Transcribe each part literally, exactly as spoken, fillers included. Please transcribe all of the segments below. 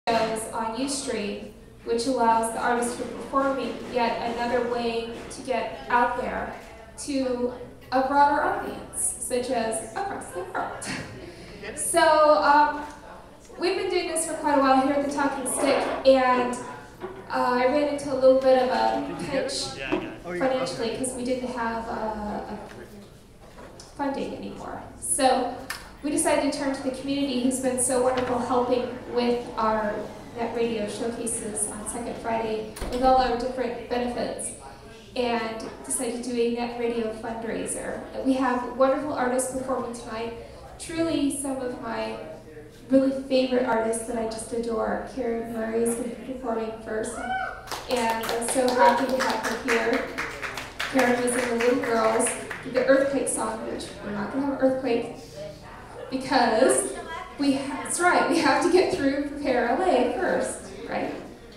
shows on Ustream, which allows the artist to perform yet another way to get out there to a broader audience, such as across the world. So um, we've been doing this for quite a while here at the Talking Stick, and uh, I ran into a little bit of a pinch financially because we didn't have uh, a funding anymore. So we decided to turn to the community, who's been so wonderful helping with our Net Radio showcases on Second Friday with all our different benefits, and decided to do a Net Radio fundraiser. We have wonderful artists performing tonight, truly some of my really favorite artists that I just adore. Karen Murray is going to be performing first, and I'm so happy to have her here. Karen was in the Little Girls, the Earthquake song, which we're not going to have an earthquake, because we ha that's right, we have to get through Prepare L A first, right?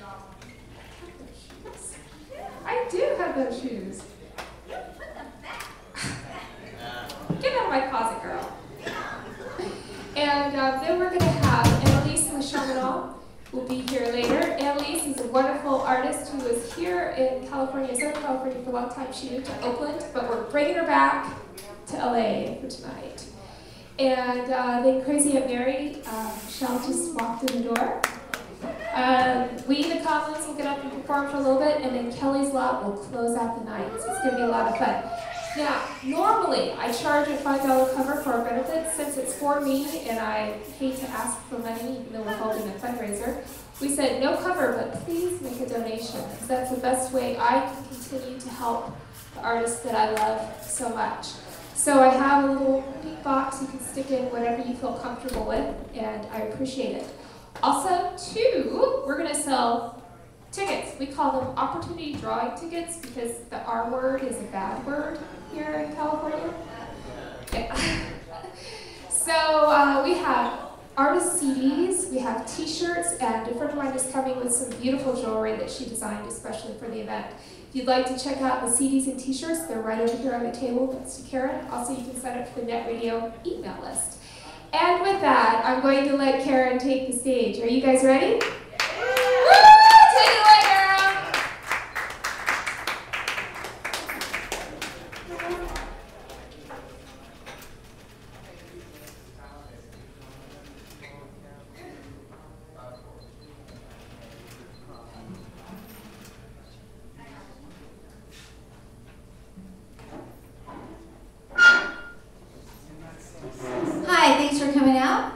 I do have those shoes. Get out of my closet, girl. And uh, then we're going to have Annalise Lechaminal, who will be here later. Annalise is a wonderful artist who was here in California, Southern California for a long time. She moved to Oakland, but we're bringing her back to L A for tonight. And uh, then Crazy Aunt Mary, um, Michelle just walked in the door. Um, we, the Collins, will get up and perform for a little bit, and then Kelly's Lot will close out the night. So it's going to be a lot of fun. Now, normally I charge a five dollar cover for our benefits. Since it's for me, and I hate to ask for money, even though we're holding a fundraiser, we said no cover, but please make a donation, because that's the best way I can continue to help the artists that I love so much. So I have a little pink box you can stick in whatever you feel comfortable with, and I appreciate it. Also, too, we're going to sell tickets. We call them opportunity drawing tickets because the R word is a bad word here in California. Yeah. So uh, we have artist C Ds, we have t-shirts, and a friend of mine is coming with some beautiful jewelry that she designed especially for the event. If you'd like to check out the C Ds and t-shirts, they're right over here on the table next to Karen. Also, you can sign up for the Net Radio email list. And with that, I'm going to let Karen take the stage. Are you guys ready? Woo! Take it away, girl! Hi, thanks for coming out.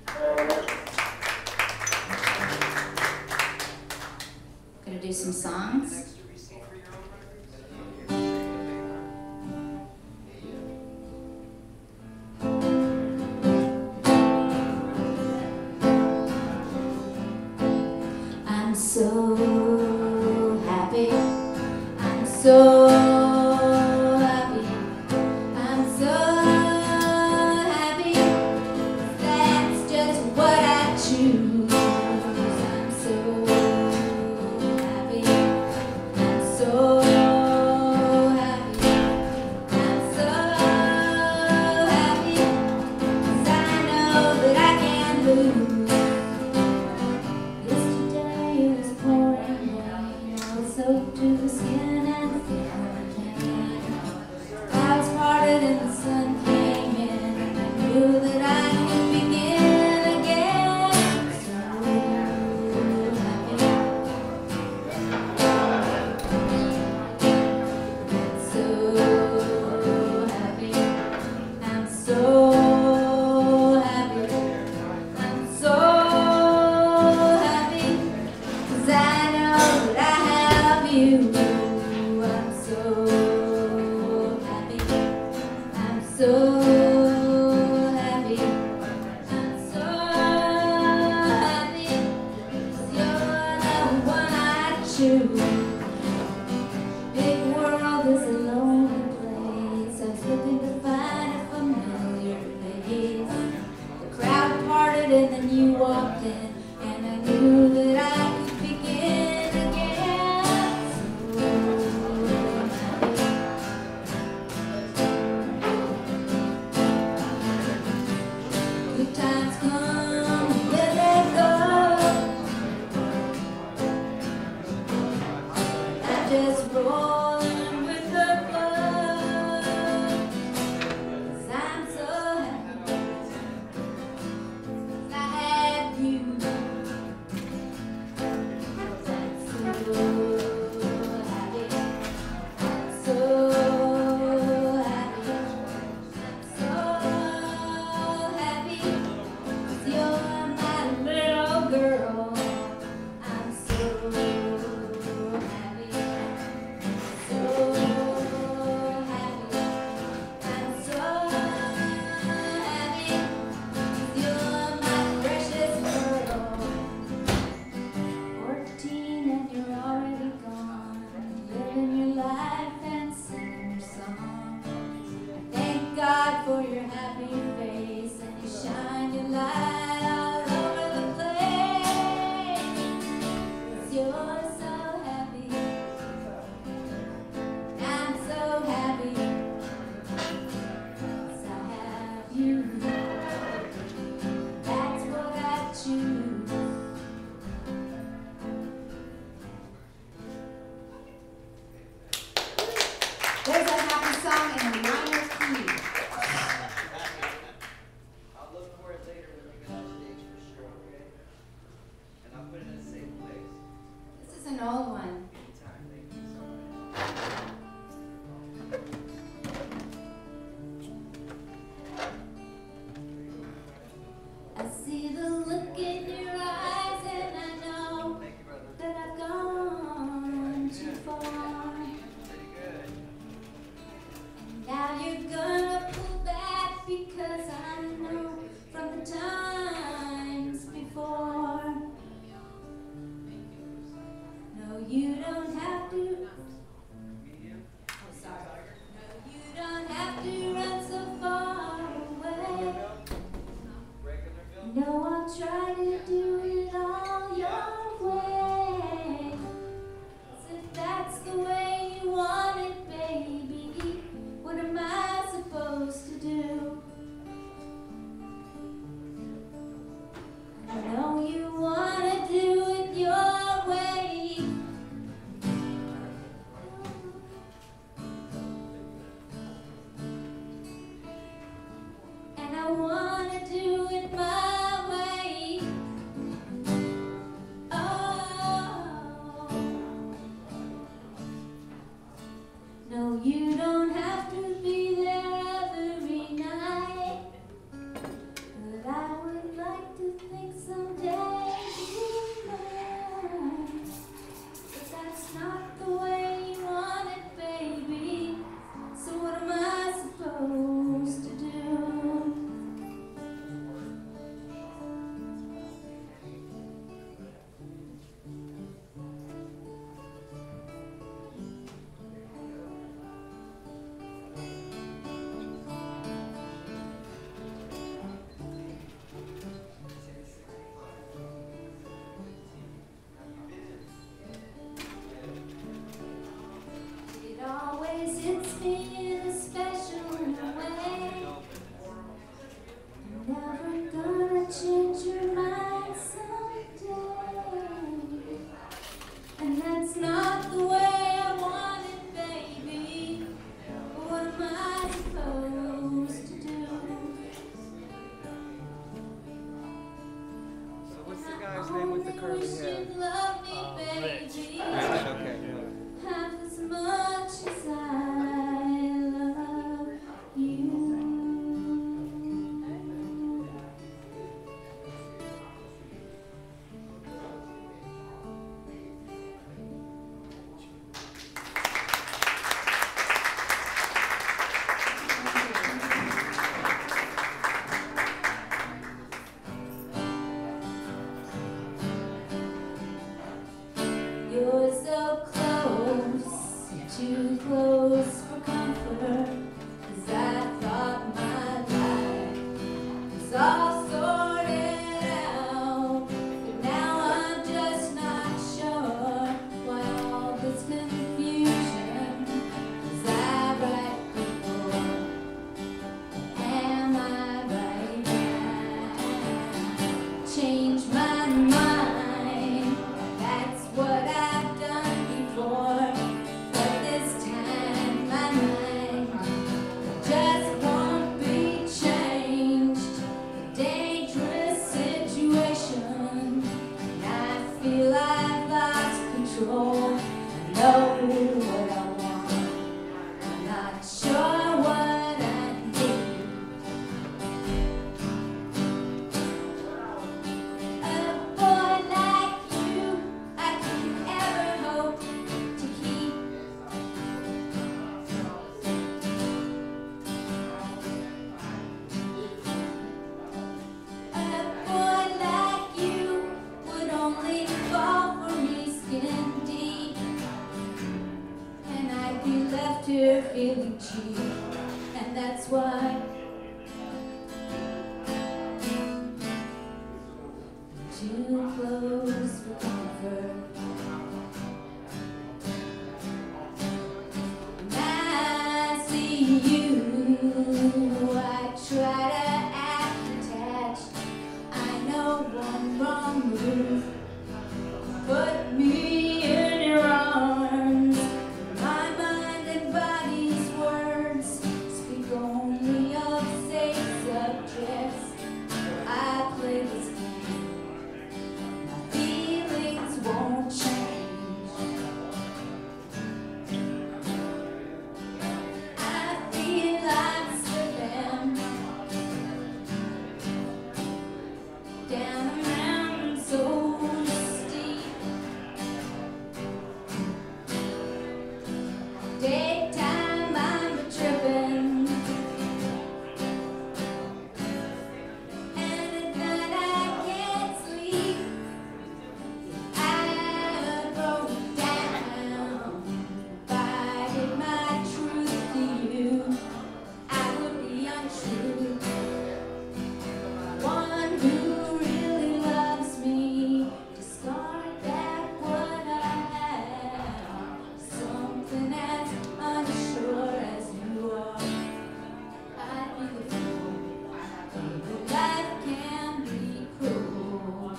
Gonna do some songs. I'm so happy. I'm so happy. I'm so happy. That's just what I choose. I'm so happy. I'm so happy. I'm so happy. 'Cause I know that I can't lose. Yesterday it was pouring rain. I was soaked to the skin and feeling. Clouds parted and the sun came in, and I knew that I could begin again. So happy, so happy, I'm so happy, I'm so happy, 'cause I know that I have you. I'm so happy, I'm so happy, I'm so happy, 'cause you're the one I choose. Big world is a lonely place. I was looking to find a familiar face. The crowd parted and then you walked in, and I knew that I could begin again. So happy. Good times come, yeah they go. too close for comfort, 'cause I thought my life was all sorted out, but now I'm just not sure why all this confusion. 'Cause I right before, am I right now? Change my mind, that's what I've done before, but this time my mind just won't be changed. A dangerous situation, and I feel I've lost control. I know what I want, I'm not sure what I need. A boy like you, I couldn't ever hope to keep. A boy like you would only fall for me skin deep, and I'd be left here feeling cheap, and that's why too close for comfort. When I see you, I try to act attached. I know one wrong move put me in your arms. My mind and body's words speak only of safe subjects. I play this game, my feelings won't change. I feel I'm slipping down a mountain so steep. Daytime I'm a tripping, and at night I can't sleep. I broke down, if I did my truth to you, I would be untrue. One who really loves me, discard that what I have. Something as unsure as you are, I'd be the fool. But life can be cruel.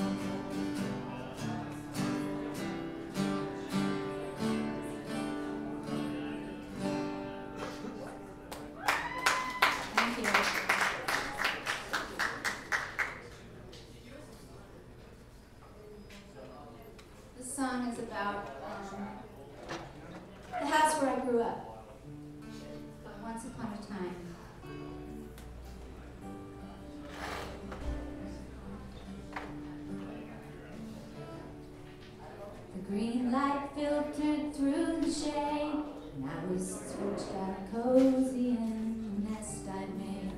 Thank you. This song is about um, the house where I grew up, once upon a time. The green light filtered through the shade, and I was switched out cozy in the nest I'd made.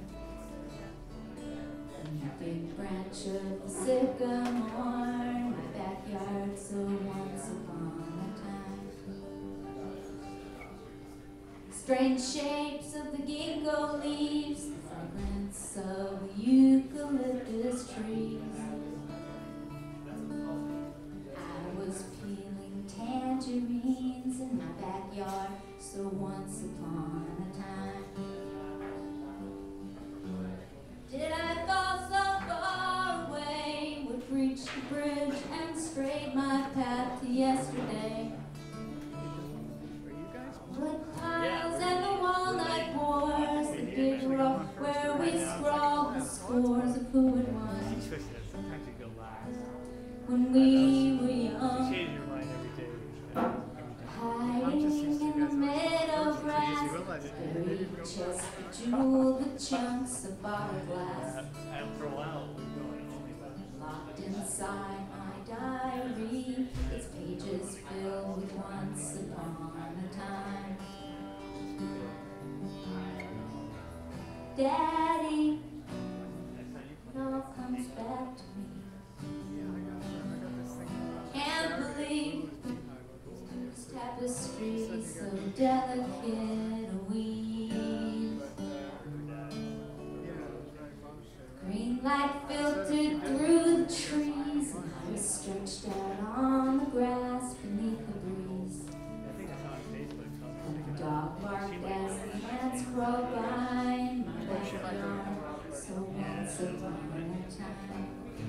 In the big branch of the sycamore, my backyard, so once upon a time. Strange shapes of the ginkgo leaves, the fragrance of the eucalyptus trees. I was peeling tangerines in my backyard, so once upon a time. Did I fall so far away, would reach the bridge and strayed my path to yesterday? Wood piles and the walnut wars, the big rock where we scrawled the scores of who had won. Sometimes you go last. When we were You young, change your mind every day. I'm hiding just used to in you the guys meadow watching. grass, You realize it. buried chest jeweled with chunks of bottle glass. After a while, we're going only left. Locked inside my diary, its pages filled with once upon a time. Daddy, it all comes back to me. Can't believe this tapestry so delicate weed. Green light filtered through the trees, and I was stretched out on the grass beneath the breeze. I think it's on Facebook. So And the dog barked as the ants crawled by in my backyard. So once upon a time,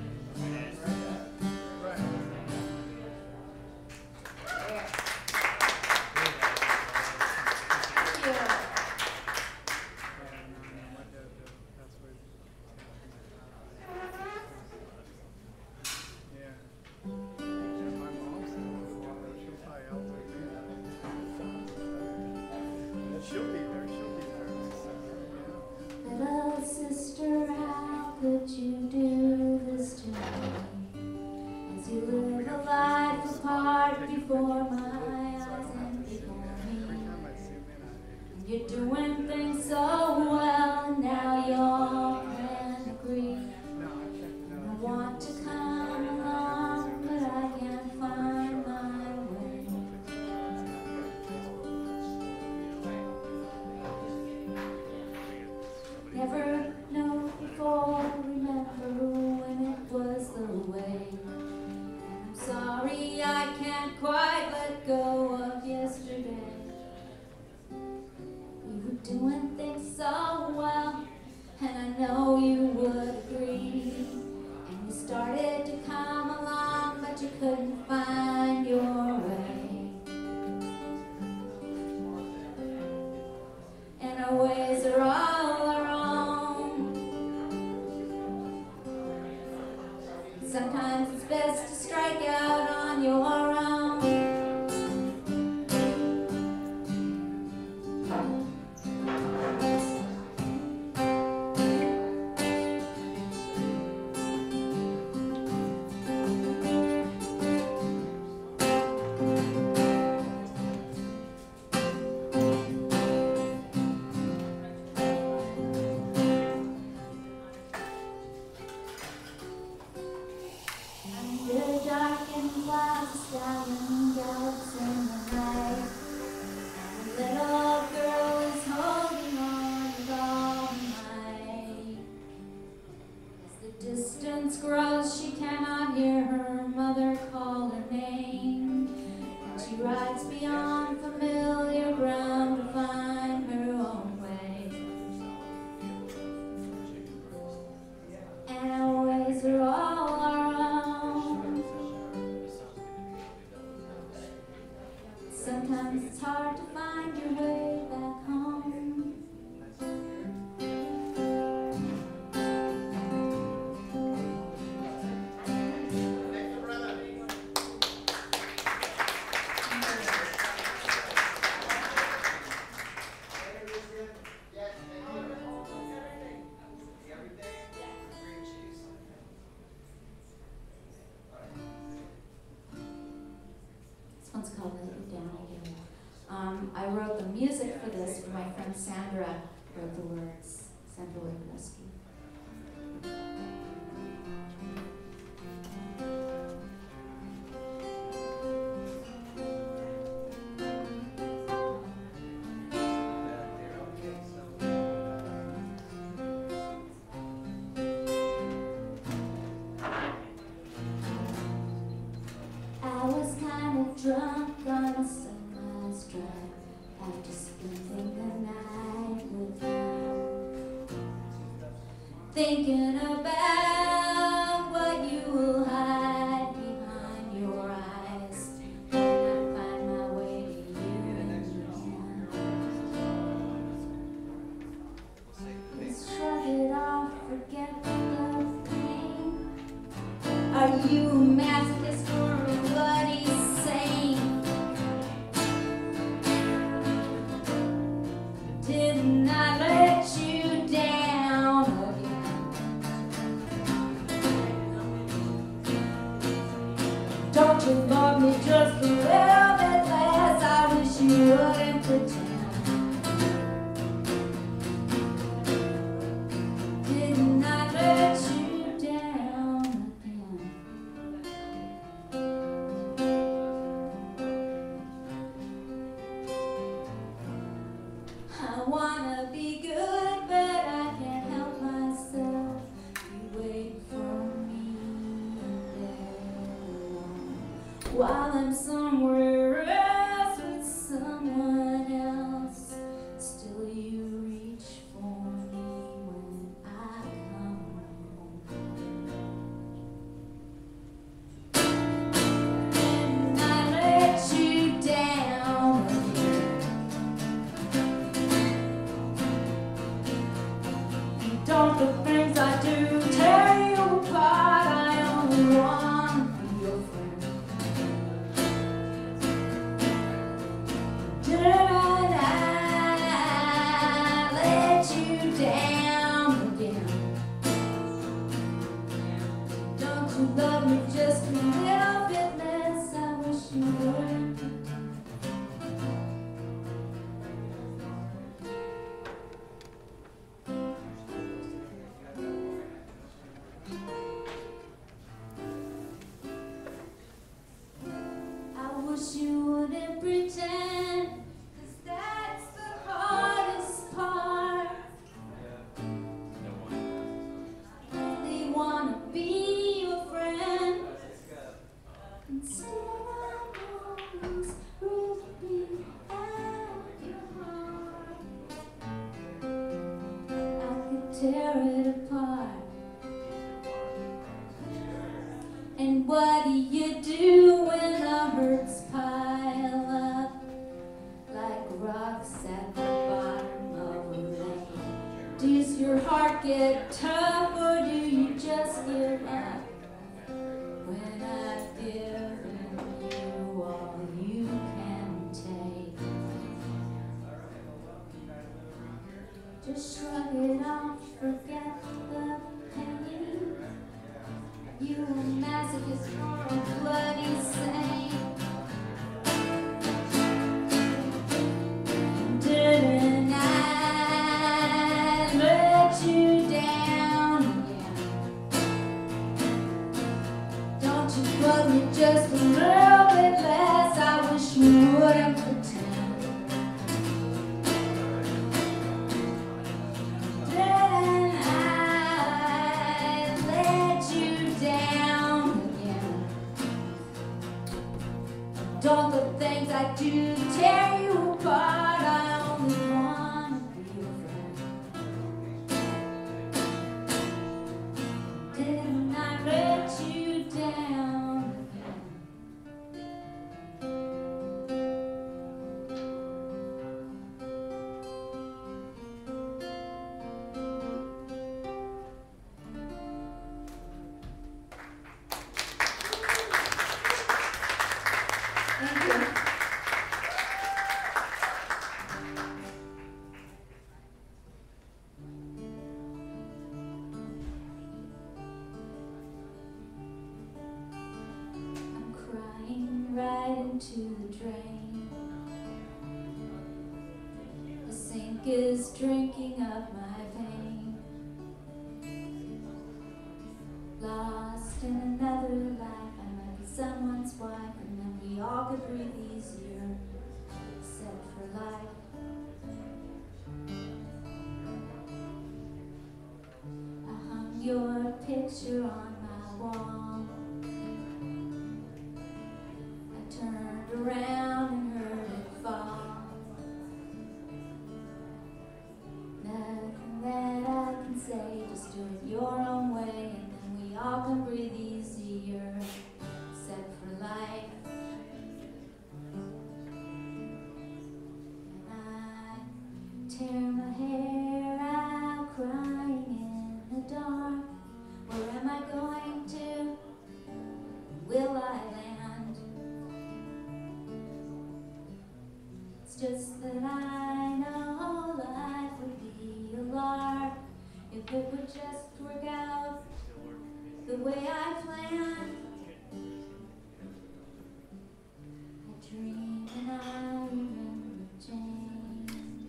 She'll be there, she'll be there. little sister, how could you do this to me? As you live a life apart before my eyes and before me. And you're doing things so well, and now you all can agree. And I want to come along, but I can't find my way. Never know before, remember when it was the way. And I'm sorry I can't quite let go of yesterday. We were doing things so well, and I know you would agree. And you started to come along, but you couldn't find your way. And our ways are all our own. Sometimes it's best to strike out on your own. Under darkened plaza, stallion gallops in the night. And the little girl is holding on with all her might. As the distance grows, she cannot hear her mother call her name. And she rides beyond familiar ground to find her own way. And our ways are all our own. Sometimes it's hard to find your way back home. This one's called Let You Down Again. Um, I wrote the music for this for my friend Sandra, wrote the words, Sandra Wojnarowski. I was kind of drunk on a sunrise drive after spending the night with you. Thinking about what you will hide behind your eyes when I find my way to you. Let's shrug it off, forget the pain. Are you a masochist or a bloody saint? Didn't I let you down again? Don't you love me just a little bit less? I wish you wouldn't pretend. Didn't I let you down again? while I'm somewhere else with someone else. Still you reach for me when I come home. And I let you down again. Don't the things I do tear you apart? I only want to be your friend. Did I let you down again? Don't you love me just a little bit less? I wish you would. I wish you wouldn't pretend, 'cause that's the hardest part. I only wanna be your friend. Instead I always rip me at your heart. I could tear it apart. And what do you do when the hurts pile up like rocks at the bottom of a lake? Does your heart get tough, or do you just give up when I've given you all you can take? Just shrug it off, forget the pain. You a masochist or a bloody saint. Didn't I let you down again? Don't you love me just a little bit less? I wish you wouldn't pretend. Didn't I let you down again? Don't the things I do tear you apart? I only want to be your friend. Didn't I let you down again? Thank you. I'm crying right into the drain. The sink is drinking up my pain. Lost in another life, I might be someone's wife, and then we all could breathe easier, except for life. I hung your picture on my wall. I turned around and heard it fall. Nothing that I can say, just do it your own way, and then we all can breathe easier, except for life. And I tear my hair out, crying in the dark. Where am I going to? Will I land? It's just that I know life would be a lark if it would just work out the way I planned. I dream and I remember Jane.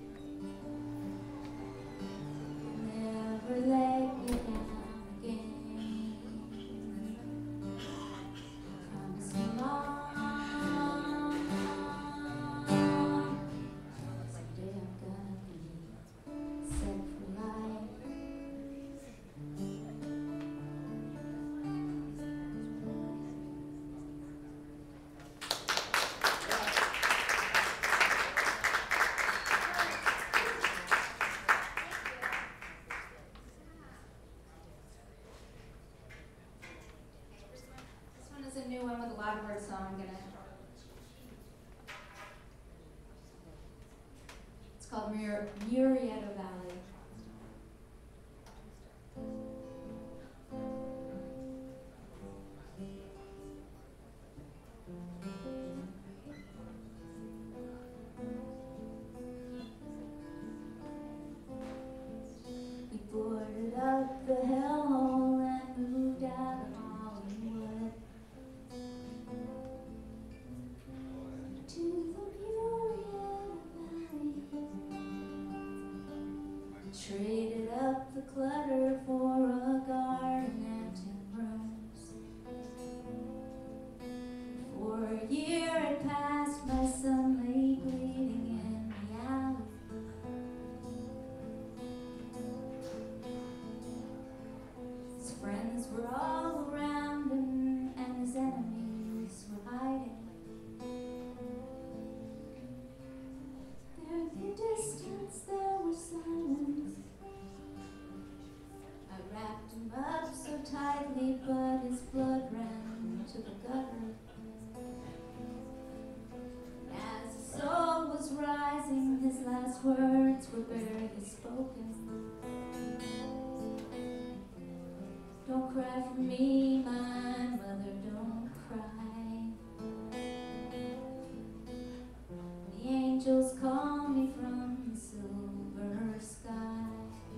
Never let you down again. Promise me, Mom, someday I'm gonna be set for life. Mur Murrieta Valley. We boarded up the hellhole and moved out of Hollywood to the Murrieta Valley. Traded up the clutter for a garden and ten rooms. For a year it passed, my son lay bleeding in the alley. His friends were all around him and his enemies were hiding. There in the distance there was silence. I wrapped him up so tightly, but his blood ran to the gutter. As his soul was rising, his last words were barely spoken. Don't cry for me, my mother, don't cry. The angels call me from the silver sky.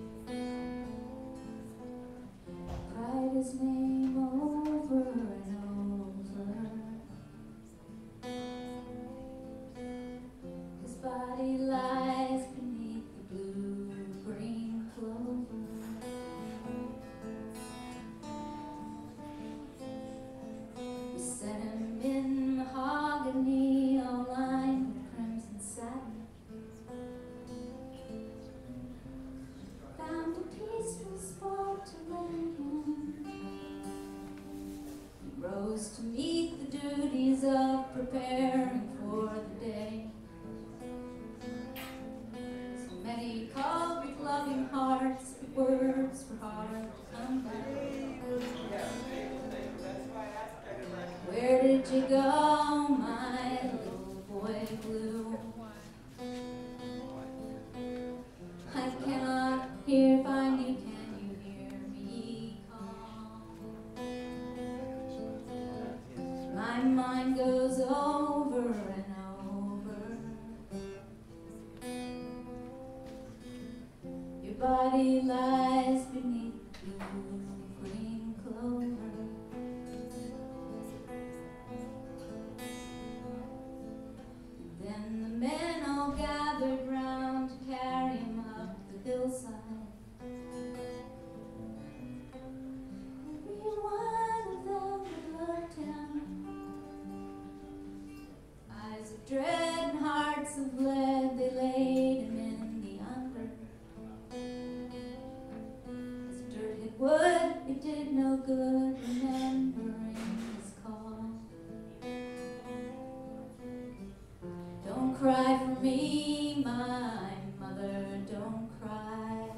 Cried his name over and over. His body lies beneath the blue-green clover. We set him in mahogany, all lined with crimson satin. Found a peaceful spot to lay him. He rose to meet the duties of preparing for the day. So many called with loving hearts, but words were hard to come by. Where did you go, my little boy blue? I cannot hear, find you, can you hear me call? My mind goes over and over. Your body lies beneath blue-green clover. Then the men all gathered round to carry him up the hillside. Every one of them had loved him. Eyes of dread and hearts of lead, they laid him in the under. As dirt hit wood, it did no good, remembering his call. Don't cry for me, my mother, don't cry.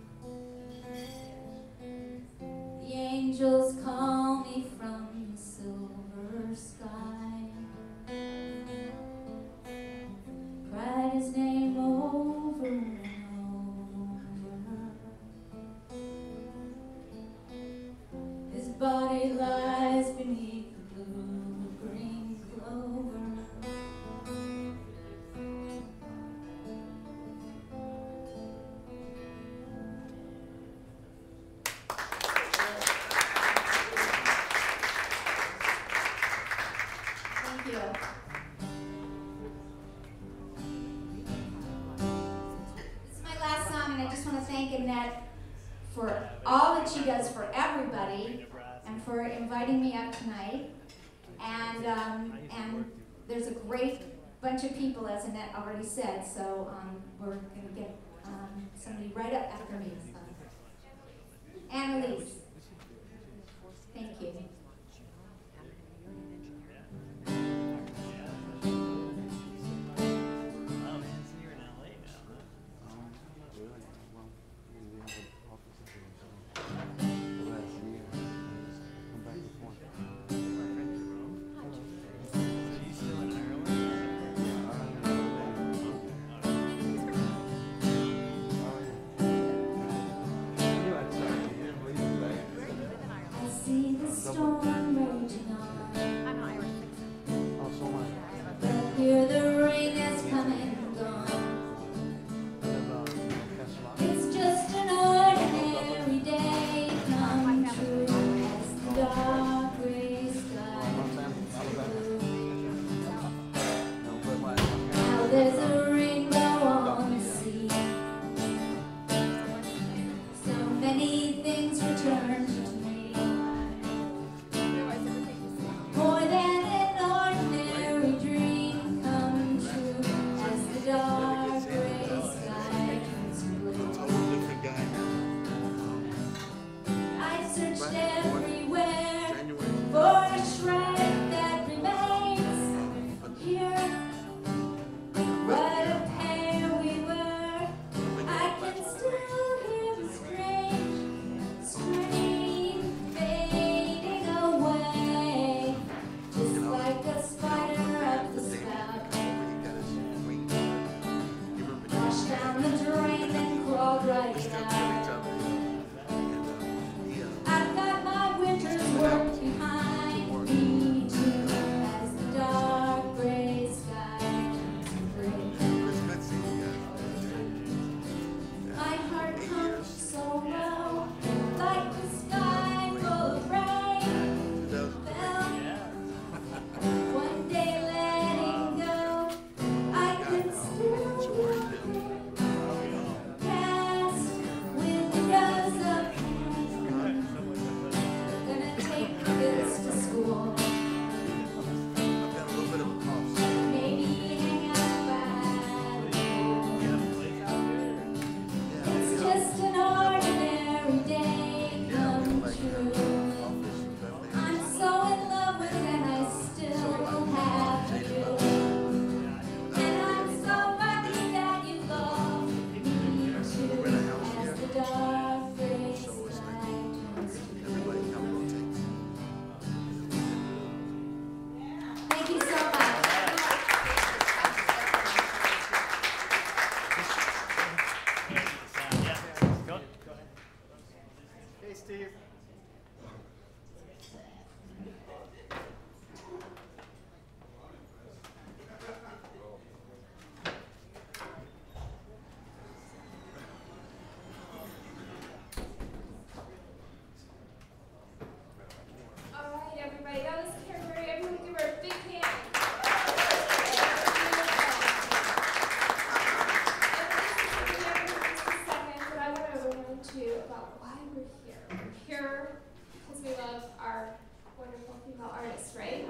The angels call me from the silver sky. Cried his name over and over. His body lies beneath the blue-green clover. Thank you. This is my last song, and I just want to thank Annette for all that she does for everybody and for inviting me up tonight. And um, and there's a great bunch of people, as Annette already said, so um, we're going to get um, somebody right up after me. So. Annalise. Thank you. storm raging on. I'm Irish. Oh, so much. But here the rain has come and gone. It's just an ordinary day come true as the dark gray sky turns blue. Now there's a rainbow on the sea. So many things return to me. More than an ordinary dream come true as the dark gray sky turns blue. I searched everywhere for a shrine that remains here. What a pair we were. I can still hear the strange strain fading away, just like a spider up the spout. Washed down the drain and crawled right out. I've got my winter's work behind me too, as the dark gray sky turns gray. My heart comes so low, like the sky full of rain. Fell one day letting go, I can still hear it. Past windows of heaven, gonna take this to school. Maybe hang out by the pool. It's just an ordinary day come true. I'm so in love with it and I still have you. And I'm so lucky that you love me too, as the dark gray sky turns to blue. Thank you so much. Yeah. Go. Go ahead. Hey, Steve. All right, everybody. Now this is Karen Murray. Everyone give her a big hand. But I want to remind you about why we're here. We're here because we love our wonderful female artists, right?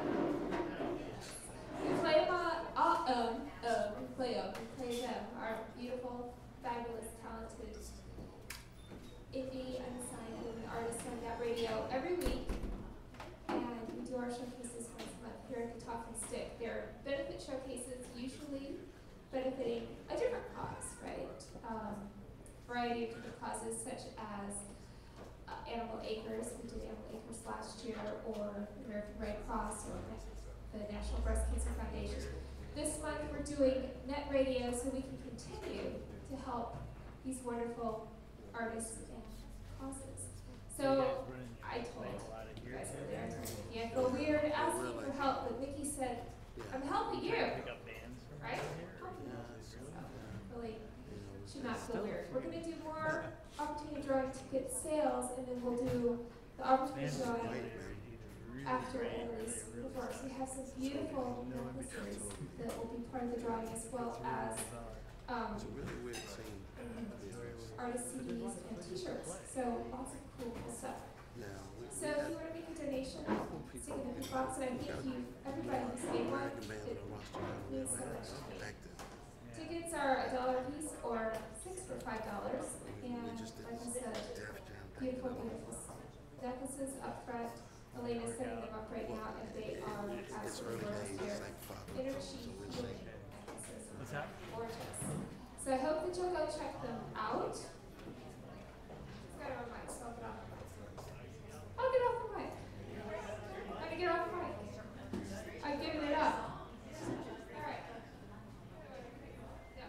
We play them all, all um, um, we play them, we play them, our beautiful, fabulous, talented, indie, unsigned women artists on that radio every week. And we do our showcases once a month here at the Talking Stick. They're benefit showcases, usually benefiting a different cause, right? Um, variety of different causes, such as uh, Animal Acres. We did Animal Acres last year, or American Red Cross, or the National Breast Cancer Foundation. This month we're doing Net Radio, so we can continue to help these wonderful artists and causes. So I told you guys over there, I can't go weird asking for help, but Mickey said, I'm helping you, Pick up bands from right? Helping you. So really should not feel weird. We're going to do more opportunity drawing ticket sales, and then we'll do the opportunity drawing after Annalise performs. We have some beautiful necklaces that will be part of the drawing, as well as um, artist C Ds and t-shirts. So lots of cool, cool stuff. So if you want to make a donation, stick it in the box, and I thank you, everybody who's made one. It means so much to me. Tickets are a dollar a piece or six for five dollars. And like I said, beautiful, beautiful necklaces up front. Elena's setting them up right now, and they are absolutely gorgeous. They're inner cheek healing necklaces. What's that? Gorgeous. So I hope that you'll go check them out. It's got it on mic, so I'll get off the mic. I'll get off the mic. I'm gonna get off the mic. I've given it up. All right. Yeah.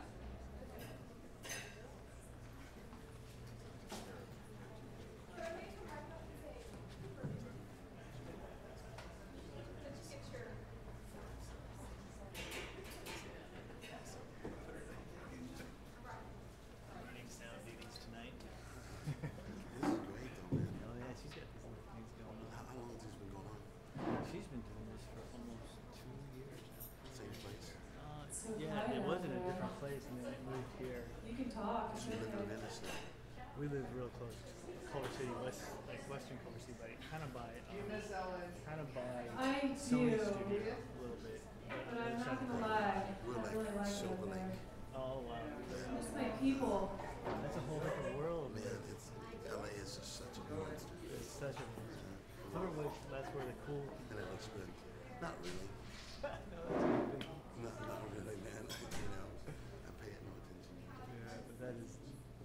talk. It's We live in okay. Venice now. We live real close to Culver City, west, like western Culver City, like kind of by, um, kind of by I Sony do. Studio a little bit. But I'm not gonna lie, We're I like really like it Silver up there. Lake. Oh wow, Just my people. that's a whole different world. Man, it's L A is just such a monster. It's such a Culver Lake, that's where the cool. And it looks good. Not really. No, that's a big- No, not really, man. You know, I'm paying no attention. Yeah, but that is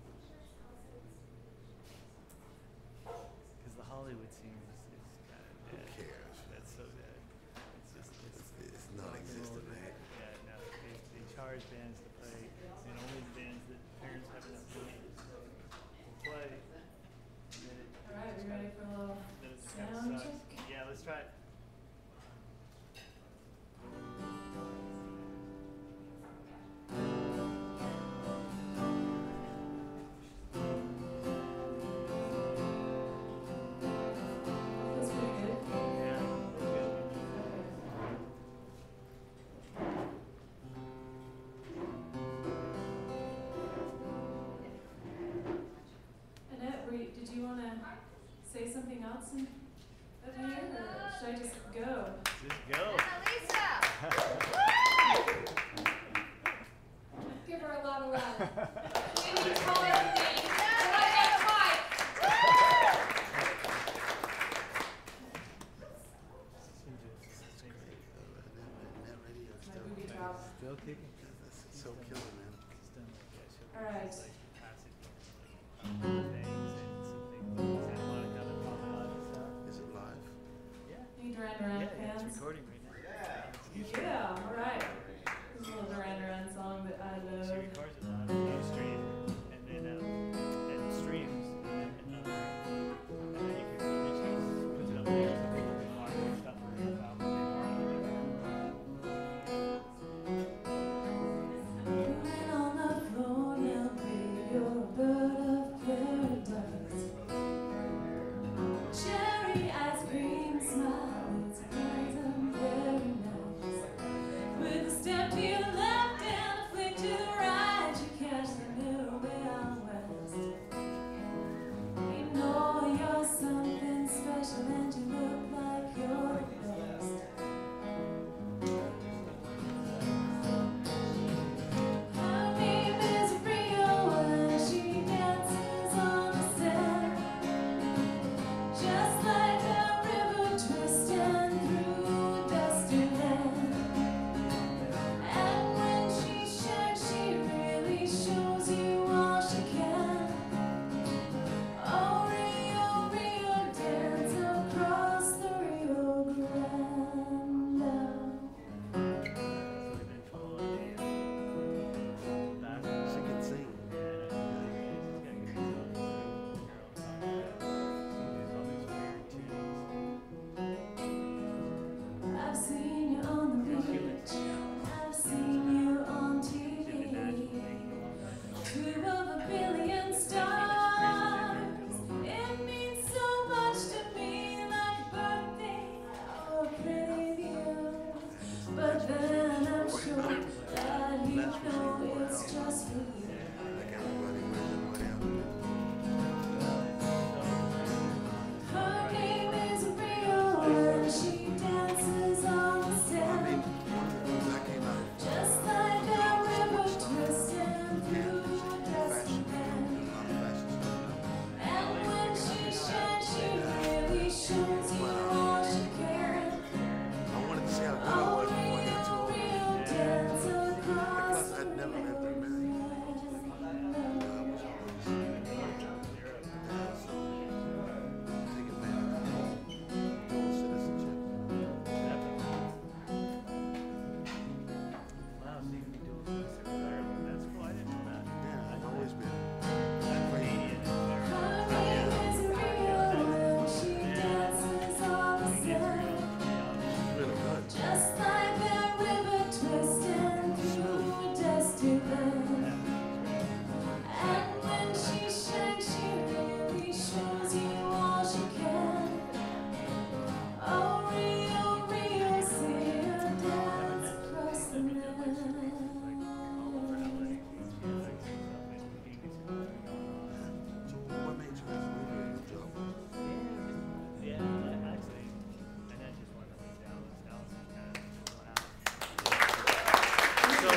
because the Hollywood scene is, is kind of Who dead. cares? That's so dead. It's just it's, It's, it's non-existent, man. Yeah, no, they, they charge bands to play, and only the bands that parents have enough money will play. And then it, All right, we ready for a little then it just kind of sound sucks. check? Yeah, let's try it. Feels pretty good. Yeah, real good. Annette, were you, did you want to say something else in, up here, or should I just go? Just go. Give her a lot of love. We need to call everything. And I got the mic. And that radio is My still, booby drop. Still kicking. that's so killer, man. It's done like that. She'll All right. like pass it like things and some big like Santa Monica, the promenade and stuff. Is it live? Yeah. Any Duran Duran Yeah, yeah, it's fans? recording right now. Yeah. Yeah, all right. This is a little Duran Duran song that I She love. records it on a stream, and then um, it streams, and, uh, and then you can and she puts it up there so people can watch and stuff about what they Moving on the floor now, baby, you're a bird of paradise. Cherry ice cream smile, it's bright and very nice. With a step to your left and a flick to the right, you catch the middle way out west. You know you're something special and you look like you're the best. Her name is Rio and she dances on the sand, just like a river twisting through a dusty land. And when she shakes, she really shows you all she can. Oh, Rio, Rio, dance across the Rio Grande. So they've been following the uh, basketball. She can sing. I've seen you on the beach, I've seen you on T V. Two of a billion stars, it means so much to me, like a birthday or a preview. But then I'm sure that you know it's just for you. Like everybody wears it, whatever. Her name is Rio and she dances on the I mean, sand, one of the things I came out of just like a river twisting yeah, through a fashion, dusty a land. lot of fashion stuff. And when she shines, she really shows you all she can. I wanted to see how good I Oh, was before I got Rio, too old. Rio, dance across Plus, the I'd never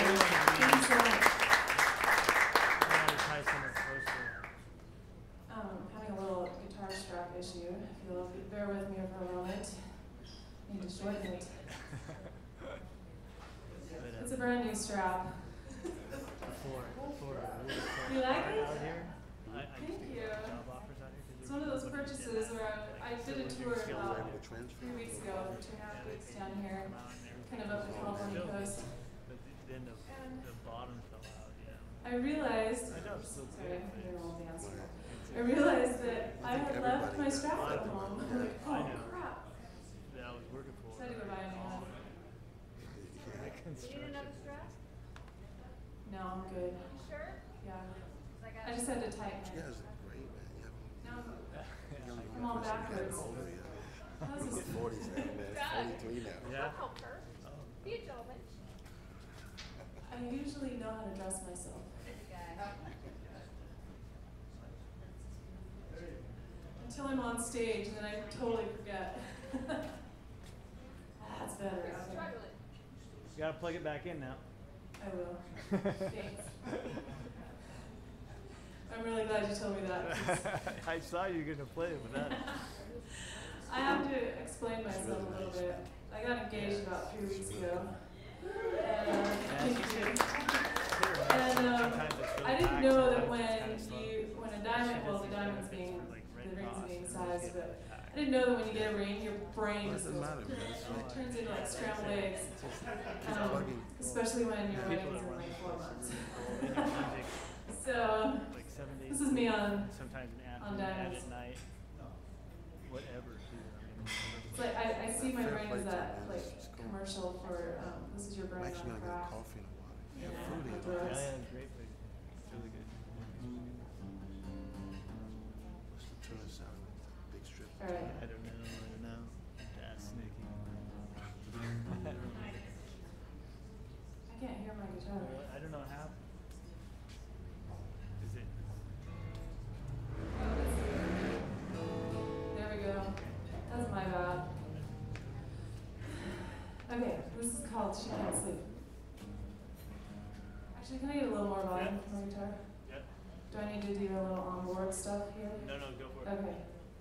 Thank you so much. Tyson is supposed to. Um, having a little guitar strap issue. If you'll bear with me for a moment. Need to shorten it. It's a brand new strap. Before, before. You like it? Out here. I, I Thank used to you. get job offers out here. 'cause It's one of those purchases where I, I did a tour about three weeks ago, for two and a half weeks down here, kind of up the California coast. But then the, the bottom fell out, yeah. I realized, I know it's still sorry, good, but you're all it's- dancing. I realized that I had left my strap at home. I'm like, I oh know. crap. that I was working for. So I had to go buy a new one. Construction. No, I'm good. Sure? Yeah. I just had to tighten You it. guys are great, man. You Now I'm, have I'm all backwards. How's this? forties now, man. forty-three now. Yeah. Help her. Be a gentleman. I usually know how to dress myself. Until I'm on stage, and then I totally forget. That's better. Okay. Struggling. You gotta plug it back in now. I will. Thanks. I'm really glad you told me that. 'cause I saw you gonna play it with that. I have to explain myself a little bit. I got engaged about three weeks ago. And, uh, thank you. And um, I didn't know that when you, when a diamond, well, the diamond's being, the rings are being sized, but I didn't know that when you get a ring, your brain just goes, it turns into like scrambled eggs. Um, especially when your wedding's in like four months. So, Like seven days. this is me on, Sometimes in the on afternoon and diamonds. at night. Whatever, dude. I mean, It's like, I, I see my brain as that, like, commercial for, um, this is your I'm brain actually on gonna get crack. coffee in a while. Yeah, Fruity. with yeah, drugs. yeah, it's great, but it's really good. What's the tuna salad? Big strip. All right. I don't know, I don't know. That's sneaky. I can't hear my guitar. I don't know how. Is it? There we go. That's my bad. Okay, this is called She Can't Sleep. Actually, can I get a little more volume Yeah. from my guitar? Yep. Do I need to do a little onboard stuff here? No, no, go for it. Okay.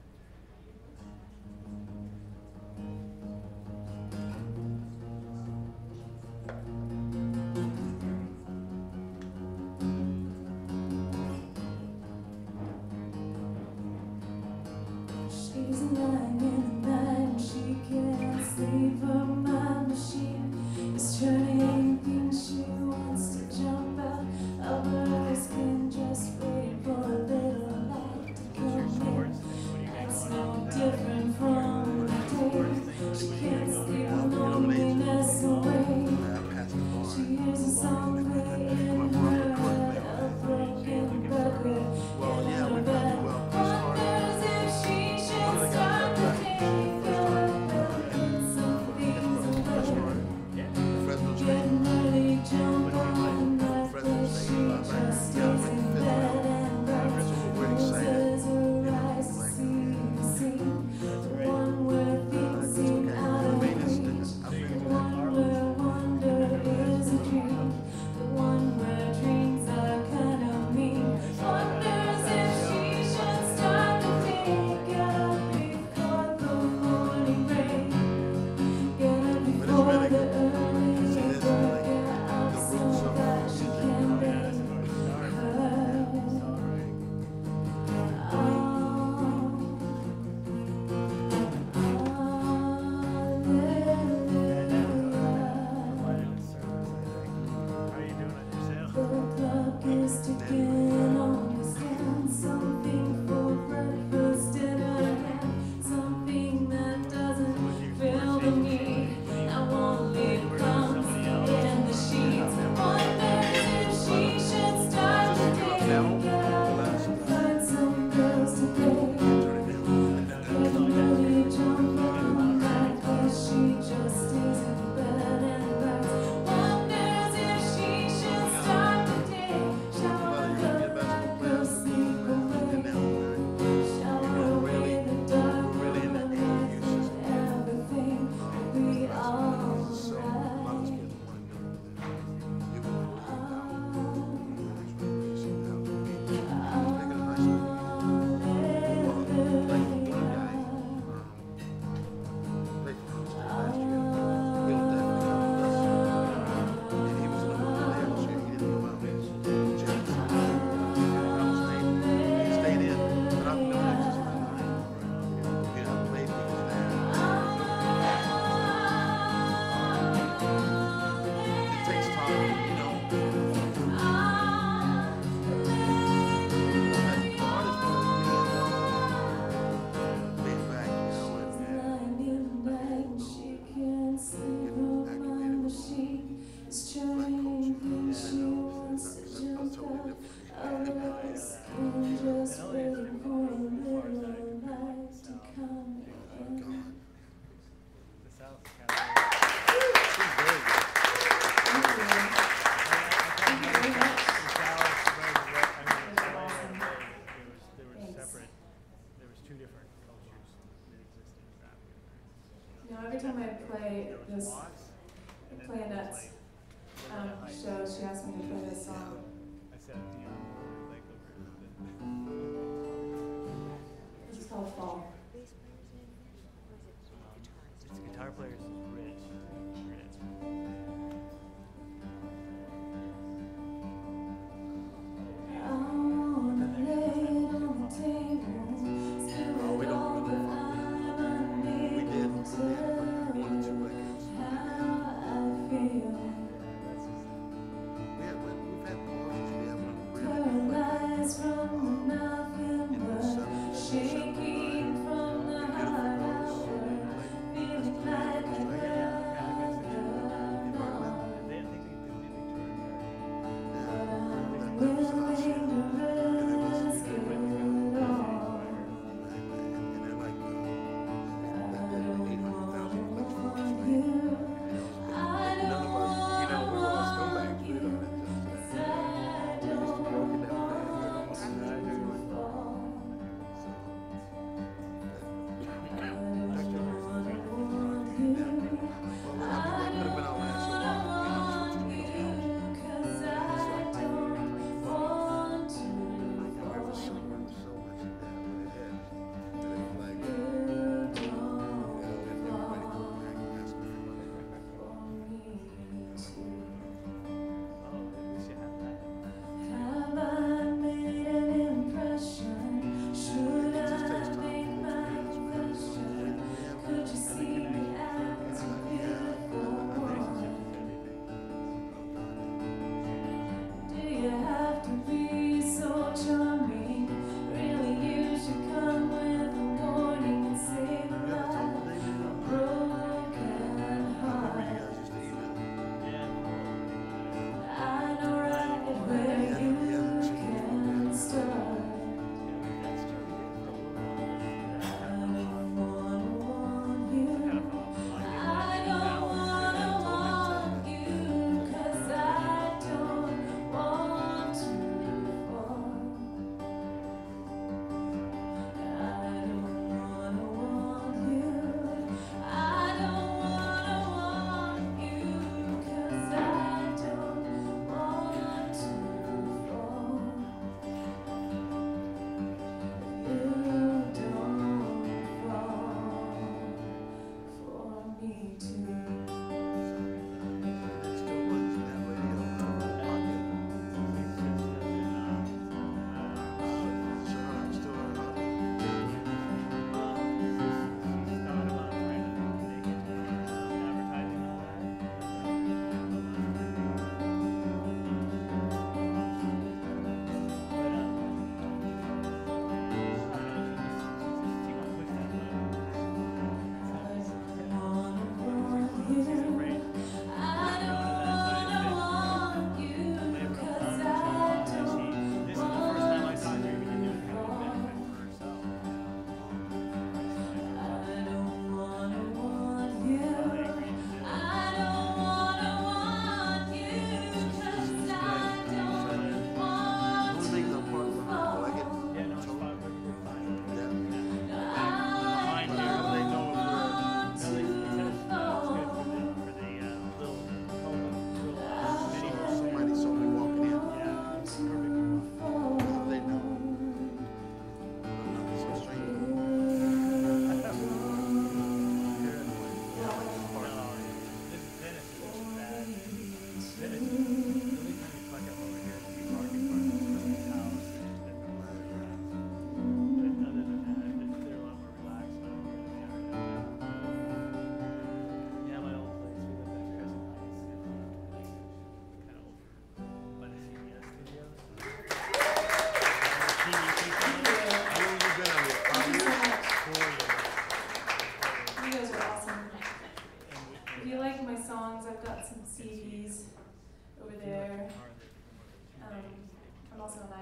She's lying in the night and she can't sleep. Her mind machine is turning pink. She wants to jump out of her skin, just waiting for a little light to come in. It's no different from the day is trying, she wants to jump out of the skin, just waiting for a little light to come in. The South Carolina. Every time I play this Planettes um, show, she asks me to play this song. This is called Fall. Just the guitar players is rich. I wanna lay it on the table, spill it all, but I'm unable to tell you how I feel. Paralyzed from the mouth and blood, shaking from the heart outward, feeling like a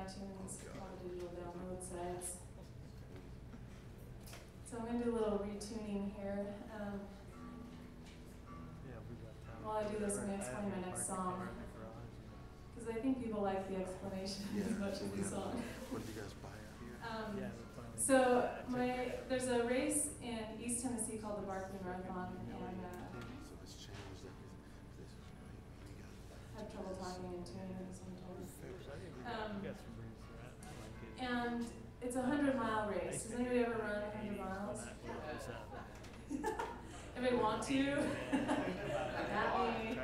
iTunes, all the digital download sites. So I'm going to do a little retuning here. Um, Yeah, we got time. while I do this, I'm going to explain my next song. Because I think people like the explanation as much as the song. What did you guys buy out here? Um, Yeah, we finally- so my there's a race in East Tennessee called the Barkley Marathon, and uh, So it's changed. Like, this is great. We got I have trouble talking and tuning sometimes. Um, Um, we got some roots around. I like it. And it's a hundred mile race. Does anybody ever run a hundred miles? Anybody want to? Not me.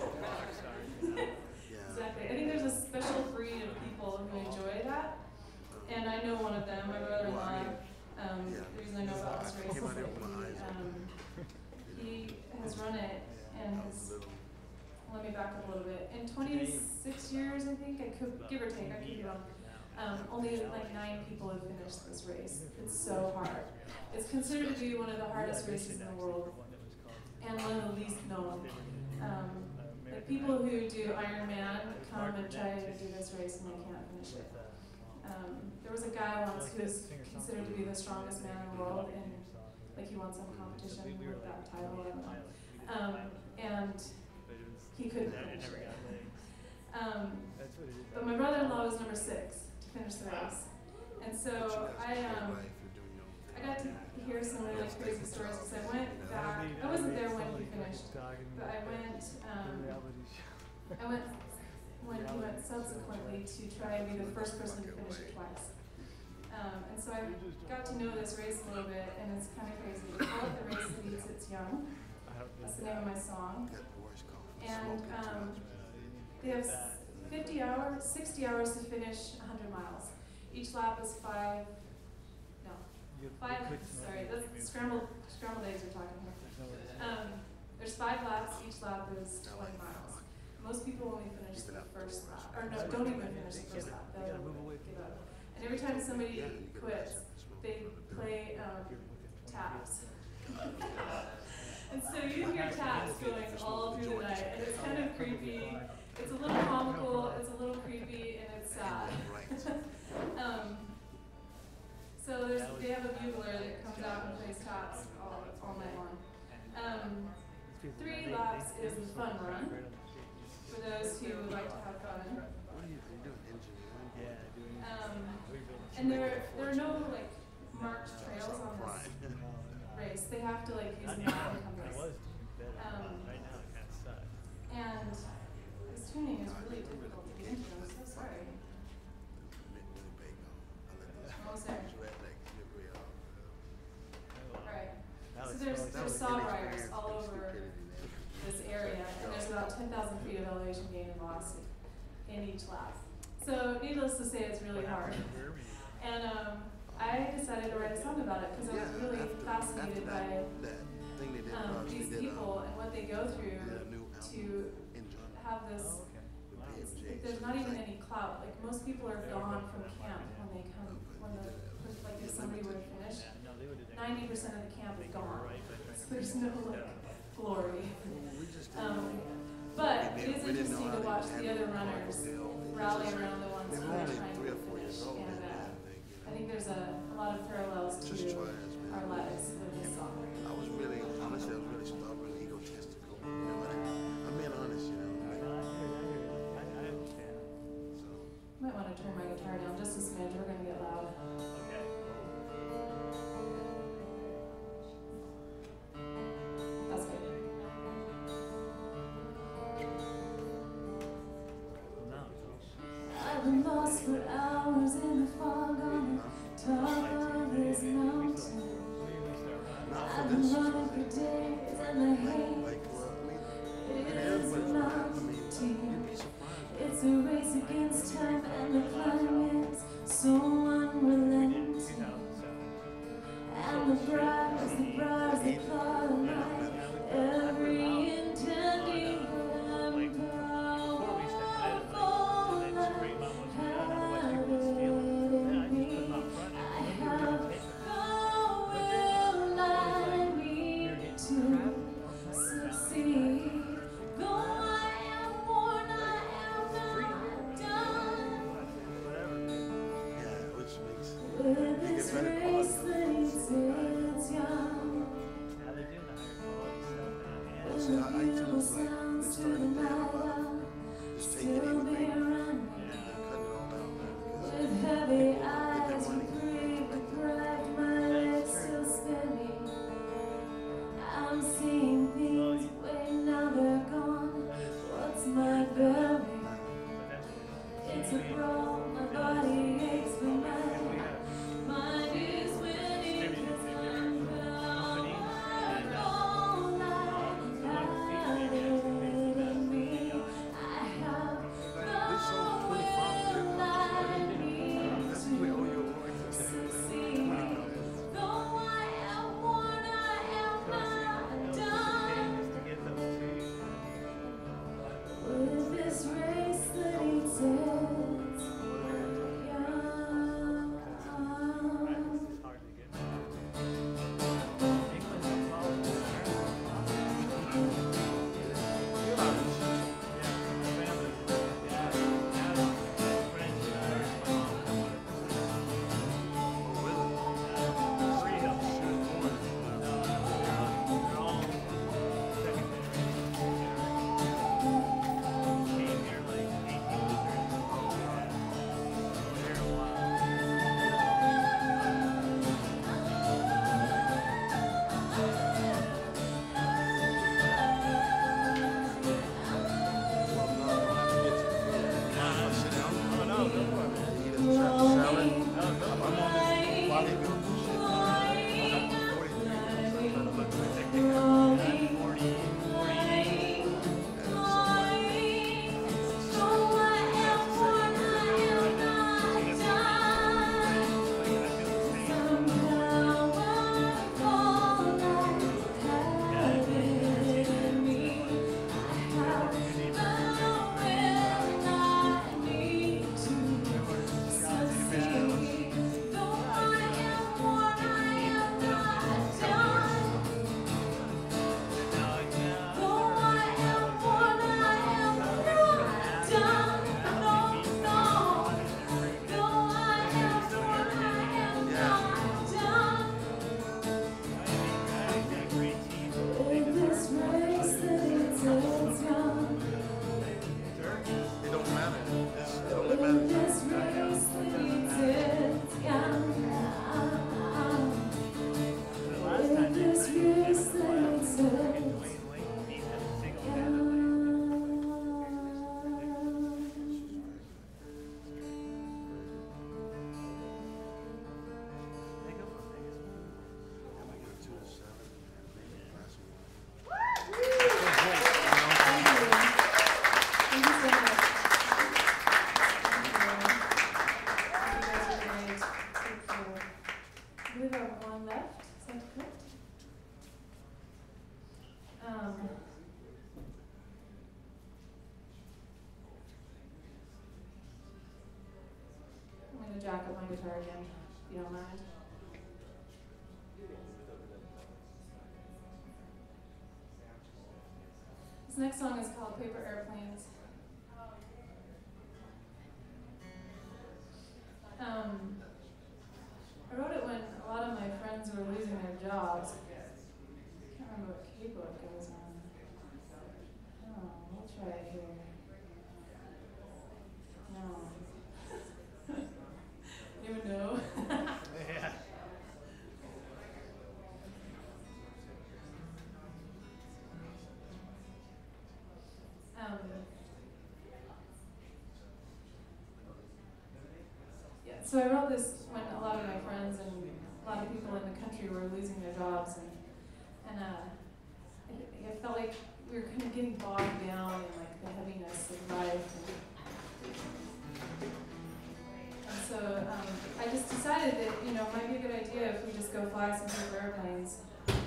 yeah. Exactly. I think there's a special breed of people who enjoy that. And I know one of them, my brother-in-law. Um, the reason I know about this race is that he, um, he has run it and has, let me back up a little bit. In twenty-six years, I think, I could, give or take, I could be wrong. Um, only like nine people have finished this race. It's so hard. It's considered to be one of the hardest races in the world and one of the least known. Um, like people who do Ironman come and try to do this race and they can't finish it. Um, there was a guy once who was considered to be the strongest man in the world, and like he won some competition with that title. I don't know. Um, and he couldn't finish it. Um, but my brother-in-law was number six to finish the race, and so I um, I got to hear some really like, crazy stories because I went back. I wasn't there when he finished, but I went. Um, I went when he went subsequently to try and be the first person to finish it twice. Um, and so I got to know this race a little bit, and it's kind of crazy. They call it the race that eats its young. That's the name of my song. And um, they have fifty hours, sixty hours to finish one hundred miles. Each lap is five, no, five, sorry, that's scrambled, scrambled eggs we're talking here. Um, there's five laps, each lap is twenty miles. Most people only finish the first lap, or no, don't even finish the first lap, they'll give up. And every time somebody quits, they play um, taps. And so you hear taps going all through the night, and it's kind of creepy. It's a little comical, it's a little creepy, and it's sad. um, so there's, they have a bugler that comes out and plays taps all, all night long. Um, three laps is the fun run, for those who like to have fun. What are you doing? Engineering? Yeah, doing. Um, and there, there are no like marked trails on this race. They have to like use a map and I compass. was doing better. Um, Right now it kind of sucks. And this tuning is really difficult to get into. I'm so sorry. Almost there. Alright. So there's, there's sawbriars all over this area, and there's about ten thousand feet of elevation gain and loss in each lap. So needless to say, it's really hard. And um, I decided to write a song about it because I was really fascinated by um, these people and what they go through to have this. It's, there's not even any clout. Like most people are gone from camp when they come. When the like if somebody would finish, ninety percent of the camp is gone. So there's no like glory. Um, but it is interesting to watch the other runners rally around the ones who are trying to finish. And uh, I think there's a, a lot of parallels to our lives with this song. I was really, honestly, I was really stubborn, egotistical. You know, I, I'm being honest, you know. Like, I, I understand. so. Might want to turn my guitar down just a smidge. We're going to get loud. Okay. That's good. No, it's I've been lost for hours in the fog on the top of this mountain. I've been running for days and the hate Like, well, I mean, it is a mountain. It's a race against time and the climb is so unrelenting. And the briars, the briars, they claw the light. Every intending succeed. Though I am worn With this race that he sits young, Now they're doing the higher quality stuff now. And See, I, I tell them, like, they started down about just take it still easy, be baby. running. Cut it all out, man. Because With heavy get eyes that and money. grief and breath, my legs still spinning. I'm seeing things, wait, now they're gone. What's my bearing? It's a brawl, my body aches for mine. Mine is winning 'cause I'm bound. All night, hide it in me. I have no will I need That's to we owe you a warning. succeed. Though I am worn, I am not done. to get those two. With this race that he takes young. It's hard to get. England's a problem. Yeah, my family, dad, dad, French, and Irish. My mom, Oh, really? uh, three of them. No, they're all, they're all second generation. Came here like eighteen hundred. They're a while. Well, no, I don't have to get you. I'll sit down. Oh no, go for it, man. Eat a salad. No, go I'm for on it. this bodybuilding shit. I'm forty-three. I'm trying to look like that. I'm forty, forty-eight. It don't matter. It's, it only matters. The last time they This race that he takes Dwayne Wade, he had a single family. They go for Vegas. I'm gonna get you a salad and maybe a glass of wine. Thank you. Thank you so much. Thank you. You guys are great. Thank you. I believe I have one left. Is that correct? Um, I'm going to jack up my guitar again, if you don't mind. This next song is called Paper Airplanes. Um, I wrote it when a lot of my friends were losing their jobs. I can't remember what capo it goes on. Oh, we'll try it here. No. You would know. Yeah. Um, yeah, so I wrote this when a lot of my friends and a lot of people in the country were losing their jobs, and and uh, I, I felt like we were kind of getting bogged down in like the heaviness of life. And, and so um, I just decided that you know it might be a good idea if we just go fly some paper airplanes.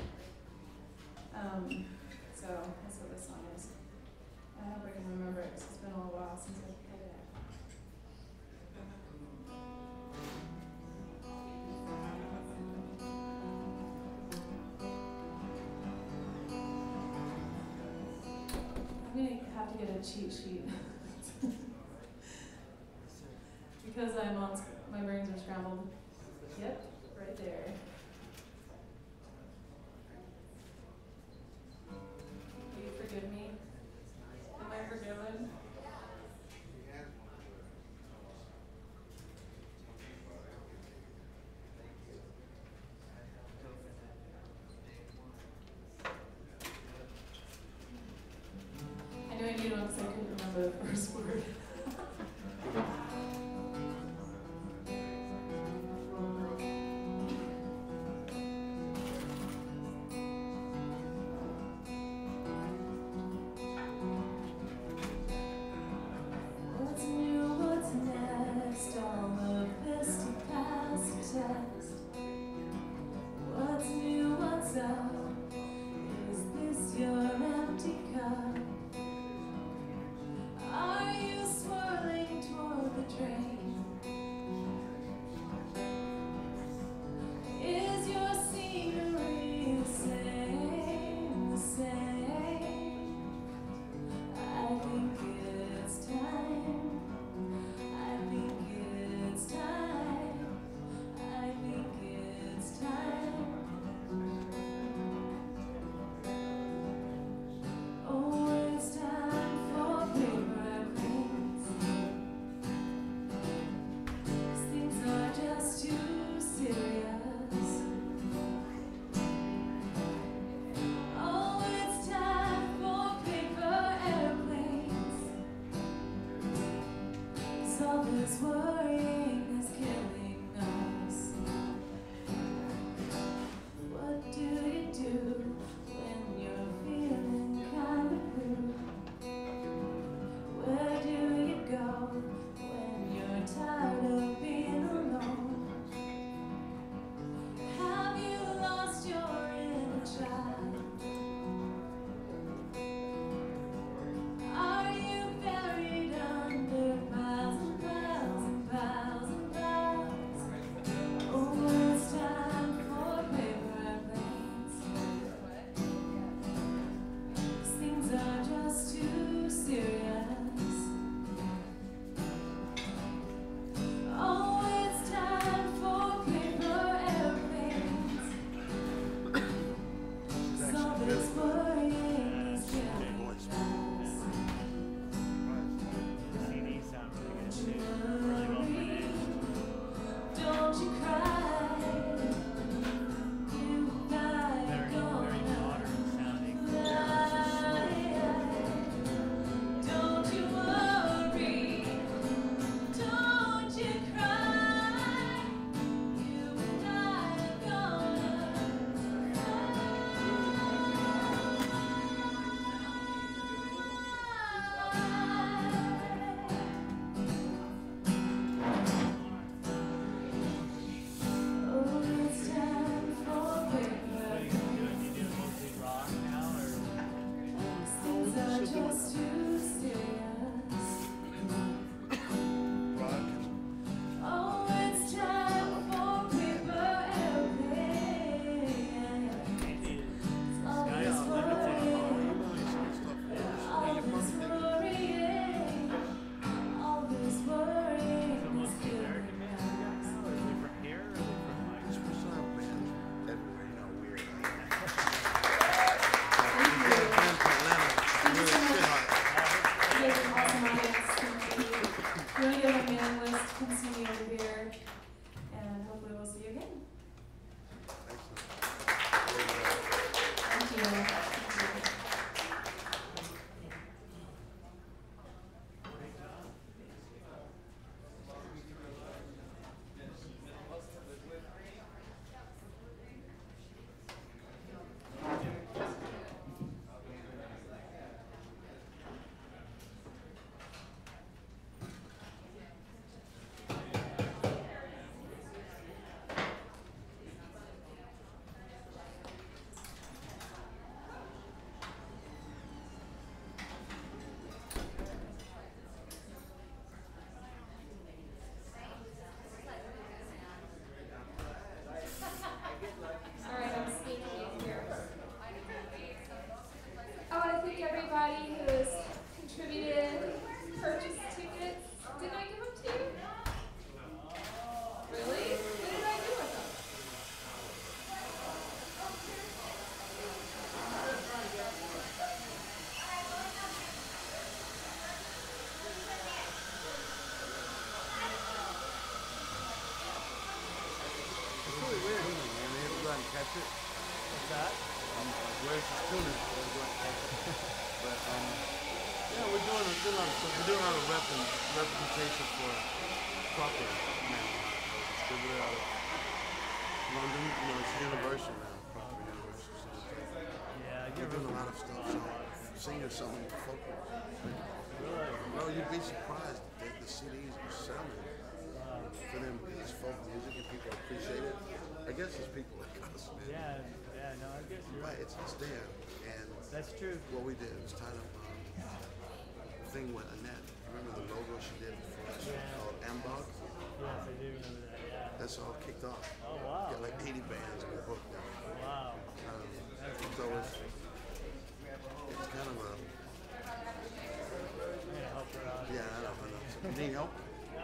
Um, so that's what this song is. I hope I can remember it 'cause it's been a little while since I played it. I'm gonna have to get a cheat sheet because I'm on. sc- My brains are scrambled. Yep, right there. Will you forgive me? Am I forgiven? I knew I needed one because I couldn't remember the first word. What's new, what's next? All of this to pass the test. What's new, what's up? Is this your empty cup? Are you swirling toward the drain? Is your scenery the same, the same? I think it's time. I think it's time. I think it's time. Oh, it's time for paper planes. 'Cause things are just too serious. Oh, it's time for paper airplanes. 'Cause all this worrying is killing us. What do you do when you're feeling kind of blue? Where do you go when you're tired of being alone? Have you lost your inner child? Are you buried under piles and piles and piles and piles? Oh, it's time for paper airplanes. 'Cause things are just too serious. Oh, it's time for paper airplanes. 'Cause all this worrying is killing us. The C Ds sound really good too. Really well produced. Don't you cry. You Very, very gonna modern sounding. fly. Don't you worry. Don't you cry. You and I are gonna Oh, it's time for What are you paper. doing? You doing mostly rock now, or Things are just too serious. Rock. Oh, it's time for paper airplanes. All Sky this is limited. worrying, all this worrying, all this Is it worrying is mostly killing American bands you got us. now, or are they from here, or are they from like? For some bands everywhere, you know, weird. Thank you. Band from Atlanta, Thank you really so much. shit hot. You guys are awesome audience. Thank you. If you want to get on my mailing list, come see me over here, and hopefully we'll see you again. Thank you. Thank you. That's it. What's that? I'm like, where's the students? But um, yeah, we're doing a, doing a lot of stuff. We're doing a lot of rep and representation for proper marijuana. We're distributed out of London. You know, it's universal now. Proper universal. So Yeah, we're doing a lot of stuff. So sing your song with folk. Really? Bro, you'd be surprised that the C Ds are selling for them because it's folk music and people appreciate it. I guess it's people like us, man. Yeah, yeah, no, I guess you're Right, right. it's, it's there. And That's true. what we did was kind of um, thing with Annette. Remember the logo she did for us Yeah. called Ambog? Yes, I do remember that, yeah. That's all kicked off. Oh, wow. Got like eighty bands in the book now. Wow. Um, That's so it's, it's kind of a, I'm going to help her out. yeah, I don't know. So, you need help?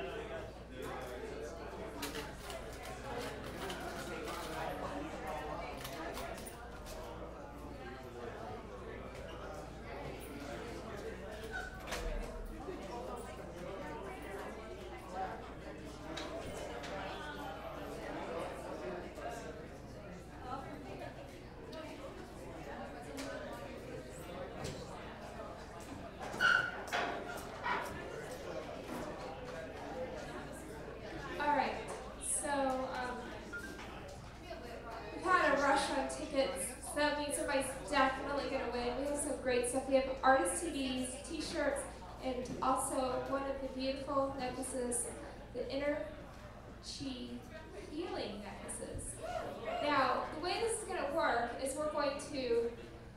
All right, so um, we've had a rush on tickets, so that means somebody's definitely going to win. We have some great stuff. We have artist C Ds, t-shirts, and also one of the beautiful necklaces, the Inner Chi healing necklaces. Now, the way this is going to work is we're going to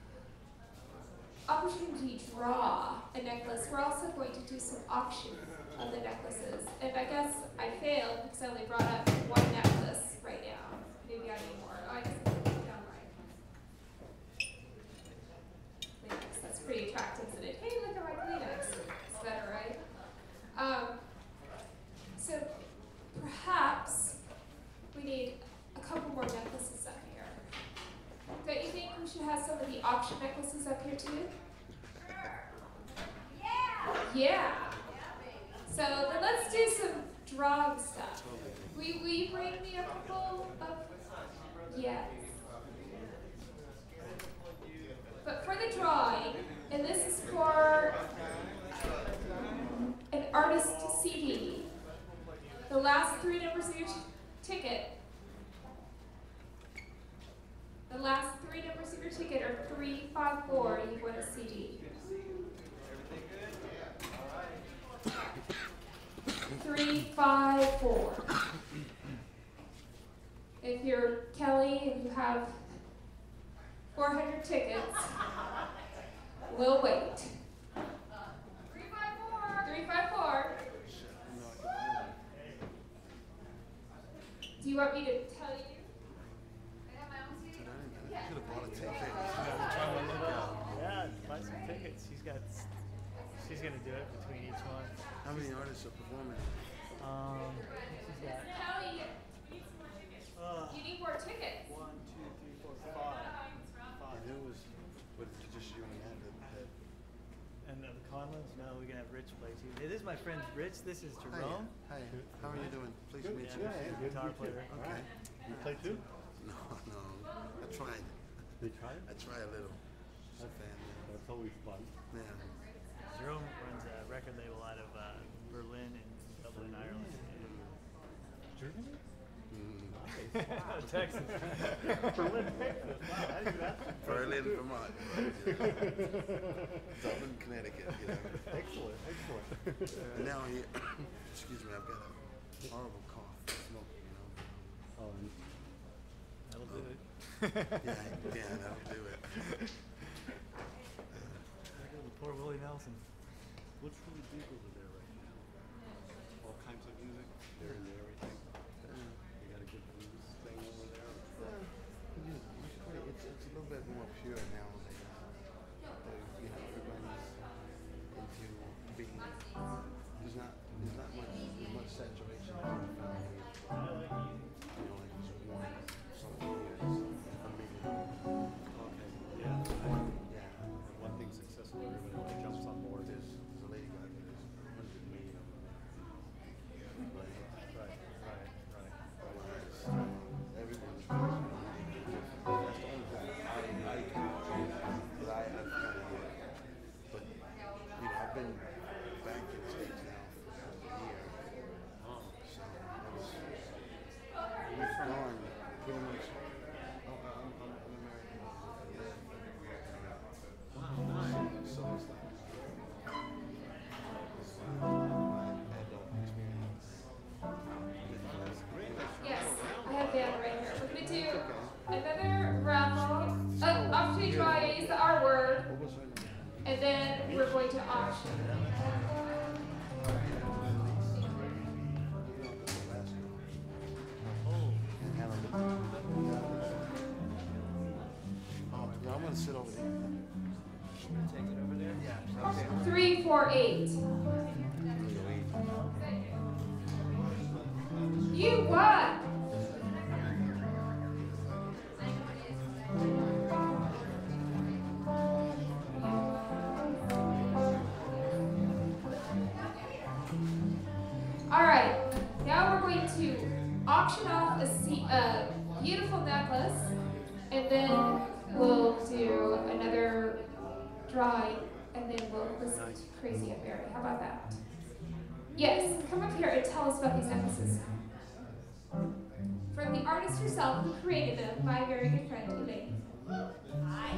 opportunity draw a necklace. We're also going to do some auction of the necklaces. And I guess I failed because I only brought up one necklace right now. Maybe I need more. Oh, I guess I put it down right. Kleenex. That's pretty attractive, isn't it? Hey, look at my Kleenex. It's better, right? Um, so perhaps we need a couple more necklaces up here. Don't you think we should have some of the auction necklaces up here too? Yeah. Yeah. So then let's do some drawing stuff. Will you, will you bring me a couple of? Yes. But for the drawing, and this is for an artist C D. The last three numbers of your t- ticket. The last three numbers of your ticket are three five four. You win a C D. Three five four. If you're Kelly and you have four hundred tickets, we'll wait. Three five four. Three five four. Do you want me to tell you? Could have bought a ticket. Yeah, buy some tickets. She's got, she's going to do it between each one. How many artists are performing? Um, she's got Kelly, you need some more tickets. uh, You need more tickets. one, two, three, four, five. And it was with just you and that. that, that And the Conlons? No, we're going to have Rich play too. Hey, this is my friend Rich. This is Hi, Jerome. hi. How are you doing? Pleased to meet you. Yeah, guitar player. Okay. You play too? No, no. I tried. They tried? I try a little. Just a fan, That's always fun. man. Man. Jerome runs a record label out of uh, Berlin and Dublin, Ireland. Germany? Mm. Texas. Berlin, Texas. Wow, I didn't do that. Berlin, Vermont. Dublin, Connecticut. You know. Excellent, excellent. And now he, excuse me, I've got a horrible cough. Smoking, you know. Oh, and That'll do it. Yeah, yeah, that'll do it. There goes the poor Willie Nelson. what's really big over there right now? All kinds of music. They're into everything. You got a good blues thing over there. Yeah, it's, pretty, it's, it's a little bit more pure now. Than, uh, you know, everybody's into being. There's not, there's not much, there's much saturation. You know, like just one something years. I mean, Okay, yeah. yeah. If one thing's successful, everybody jumps on board. There's, there's a lady guy that is going to auction. Yeah, I'm gonna sit over there. Take it over there? Yeah. Okay. Three, four, eight. You won. All right, now we're going to auction off a se- a beautiful necklace, and then we'll do another drawing, and then we'll listen to Crazy Aunt Mary. How about that? Yes, come up here and tell us about these necklaces. From the artist herself who created them, my very good friend Elaine. Hi.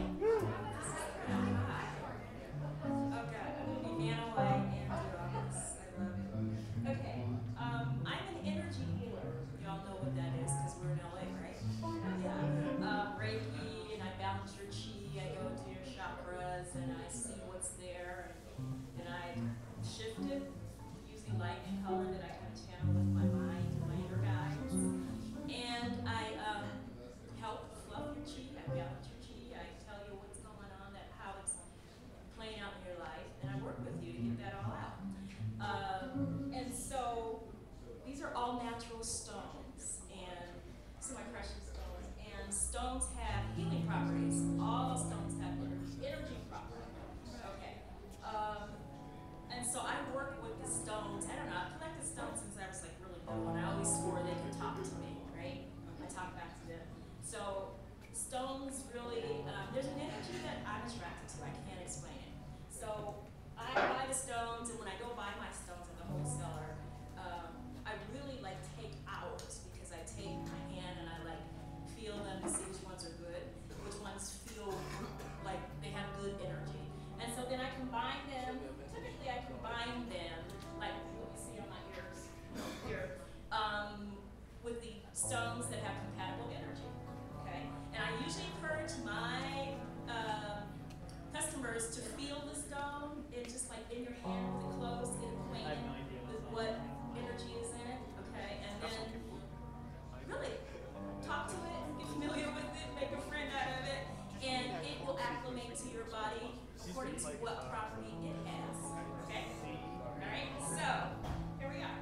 Okay, I'm Nana White and Roberts. I love it. Okay, um, I'm an energy healer. Y'all know what that is because we're in L A, right? Yeah. Um, Reiki, and I balance your chi. I go into your chakras and I see what's there, and, and I shift it using light and color that I can channel with my mind and my inner guides. And I um, help fluff your chi. I balance your chi. I tell you what's going on, that how it's playing out in your life, and I work with you to get that all out. Um, and so these are all natural stones, and some of my precious stones. And stones have healing properties. All stones have energy, energy properties. Okay. Um, and so I work with the stones. I don't know. I've collected stones since I was like really little, and I always swore they could talk to me, right? I talk back to them. So stones really, um, there's an energy that I'm attracted to. I can't explain it. So I buy the stones, and when I go buy my stones at the wholesaler, um, I really like take hours because I take my hand and I like feel them to see which ones are good, which ones feel like they have good energy. And so then I combine them, typically I combine them, like what you see on my ears here, um, with the stones that have compatible energy, okay? And I usually encourage my um, customers to feel the stone, it just like in your hand with it closed, get acquainted with what energy is in it, okay? And then really talk to it, get familiar with it, make a friend out of it, and it will acclimate to your body according to what property it has, okay? All right, so here we are.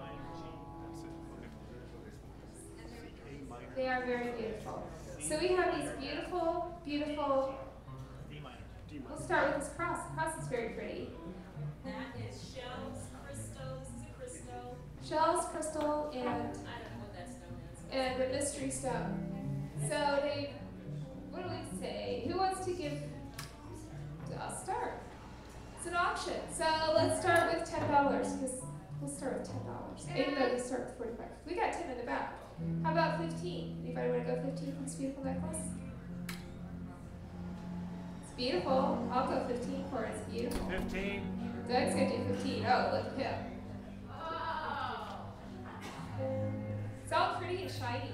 They are very beautiful. So we have these beautiful, beautiful. D minor. D minor. We'll start with this cross. The cross is very pretty. That is shells, crystals, this is a crystal. Shells, crystal, and I don't know what that stone is. and the mystery stone. So they, what do we say? Who wants to give? I'll start. It's an auction. So let's start with ten dollars because we'll start with ten dollars. Even though we start with forty-five. We got ten in the back. How about fifteen? Anybody want to go fifteen for this beautiful necklace? It's beautiful. I'll go fifteen for it. It's beautiful. Fifteen. Doug's gonna do fifteen. Oh, look at him. It's all pretty and shiny.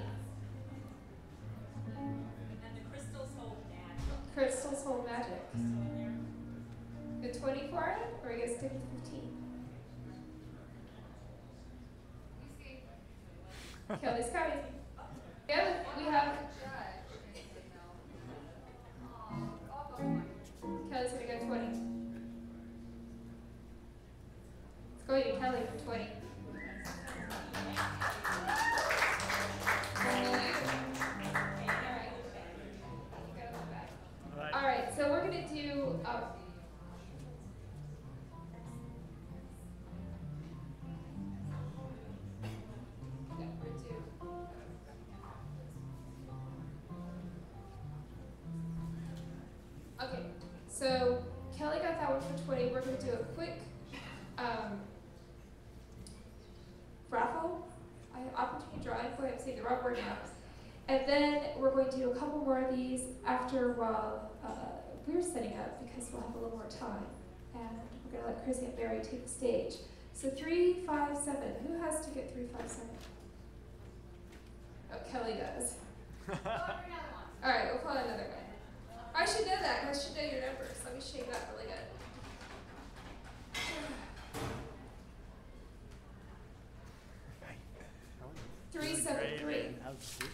And the crystals hold magic. Crystals hold magic. So in there. The twenty for it, or are you gonna stick with fifteen? Kelly's coming. Yeah, we have. Kelly's gonna go twenty. Let's go to Kelly for twenty. All right, so we're gonna do. Uh, Okay, so Kelly got that one for twenty. We're going to do a quick um, raffle, I, opportunity drawing. Go ahead and say the wrong word now. And then we're going to do a couple more of these after while uh, we're setting up because we'll have a little more time. And we're going to let Crazy Aunt Mary take the stage. So three, five, seven. Who has to get three, five, seven? Oh, Kelly does. All right, we'll call another one. I should know that because I should know your numbers. Let me shake that really good. Three seven three. Man, how's business?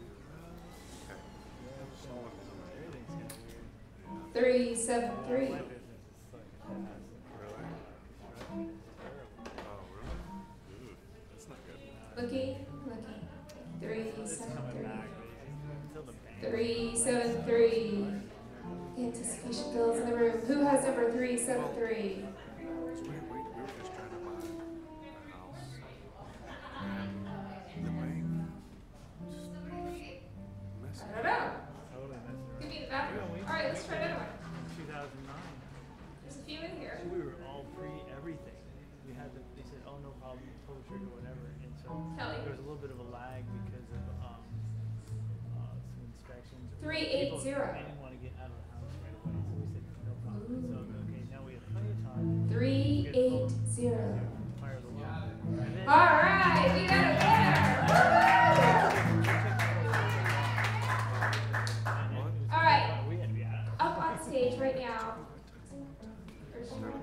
Everything's kind of weird. Three seven My three. business is fucking fast. Really? Oh, really? Ooh, that's not good. Looking, looking. Three seven Coming three. back, but until the bank. Three seven three. Anticipation bills in the room. Who has number three seven three? So we, we, we were just trying to buy a house. And the bank just messed I don't know. Totally messed Give around. me the bathroom. Yeah, we- All right, let's try another one. two thousand nine. There's a few in here. We were all pre everything. We had the, they said, oh, no problem, pull the trigger, whatever. And so Kelly. there was a little bit of a lag because of um, uh, some inspections. Three eight People- zero. They didn't want to get out of the house right away. So we said, no problem. So, okay, now we have plenty of time. Three Get eight home, zero. fire the law. And then, All right, we got a winner. Woo! and then it was- All right. We had to be out of it. Up on stage right now. Or should I-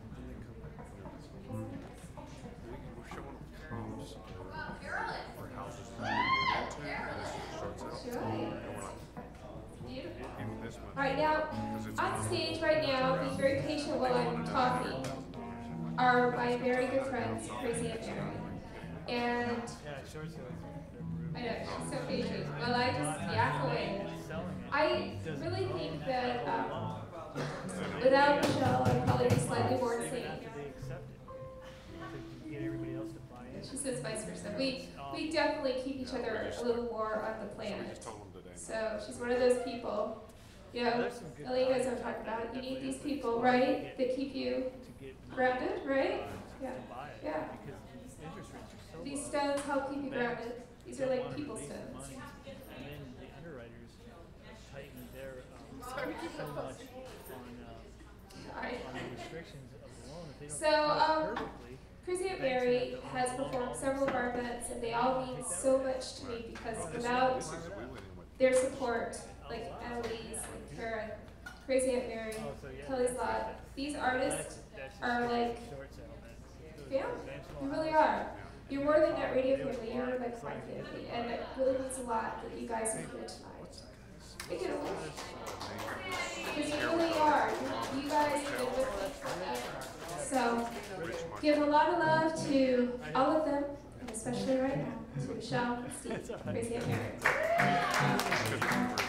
We're showing them homes or houses that we get into. Short sale. Sure. And we're like, Beautiful. even this one. All right, now Because it's on stage right now, be very patient while I'm talking, are my very good friends, Crazy and Mary. And Yeah, short sales. They're brutal. I know, she's so patient. Well, I just yak away. Selling it. I really think that um, without Michelle, I'd probably be slightly more Even insane. after they accept it, to get everybody else to buy in. She says vice versa. We we definitely keep each other a little more on the We planet. just told them today. So she's one of those people. You know, There's some good Ellie knows products what I'm talking about. You need definitely these to people, get- right, that keep you To get grounded, right? Yeah. to buy it. Yeah. Because interest rates are so These low. stones help keep you grounded. These are Don't like wanna people release the stones. money. And then the underwriters tighten their, um, so much on, uh, Alright. on the restrictions of the loan. If they don't So, do it um, perfectly, Crazy Aunt Mary has performed several of our events, and they all mean so much to me because without This is, we went in with. their support, like Annalise and Karen, Crazy Aunt Mary, oh, so yeah. Kelly's Lot, these artists That's, that's just are like short sale. That's, those family. conventional You really houses. are. You're more than that radio family, you're like my family, and it really means a lot that you guys are here tonight. Make it a wish. Because you really are. You, you guys have been with me forever. So, give a lot of love to all of them, and especially right now, to Michelle and Steve, Crazy Aunt Mary. He's a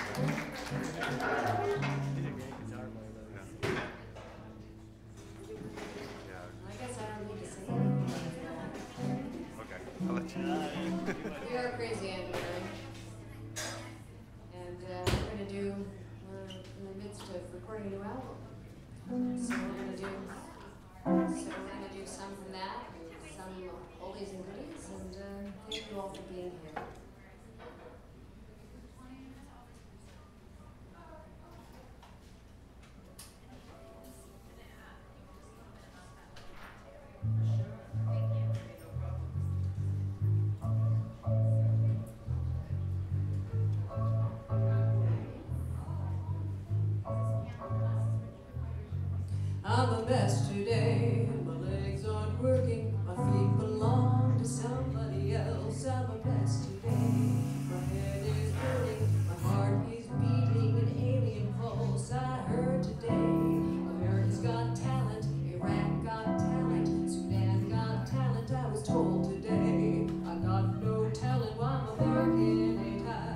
great guitar player, though. Yeah. I guess I don't need to say anything. Okay, I'll let you. We are Crazy Aunt Mary. And uh, we're going to do, we're in the midst of recording a new album. So we're going to do, so we're going to do some from that, some oldies and goodies, and uh, thank you all for being here. I'm a mess today, my legs aren't working, my feet belong to somebody else. I'm a mess today, my head is burning, my heart is beating an alien pulse. I heard today, America's got talent, Iraq got talent, Sudan got talent. I was told today, I got no talent, well, I'm American, ain't I?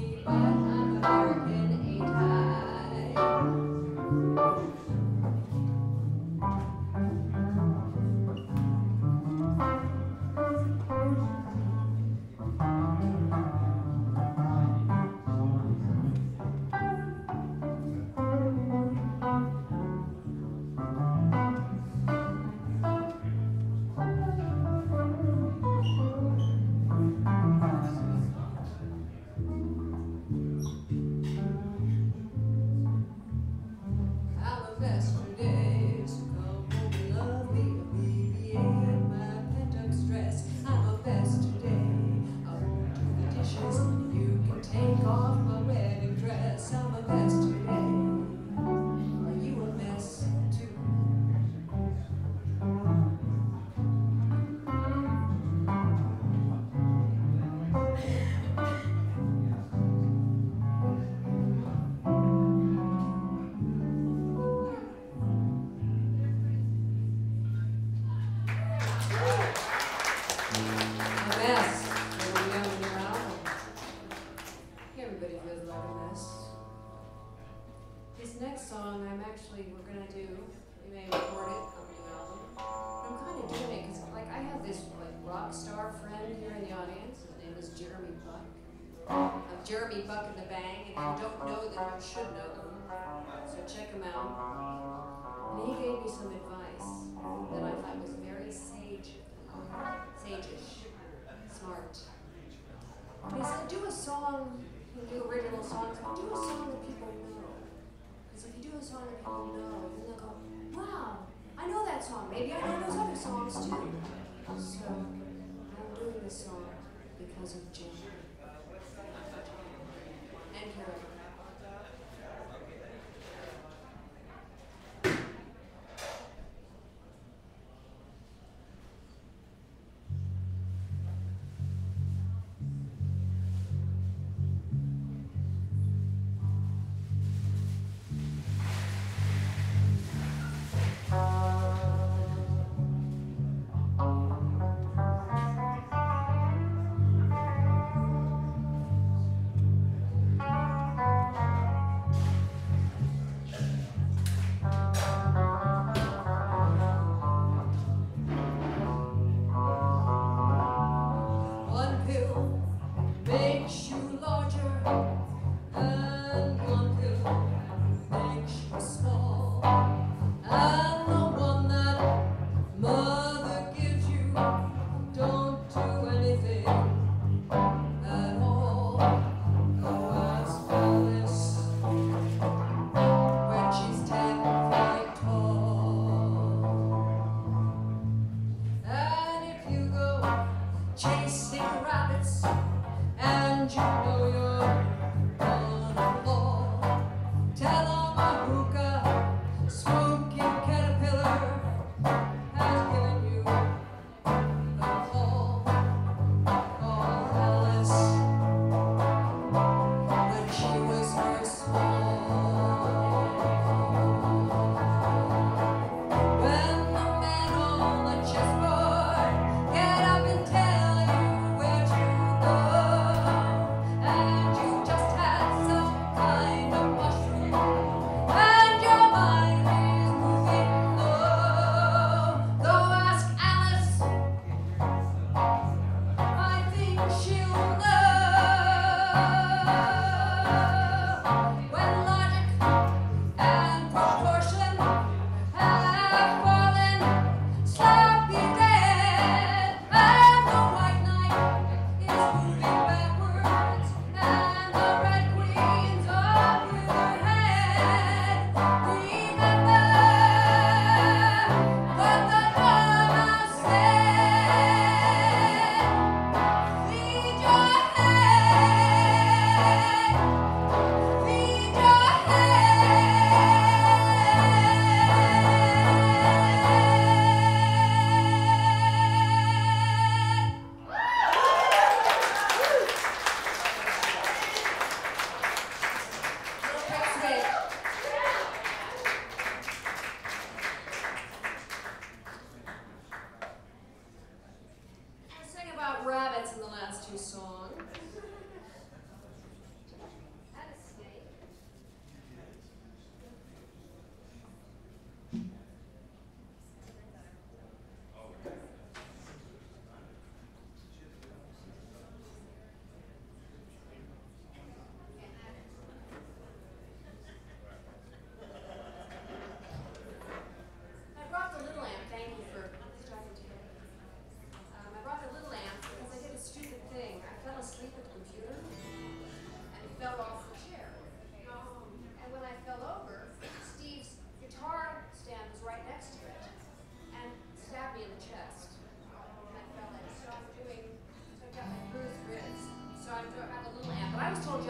me, but I'm American, ain't I? I'm a mess today, so come home and love me, alleviate my pent-up stress. I'm a mess today, I won't do the dishes, you can take off my wedding dress. I'm a mess today, are you a mess too? A mess. Every young in your album. Everybody feels like a mess. This next song, I'm actually, we're gonna do, we may record it on the new album. But I'm kind of doing it because, like, I have this, like, rock star friend here in the audience. His name is Jeremy Buck. Of Jeremy Buck and the Bang, and if you don't know them, you should know them. So check him out. And he gave me some advice that I thought was very sage, sage-ish, smart. And he said, do a song, you do original songs, but do a song that people know. Because if you do a song that people know, then they'll go, wow, I know that song. Maybe I know those other songs too. So I'm doing this song because of Jim. And Carol. One pill makes you larger, and one pill makes you small. And the one that mother gives you don't do anything at all. Oh, ask Alice when she's ten feet tall. And if you go chasing rabbits and you know you're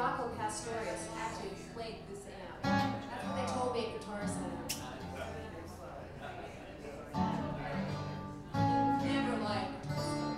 Jaco Pastorius actually played this amp. That's what they told me at Guitar Center. Never liked Guitar Center.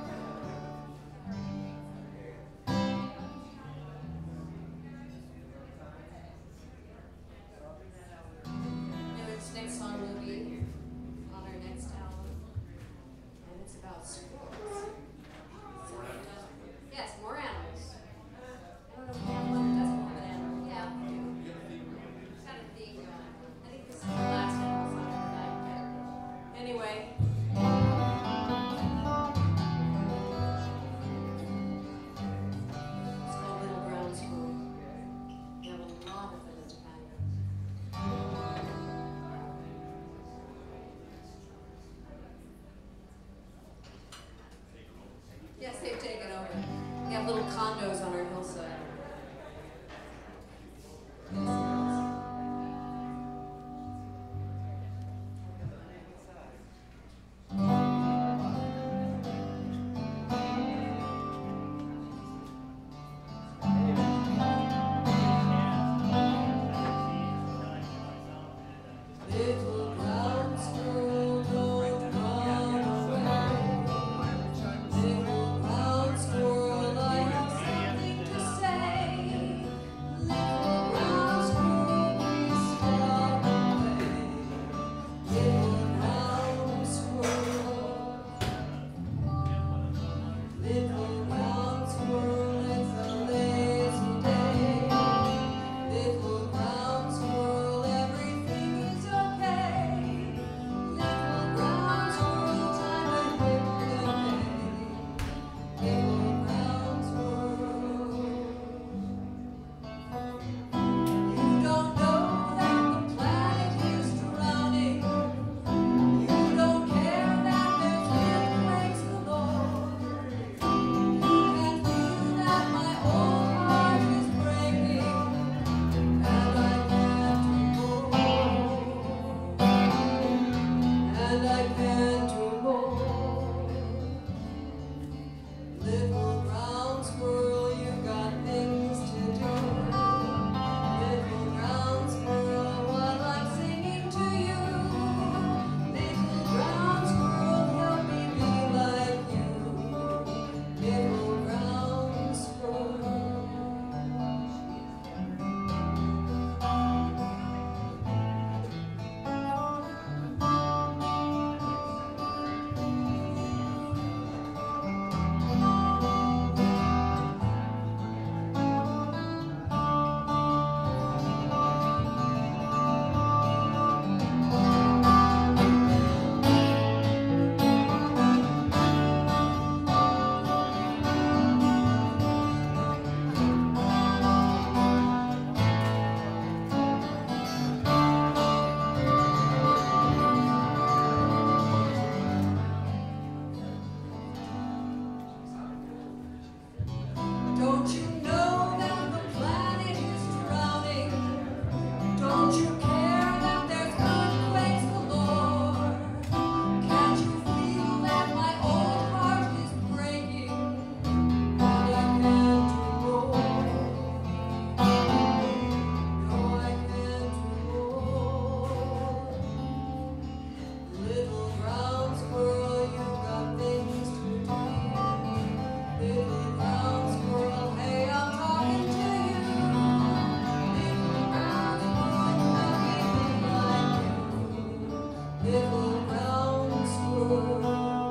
And its next song will be on our next album, and it's about squirrels. So, uh, yes, more animals. I don't know if we have one that doesn't have an animal. Yeah, we do. It's kind of theme going on. I think this is the last animal song of the night. Anyway. It's called Little Brown Squirrel. We have a lot of them in Japan. Yes, they've taken over. We have little condos on our hillside. Little brown squirrel, don't run away. Little brown squirrel, I have something to say. Little brown squirrel, please stop and play. Little brown squirrel. Little brown squirrel, it's a lazy day. Little brown squirrel, everything is okay. Little brown squirrel, time to hit the hay. Little brown squirrel. You don't know that the planet is drowning. You don't care that there's earthquakes galore. You can't feel that my old heart is breaking, and I can't do more. And I can't do more. Little brown squirrel, you got things to do. Little brown squirrel, while I'm singing to you. Little brown squirrel, help me be like you. Little brown squirrel. Don't you know that the planet is drowning? Don't you care that there's earthquakes galore? Can't you feel that my old heart is breaking, and I can't do more? No, I can't do more. Little brown squirrel, you got things to do. Little brown squirrel, hey, I'm talking to you. Little brown squirrel, let me be like you. Little brown squirrel.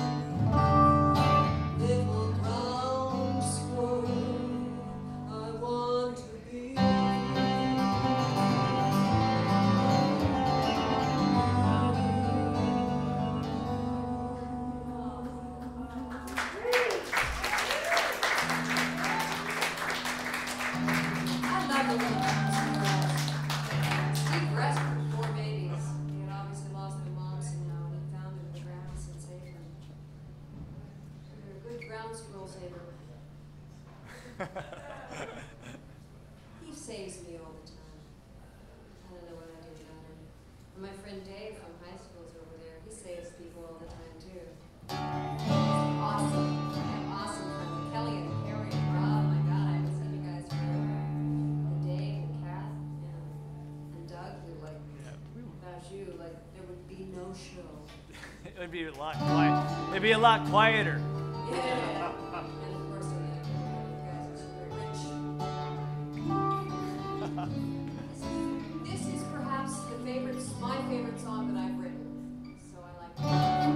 Little brown squirrel, I want to be. I love the little brown squirrels. Steve rescued four babies. He had obviously lost their moms somehow, and he found them in the grass and saved them. You're a good ground squirrel saver. He saves me all the time. I don't know what I do without him. And my friend Dave from high school is over there. He saves people all the time too. He's awesome. I have awesome friends. Kelly and Harry and Rob. My God, I haven't seen you guys forever. it'd be a lot quiet. It'd be a lot quieter. Yeah. And of course, you guys are super rich. This is perhaps the favorite, my favorite song that I've written. So I like it.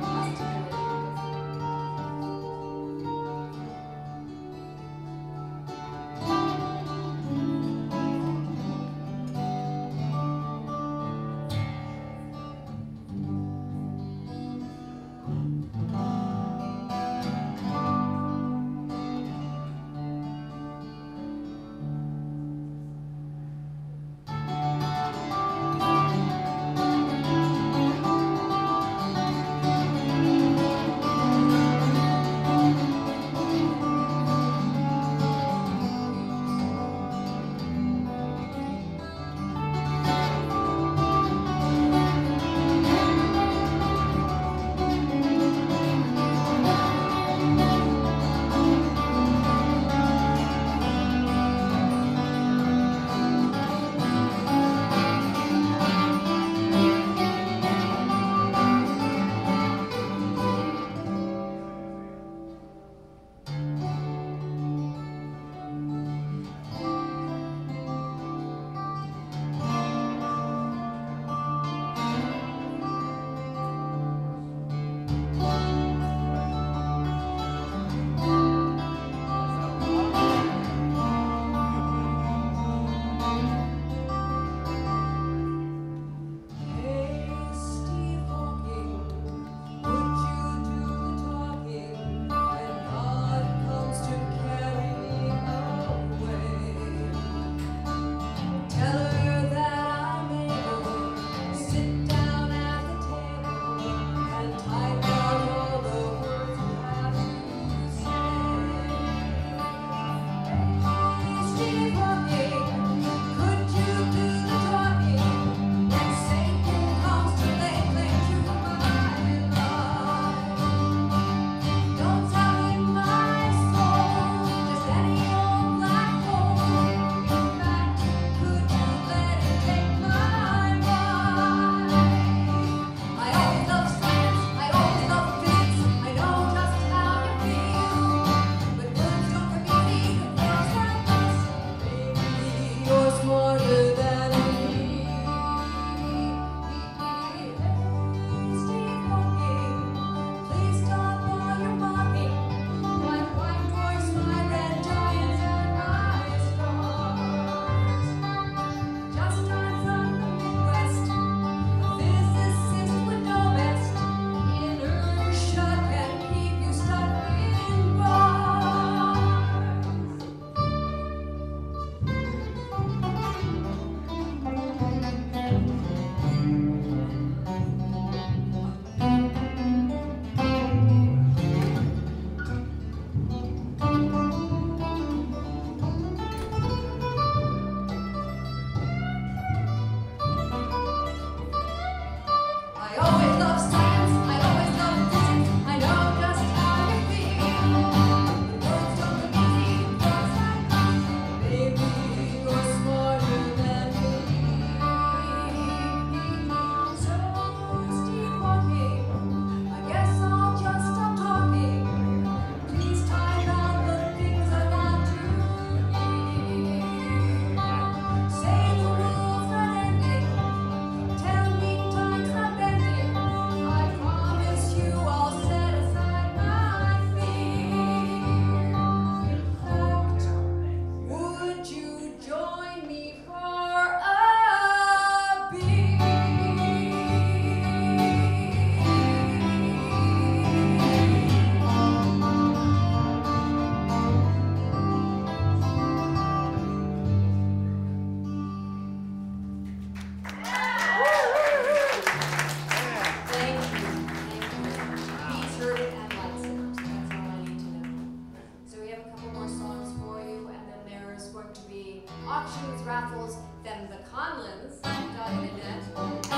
auctions, raffles, then the Conlins, Doug and Annette,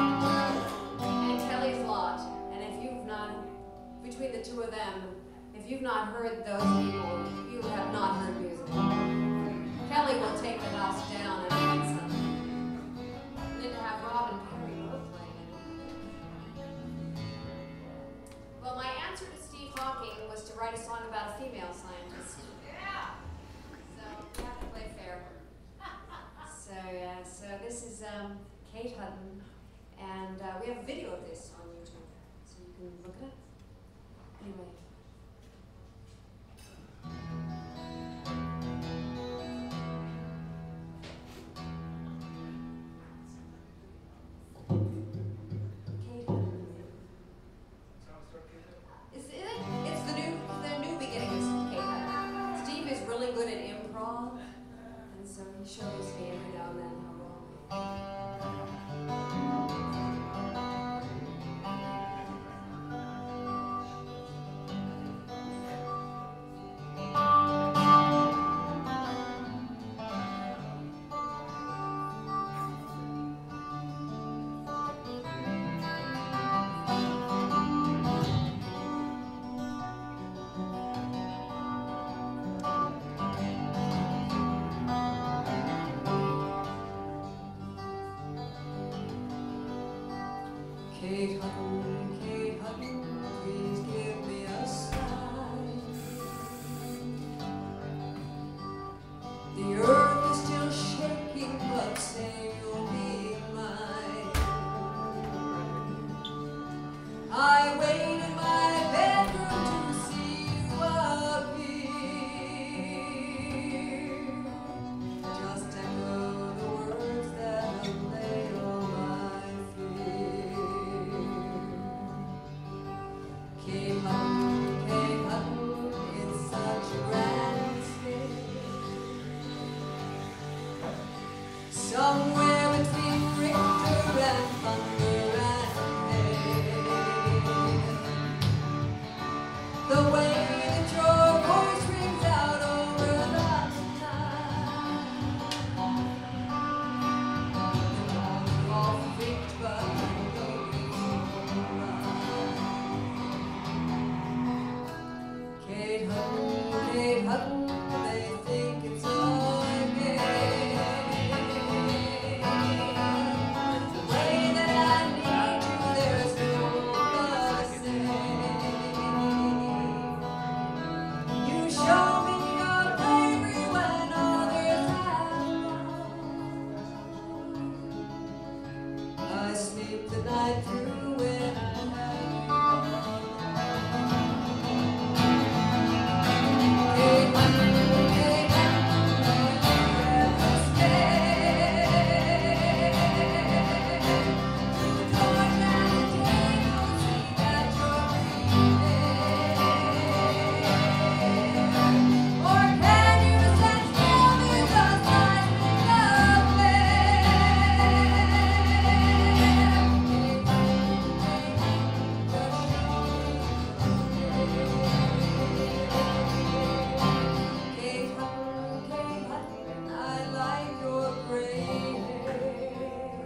and Kelly's Lot. And if you've not, between the two of them, if you've not heard those people, you have not heard music. Kelly will take the house down and then some. And then to have Rob and Perry both playing it. um, Kate Hutton, and uh, we have a video of this on YouTube, so you can look it up. Anyway. Kate Hutton. Is it? It's the new, the new beginnings of Kate Hutton. Steve is really good at improv, and so he shows me every now and then how wrong Kate Hutton, Kate Hutton, please give me a sign. The earth is still shaking, but say you'll be mine. I wait in my bedroom to see you appear. Just echo the words that have laid on my fear. Kate Hutton, Kate Hutton, it's such a grand escape. Somewhere between Richter and thunder and hail. The way that your voice rings out over the night. I'm all freaked, but I know it's alright. Kate Hutton, Kate Hutton, they think it's all a game. The way that I need you, there's no other same. You show me your bravery when others have gone. I sleep the night through when I have you. Kate Hutton, Kate Hutton, never stay. Through the doors and the tables, see that you're breathing. Or can you stand still because I think of Kate Hutton, Kate Hutton, I like your gray hair.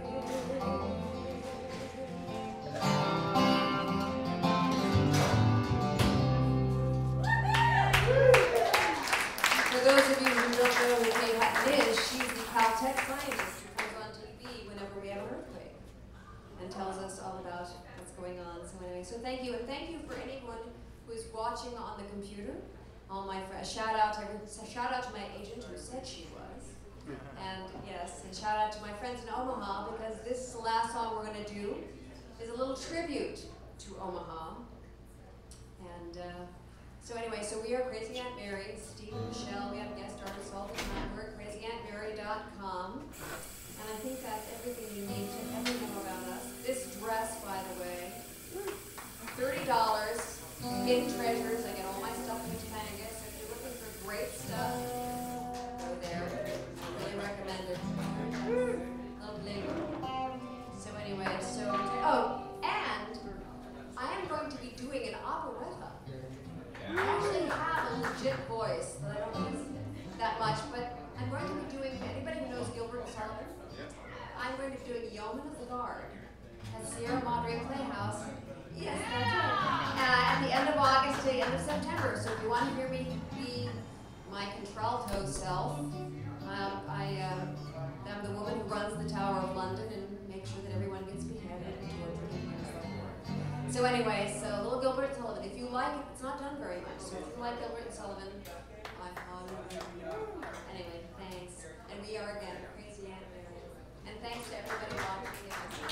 For those of you who don't know who Kate Hutton is, she's the Caltech scientist who comes on T V whenever we have an earthquake and tells us all about what's going on. So anyway, so thank you, and thank you for anyone who is watching on the computer. All my friends, shout out to shout out to my agent who said she was, and yes, and shout out to my friends in Omaha because this last song we're going to do is a little tribute to Omaha. And uh, so anyway, so we are Crazy Aunt Mary, Steve and Michelle. We have guest artists all the time. We're at crazy aunt mary dot com, and I think that's everything you need to ever know about us. This dress, by the way, thirty dollars. Hidden treasures. I get all my stuff in Topanga. So if you're looking for great stuff, go there. I really recommend it. Lovely. So anyway, so oh, and I am going to be doing an operetta. I actually have a legit voice that I don't use that much, but I'm going to be doing. Anybody who knows Gilbert and Sullivan? I'm going to be doing Yeoman of the Guard at Sierra Madre Playhouse. Yes, that's right. Uh, at the end of August to the end of September. So if you want to hear me be my contralto self, um, I um, am the woman who runs the Tower of London and makes sure that everyone gets beheaded and tortured and so forth. So anyway, so Little Gilbert and Sullivan. If you like it, it's not done very much. So if you like Gilbert and Sullivan, I'm on. Anyway, thanks. And we are again Crazy Aunt Mary. And thank thanks to everybody watching.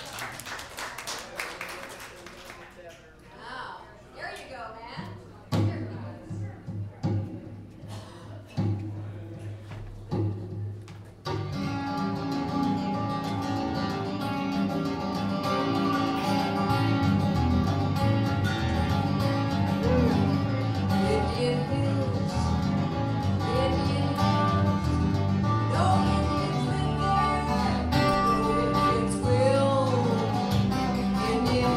Now, here you go, man. Here Indian hills, Indian hills, no Indians live there, no Indians will. Indian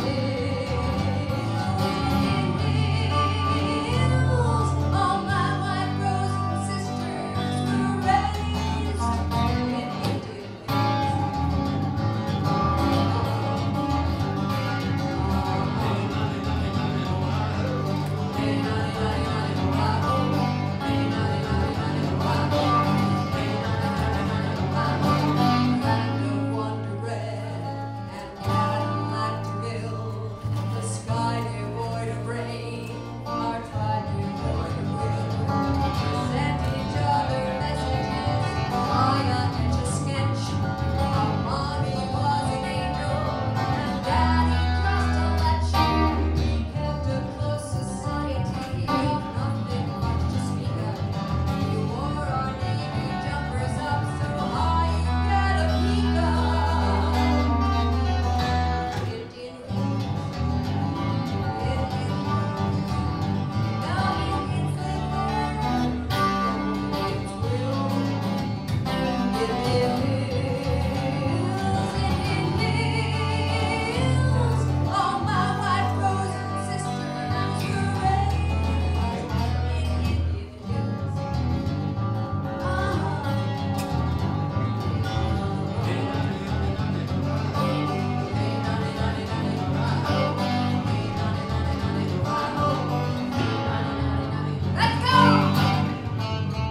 hills, all my white brothers and sisters were raised in Indian Land of wonder red and Cadillac to build, the sky devoid of rain, our tribe devoid of will. Sent each other messages via etch a sketch. Our mommy was an angel and daddy just a lech. We kept a close society, nothing much to speak of. We wore our navy jumpers up so high you get a peek of. Indian hills, Indian hills, now Indians live there, no Indians will. Indian hills, Indian hills, all my white brothers and sisters were raised in Indian hills. Let's go!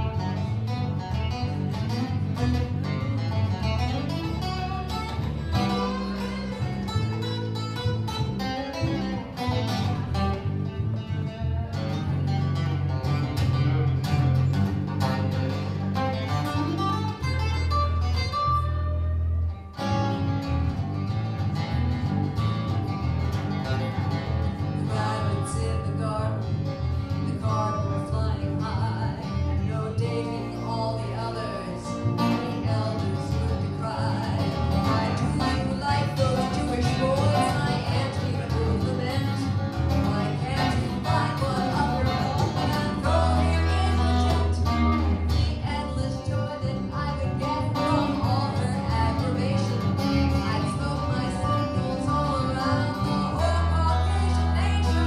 Rabbits in the garden, the garden flying high. No dating all the others, the elders would decry. Why do you like those Jewish boys? My auntie would lament. Why can't you find one upper and throw him in the tent? The endless joy that I could get from all her aggravation. I'd smoke my signals all around the whole Caucasian nation.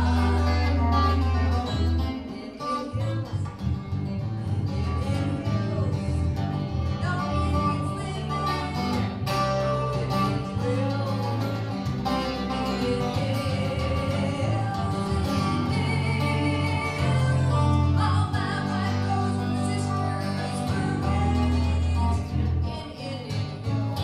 Indian hills, Indian hills, no Indians live there, no Indians will. Indian hills, Indian hills, all my white brothers and sisters were raised in Indian hills.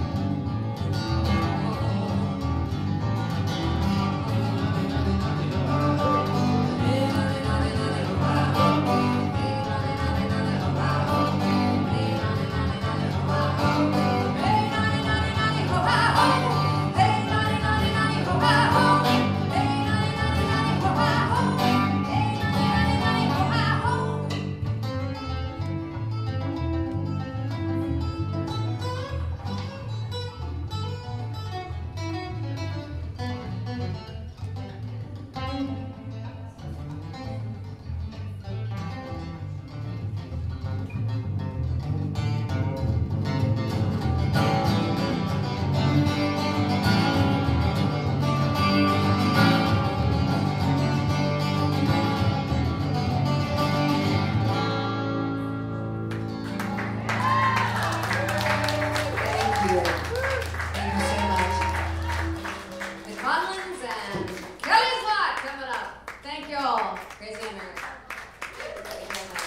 Thank you. Thank you so much. The Conlins and Kelly Slot coming up. Thank you all. Crazy America. Thank you very much.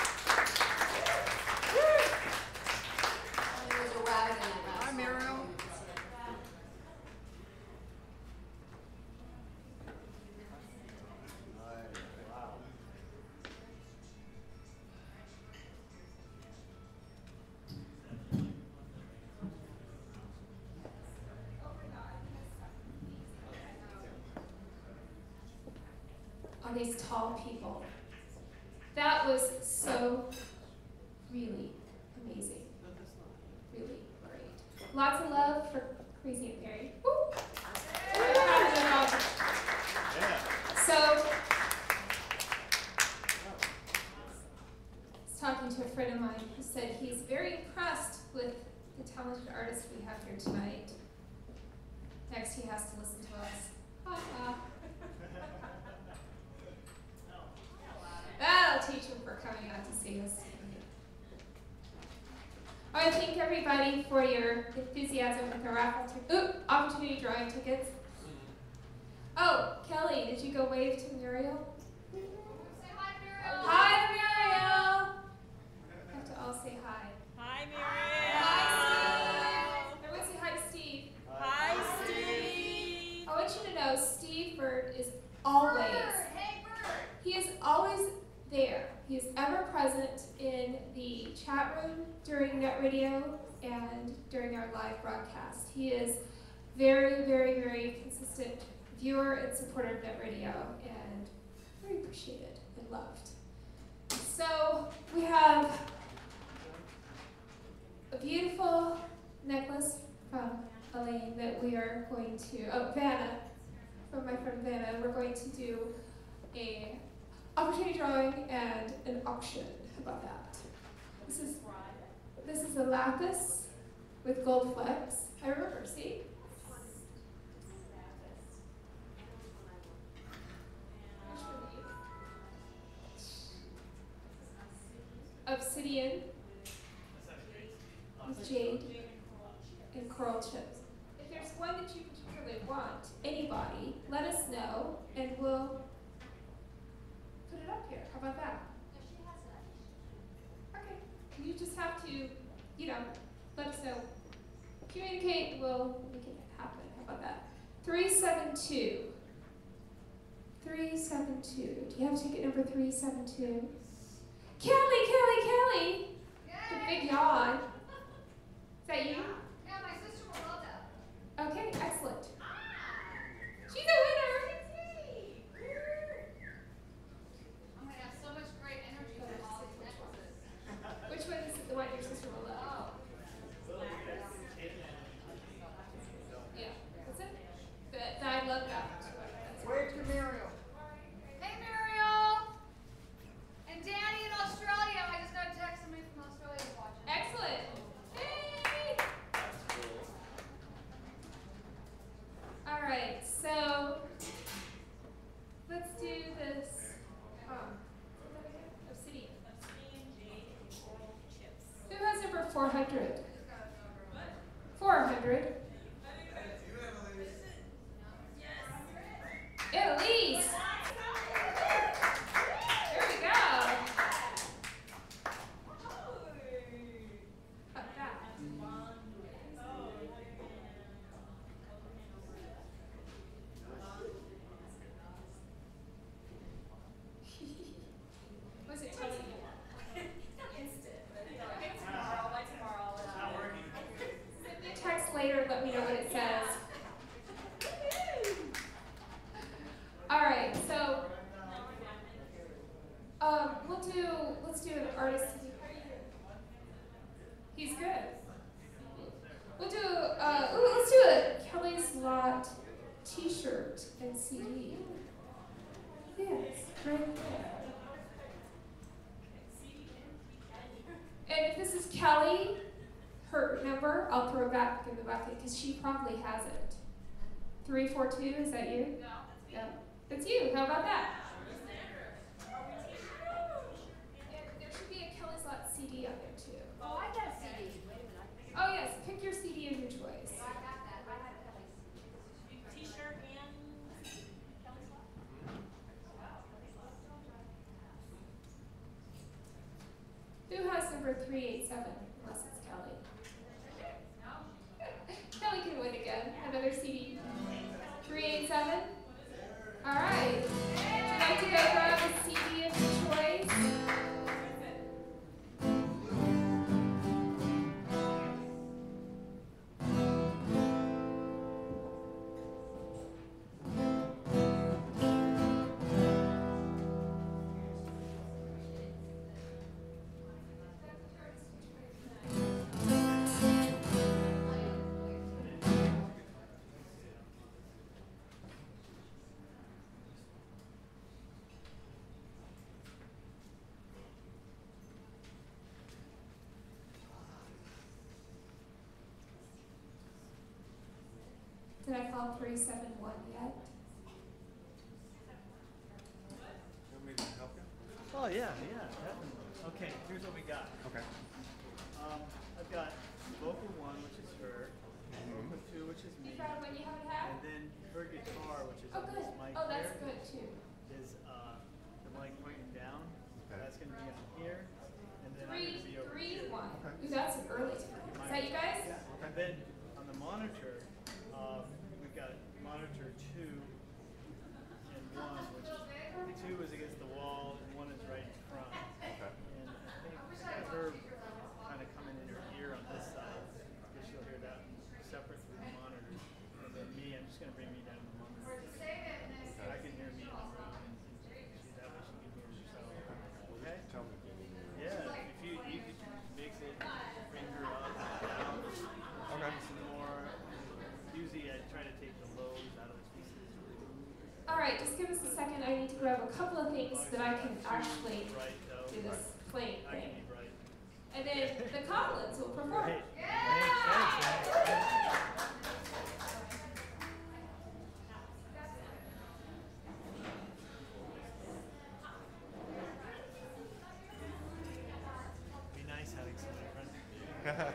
There was a rabbit in that last Hi, Muriel. these tall people. That was so really amazing. Really great. Lots of love for Crazy and Perry. Woo! We're proud of them all. So, I was talking to a friend of mine who said he's very impressed with the talented artists we have here tonight. Next, he has to listen to us. Ha ha. That'll teach him for coming out to see us. I want to thank everybody for your enthusiasm with the raffle ticket. Oop, opportunity drawing tickets. Oh, Kelly, did you go wave to Muriel? Say hi, Muriel. Hi, Muriel. We have to all say hi. Hi, Miriam. Hi, Steve. Everyone say hi to Steve. Hi, Steve. I want you to know Steve Bird is always, Bird. Hey, Bird. he is always there. He is ever present in the chat room during Net Radio and during our live broadcast. He is very, very, very consistent viewer and supporter of Net Radio and very appreciated and loved. So we have a beautiful necklace from Elaine that we are going to, oh, Vanna, from my friend Vanna, we're going to do a opportunity drawing and an auction. How about that? This is this is a lapis with gold flecks. I remember, see? Obsidian with jade and coral chips. If there's one that you particularly want, anybody, let us know and we'll put it up here. How about that? Okay. You just have to, you know, let us know. Communicate, we'll make it happen. How about that? three seven two. three seven two. Do you have ticket number three seven two? Kelly, Kelly, Kelly! The big yawn. Is that you? Yeah, my sister will love that. Okay, excellent. She's a winner! I'm going to have so much great energy from all these necklaces. Which one is the one your sister will love? Yeah, what's it? The, the I love that. Wave to Muriel. Hey, Muriel! And Danny in Australia. I just got a text from me from Australia watching. Excellent. Hey! All right, so let's do this. Um, obsidian. Who has number four hundred? four hundred. Annalise! There we go. About that. What's it telling you? Send me a text later and let me know what it says. All right, so um, we'll do, let's do an artist. He's good. We'll do, uh, ooh, let's do a Kelly's Lot t-shirt and C D. Yes, right there. And if this is Kelly, her number, I'll throw it back in the bucket because she probably has it. three four two, is that you? No. No. It's you. How about that? And there should be a Kelly's Lot C D out there too. Oh, I got a C D. Wait a minute. Oh yes, pick your C D of your choice. I got that. I had Kelly's. T-shirt and Who has number three eight seven? Unless it's Kelly. Kelly can win again. Another C D. three eight seven. All right. Did I call three seven one yet? Want me to help you? Oh yeah, yeah, definitely. Okay, here's what we got. Okay. Um, I've got vocal one, which is her, Mm-hmm. vocal two, which is me, You found one you haven't had? and then her guitar, which is Oh, on good. this mic Oh, that's here, good too. is uh, the mic pointing down. Okay. That's going to be on here, and then I'm Three, going to be over three, here. one. Okay. Ooh, that's an early time. Is that you guys? Yeah. And then on the monitor, uh, we've got monitor two and one, which is two is against the wall and one is right in front. Okay. And I think I got her kind of coming in her ear on this side, because she'll hear that separate from the monitors. And then me, I'm just going to bring me down to the monitor. I can hear me in the room, and she, that way she can hear herself. Okay? Tell me. Yeah, if you, you could mix it, finger up, down, Okay. some more. Usually I try to take the lows out of the pieces. All right, just give us a second. I need to grab a couple of things that I can actually Right, though. do this playing I can thing. be right. And then the Collins will perform. Right. Thanks, thanks, thanks. Be nice having somebody friendly.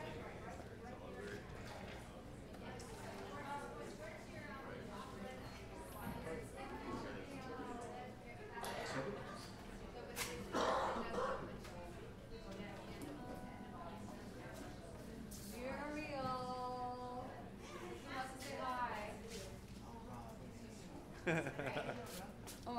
Muriel. Who wants to say hi? Oh.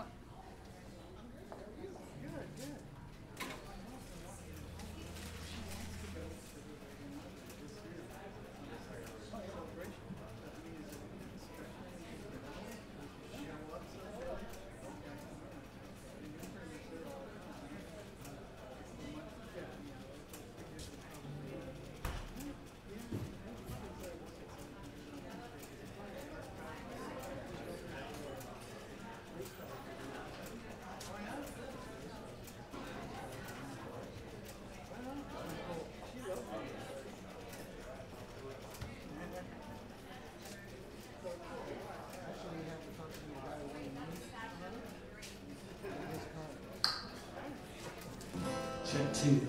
Check two.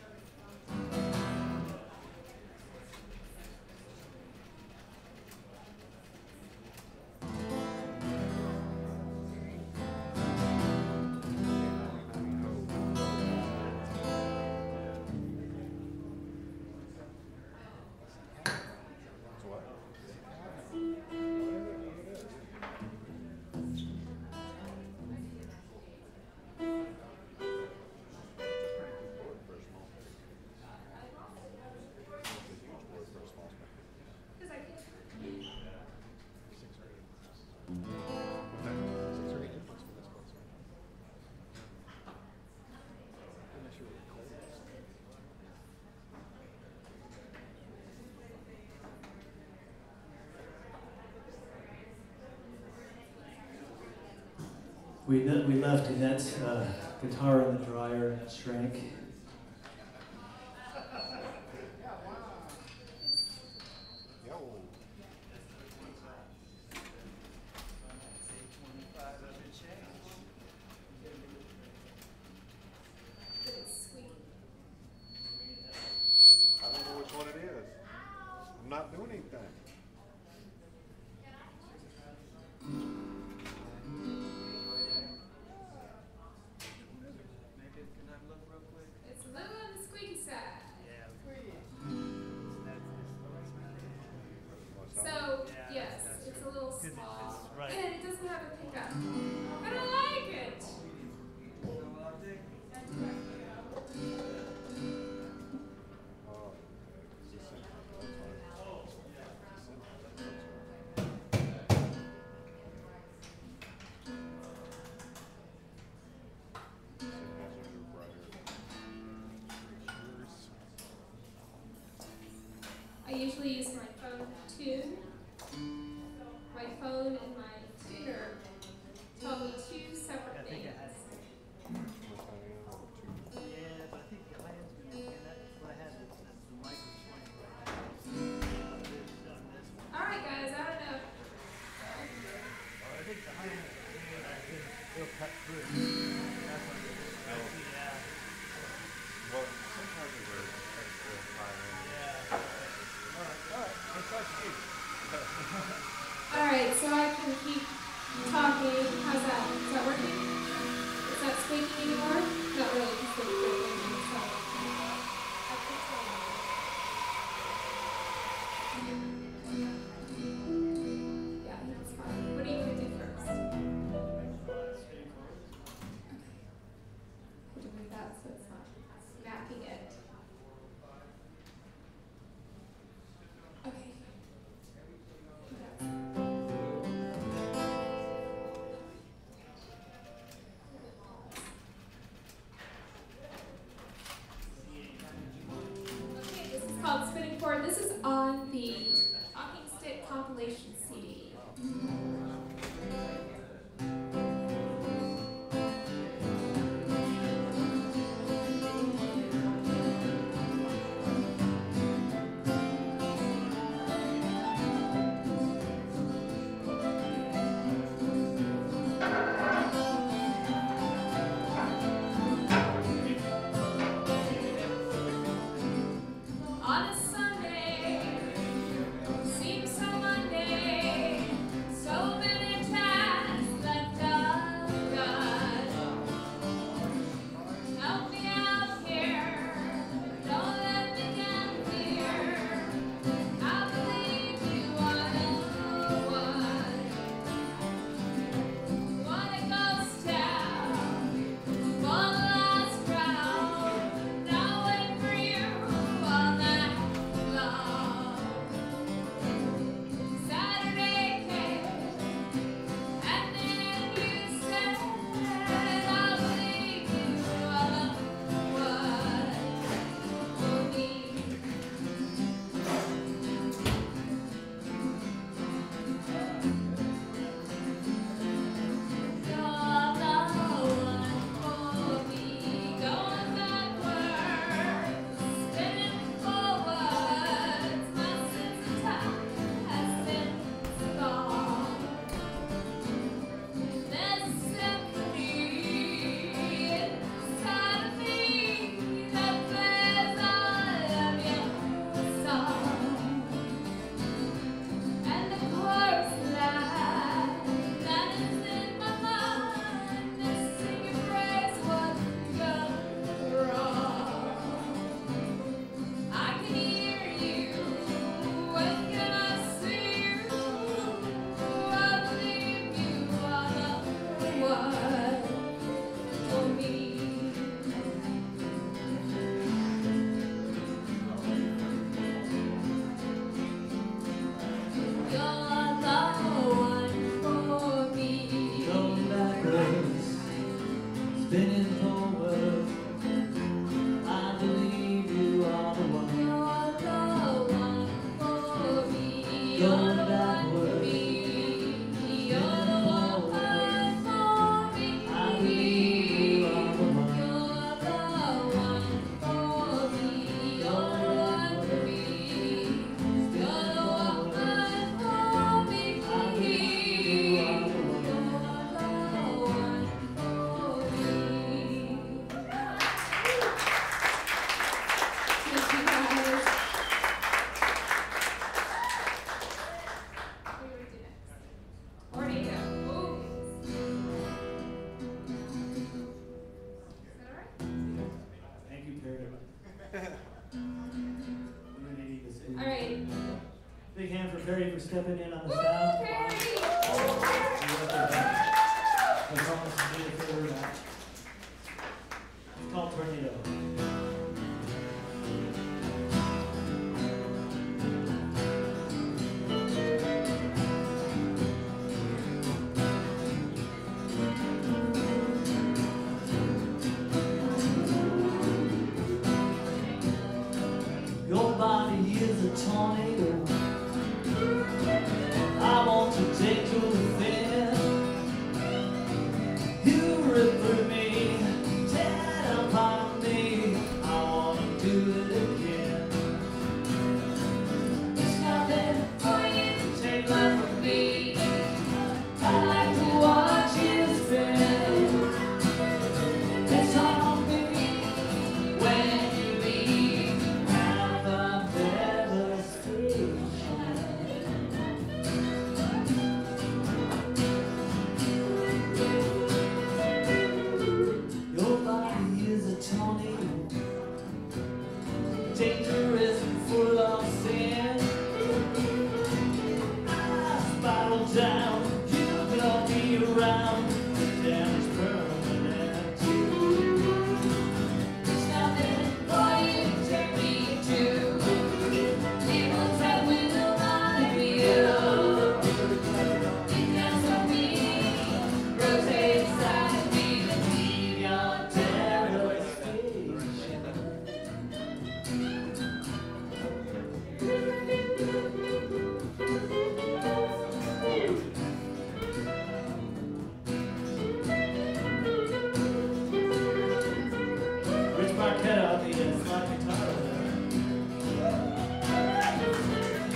What? Because I can. Six or eight. Okay. Six or eight inputs for this one. Unless you're recording. We, ne- we left Annette's uh, guitar in the dryer and it shrank. Yo. But it's squeaky. I don't know which one it is. I'm not doing anything. Maybe can I look real quick? It's a little on the squeaky side. Yeah. So, Yeah, yes, that's it's a true. little 'Cause it- small. it's right. And it doesn't have a pickup. I don't like it. Oh, is this it? That's fine. Is this it? That's fine. Sennheiser's are brighter. Yours. I usually use my phone to tune. My phone and my tuner tell me two separate I think I had things. What's that in? Or two? Yeah, but I think the iron's gonna be, and that's what I had, is the mic was swinging right. On this, on this one. All right, guys, I don't know if All right, so I can keep talking. How's that? Is that working? Is that squeaking anymore? Not really, because the the thing is so. Yeah, that's fine. What are you gonna do first? We'll do that so it's not smacking it. Okay. Okay, this is called Spinning Forward. This is on the Talking Stick compilation C D. On a Sunday, seems so Monday, so many tasks left undone. Help me out here, don't let me down here. I believe you are the one. Wanna go down, one last round. Now wait for you all night long. Saturday came, and then you said, I believe you are the one for me. You're the one for me. Going backwards, spinning forwards. My sense of time has been gone. There's a symphony inside of me that plays all of your song. And the chorus line that is in my mind is singing praise what goes wrong. I can hear you, when can I see you? I believe you are the one for me. You're the one for me. Going backwards, spinning forward. I believe you are the one. You're the one for me. You're Going the one for backwards, me. You're the one for me. I believe you are the one. You're the one for me. You're the one for me. You're the one for me. I believe you are the one. You're the one for me. Thank you guys. What do we do next? Tornado. Ooh. Is that all right? Thank you, Perry. We're gonna need this. All right. Big hand for Perry for stepping in on the Woo, sound. Perry! It's almost a bit of favor back. It's called Tornado. Your body is a tornado. I want to take you to the fair. You rip through me, tear apart me. I want to do it again. There's nothing for you to take life from me. I like to watch you spin. It's on me when you leave out of the devastation.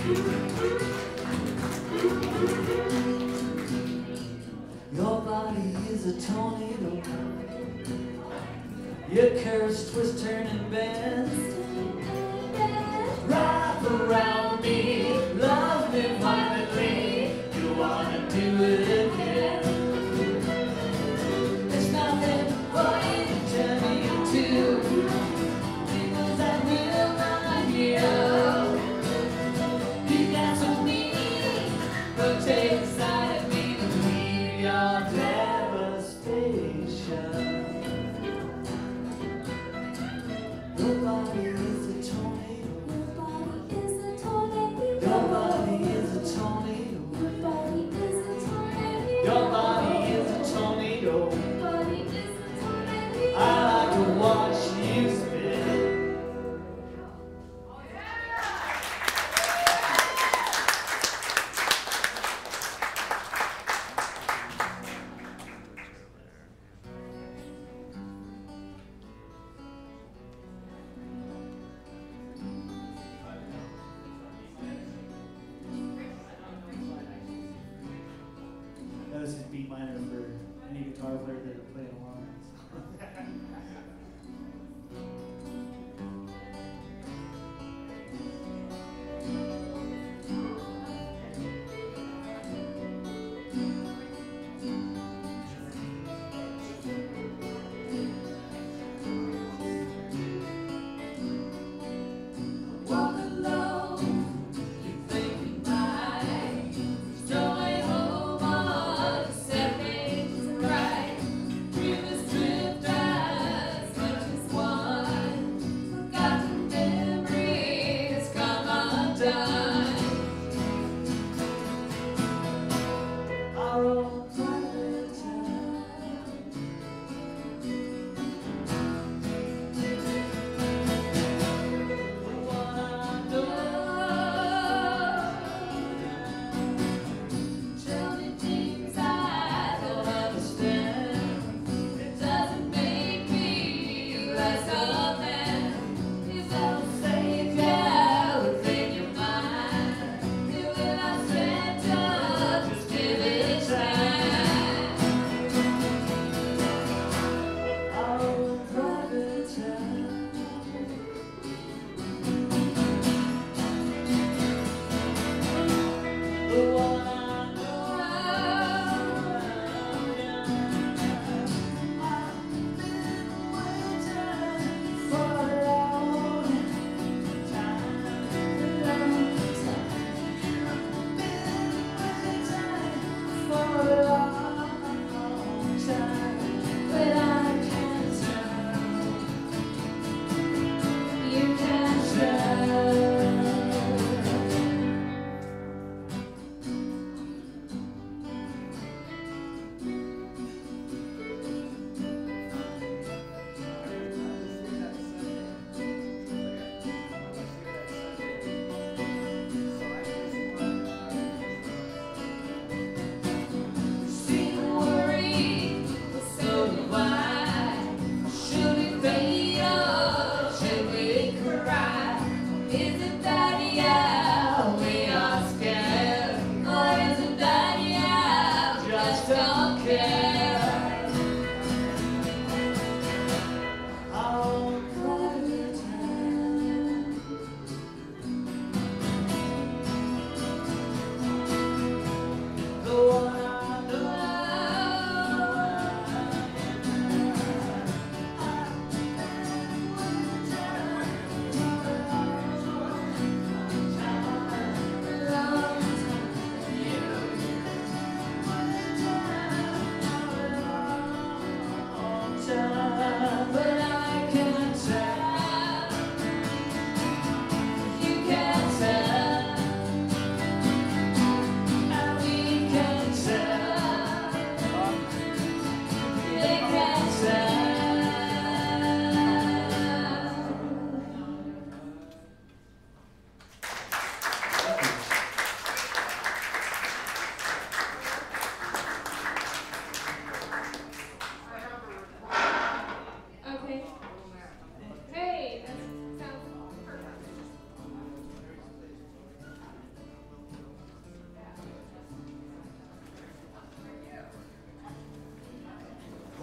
Your body is a tornado. Your curves twist, turn, and bend. Wrap around me, love me violently. You wanna do it again. There's nothing for you to turn me into. Things that will not heal. You got some meaning, but take a side of me to leave your devastation. Your body is a tornado. Your body is a tornado. Your body is a tornado. I like to watch you spin. That was his B minor for any guitar player that are playing along. Walk alone, you think you might. Strolling home on Saturdays right. Dreamers drift as much as one. Forgotten memories come undone. Our own private time. The one I know. Tell me things I don't understand. It doesn't make me less of man. You don't say yeah within your mind.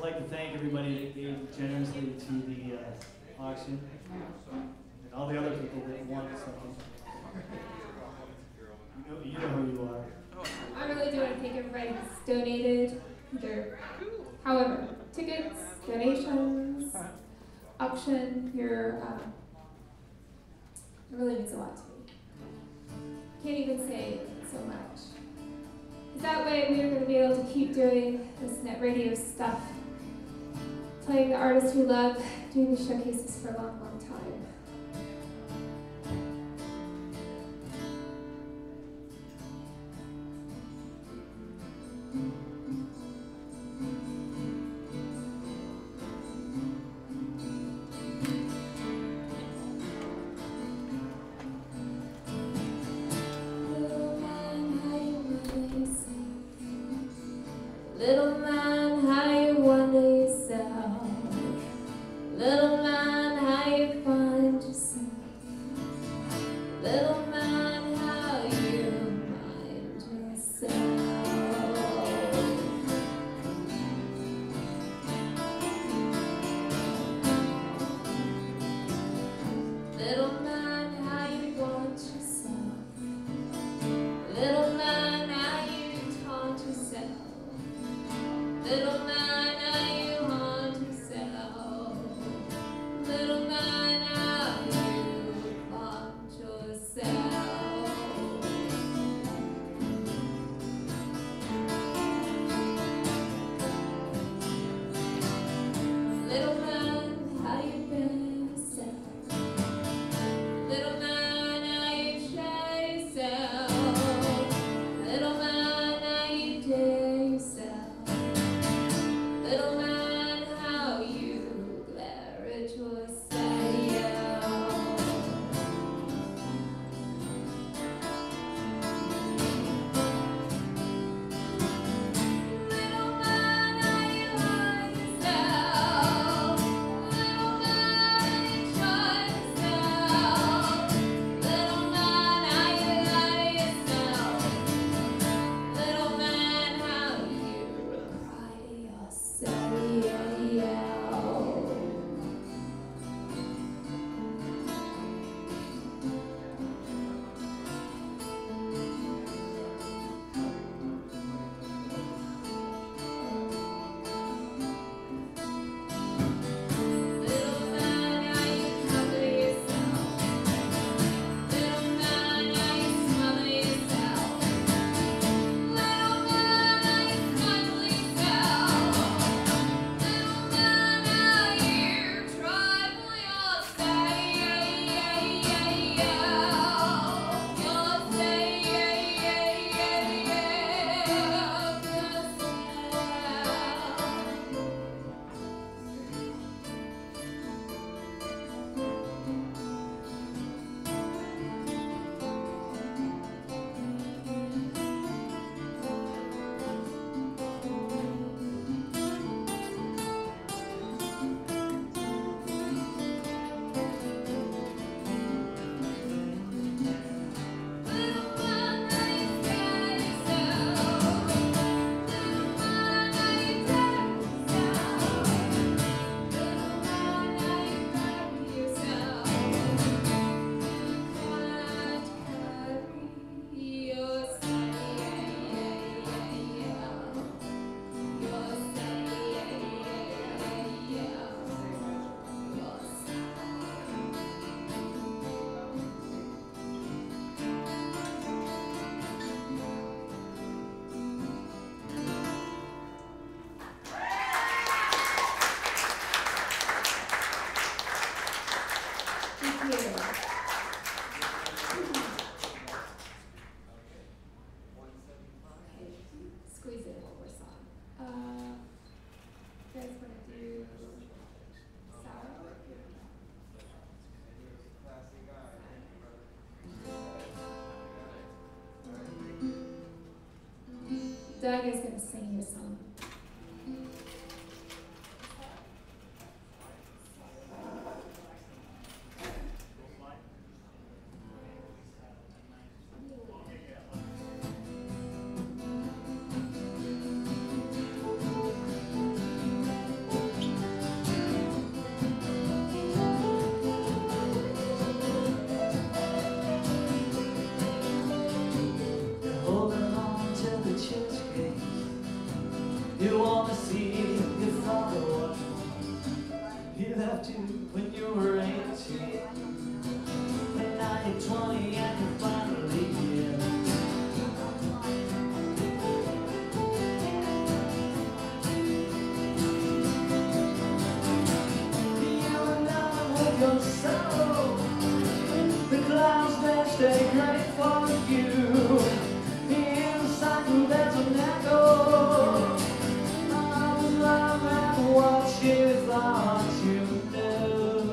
like to thank everybody that gave generously to the uh, auction, and all the other people that won something. You know, you know who you are. I really do want to thank everybody that's donated, either, however, tickets, donations, auction, your, um, it really means a lot to me. Can't even say so much. That way we are going to be able to keep doing this net radio stuff, playing the artists we love, doing these showcases for a long, long time. Little man, how you wonder yourself. Little man, how you find yourself. Little man, how you mind yourself. Little man, how you want yourself. Little man, how you taunt yourself. Little man, how you haunt yourself. Little man, how you haunt yourself. Little man, how you bend yourself. Little man, how you share yourself. Little man, how you dare yourself. Little man, how you glare at yourself. Little man, how you hide yourself. Little man, you try yourself. Little man, how you lie to yourself. Little man, how you cry to yourself. Little man, how you cover yourself. Little man, how you smother yourself. Little man, how you stifle yourself. Little man, how you trifle Thank you. Squeeze in one more song. Uh, you guys want to do Sour? Doug is going to sing you a song. twenty-two when you were eighteen. And now you're twenty and you're finally here. You and I with your sorrow, the clouds that stay great for you. In the cycle there's an echo of love and what you thought you knew.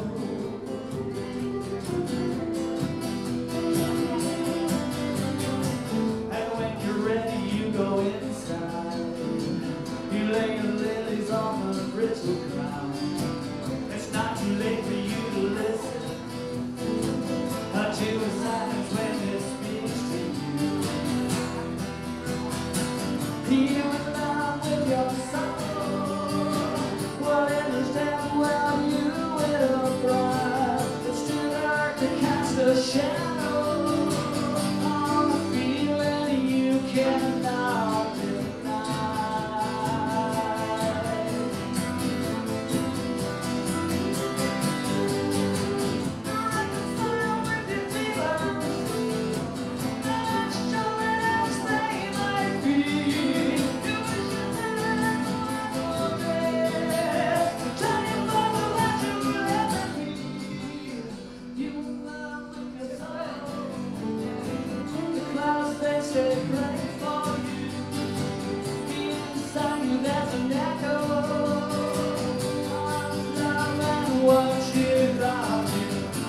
And when you're ready you go inside. You lay your lilies on the brittle ground. It's not too late for you to listen to a silence when it speaks to you. You and I with your sorrow, what in the step well you will thrive. It's too dark to cast a shadow on a feeling you cannot deny. What you thought you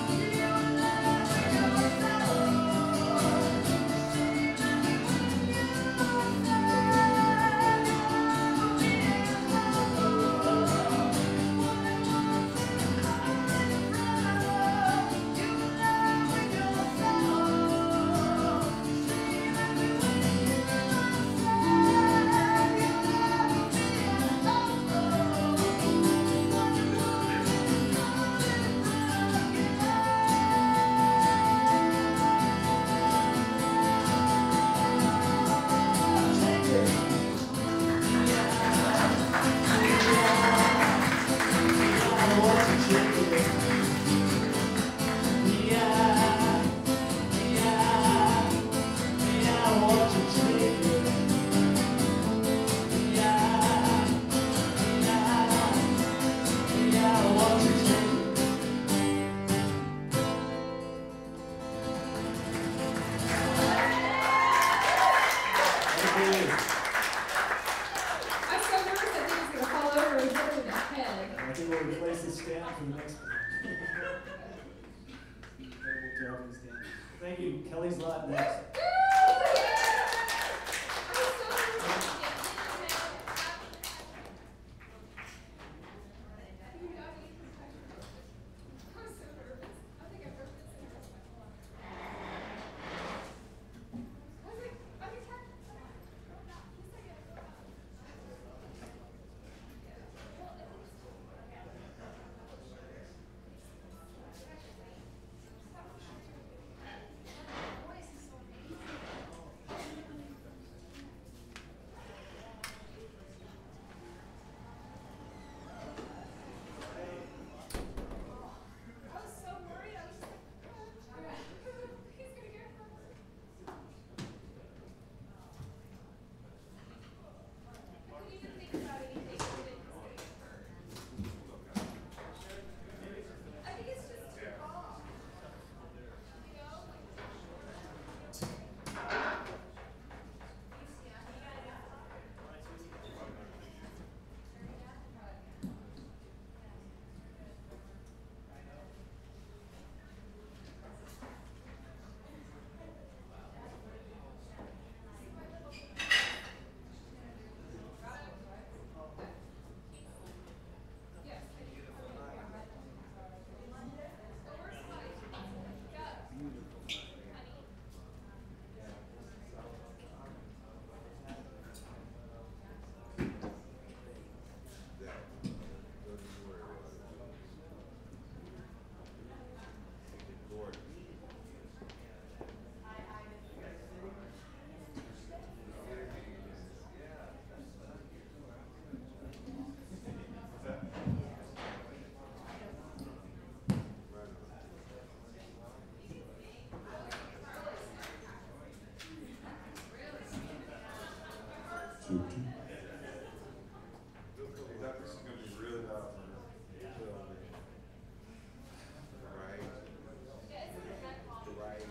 I'm so nervous that thing's gonna fall over and hit her in the head. I think we'll replace the stand for the next one. Incredible job on the stand. Thank you. Kelly's lot next. This is gonna be really loud for her. Right. Right.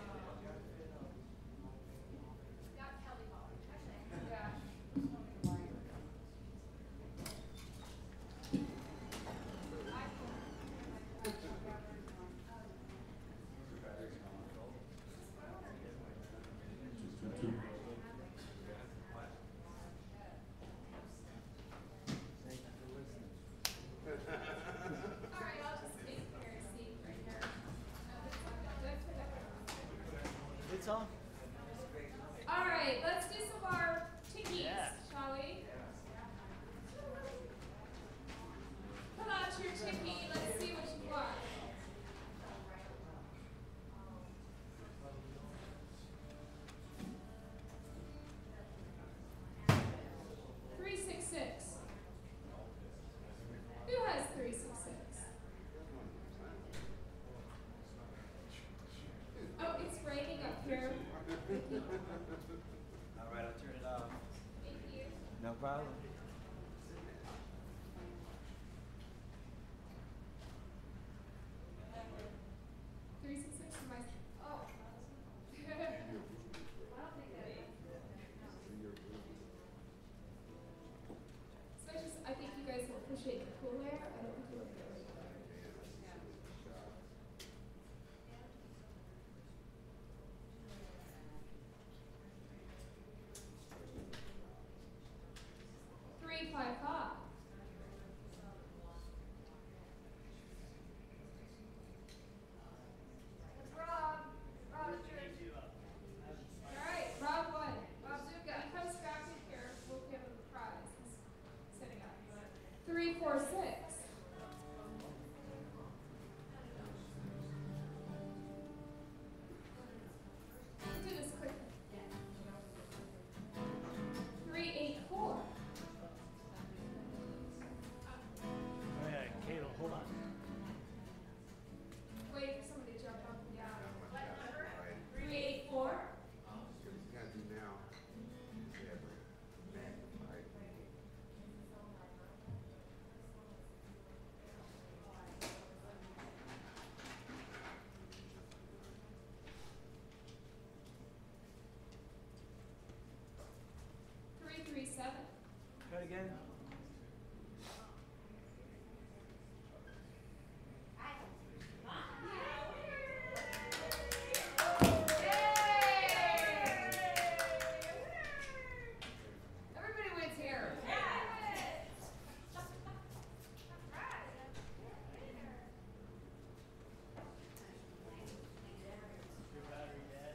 Alright, I'll just take care of seat right here. It's on. Alright, let's do some more tickies, Yeah. shall we? Pull out your ticky, let's see what you want. Three six six. Who has three six six? Oh, it's raining up here. All right, I'll turn it off. Thank you. No problem. Three six six for my. Oh. I don't think that is. So I just, I think you guys will appreciate the cool air. I don't think you will. Three five five. It's Rob. Rob, it's yours. All right, Rob won. Rob Zuka. He comes back in here. We'll give him a prize. He's sitting up. Three four six. We'll do this quickly. Three eight four. Oh yeah, Kate, hold on. Wait for somebody to jump up and down. Three eight four. You gotta do now. Yeah, right. Three three seven. Try it again. Everybody wins here. Your battery dead.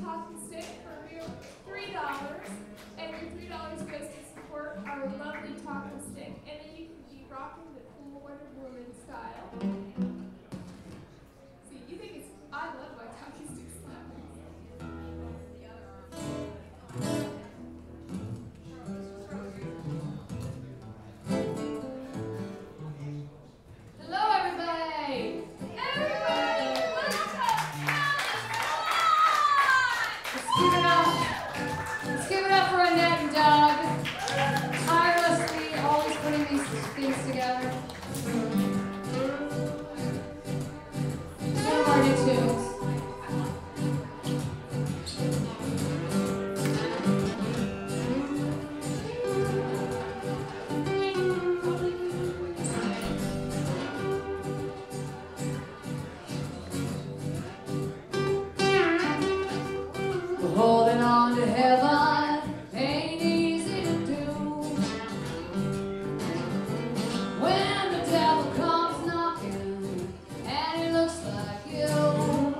talking stick for real three dollars, and your three dollars goes to support our lovely talking stick, and then you can be rocking the cool Wonder Woman style. See, you think it's, I love my talking stick style. Hello, everybody. Everybody, let's give it up. Let's give it up for Annette and Doug. Tirelessly, always putting these things together. One of our new tunes. Holding on to heaven ain't easy to do. When the devil comes knocking and it looks like you,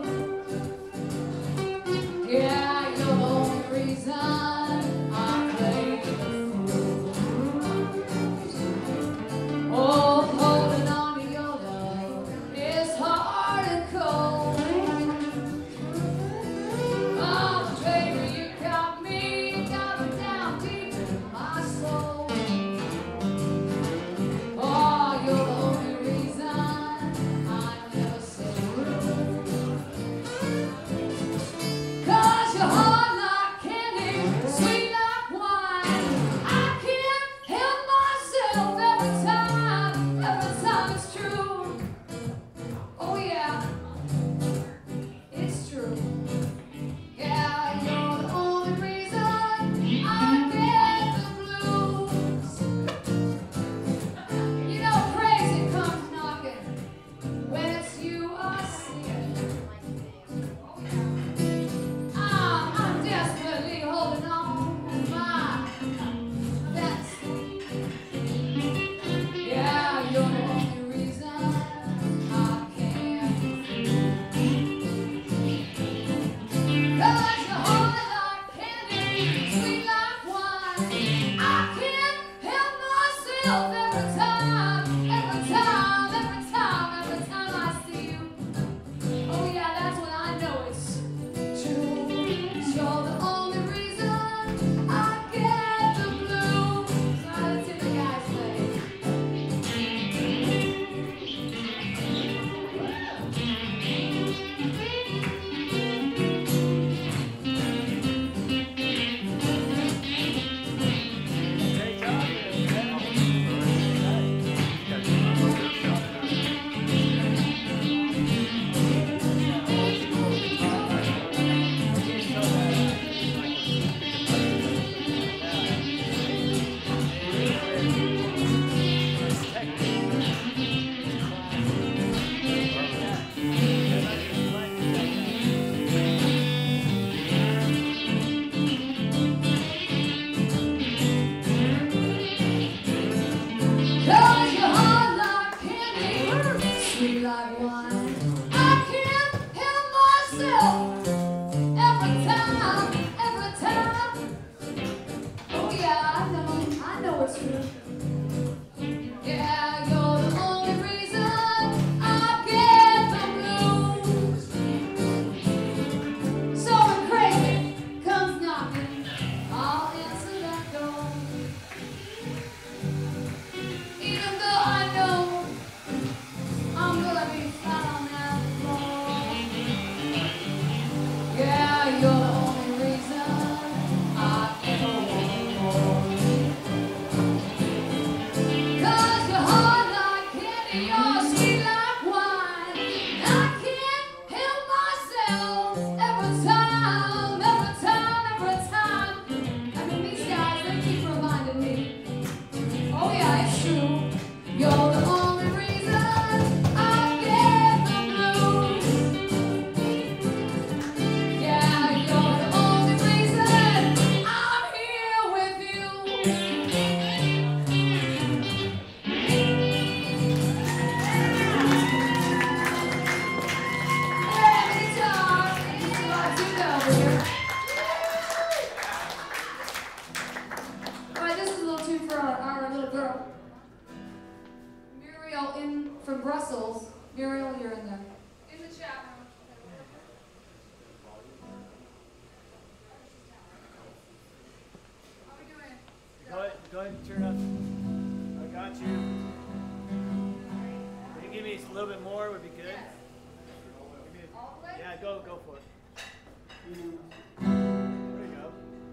a little bit more would be good. Maybe, yeah, go, go for it. There you go.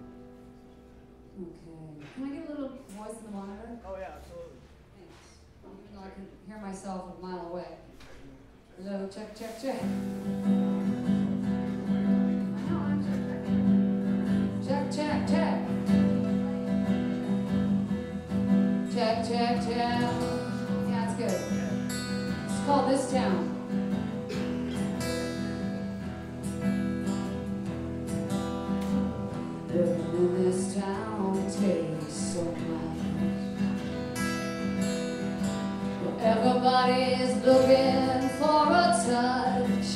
Okay. Can I get a little voice in the monitor? Oh yeah, absolutely. Thanks. Even though I can hear myself a mile away. Hello, check, check, check. Check, check, check. Check, check, check. Yeah, it's good. It's called This Town. Living in this town takes so much. Well, everybody is looking for a touch.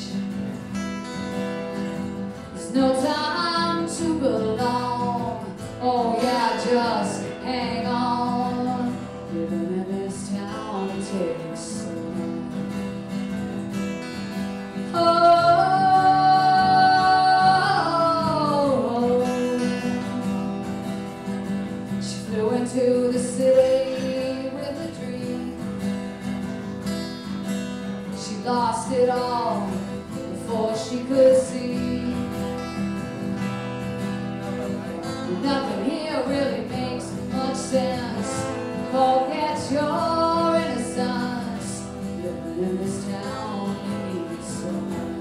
There's no time to belong. Oh yeah, just hang on. Living in this town takes so much. Oh. To the city with a dream. She lost it all before she could see. Nothing here really makes much sense. Forget your innocence. Living in this town, you need someone.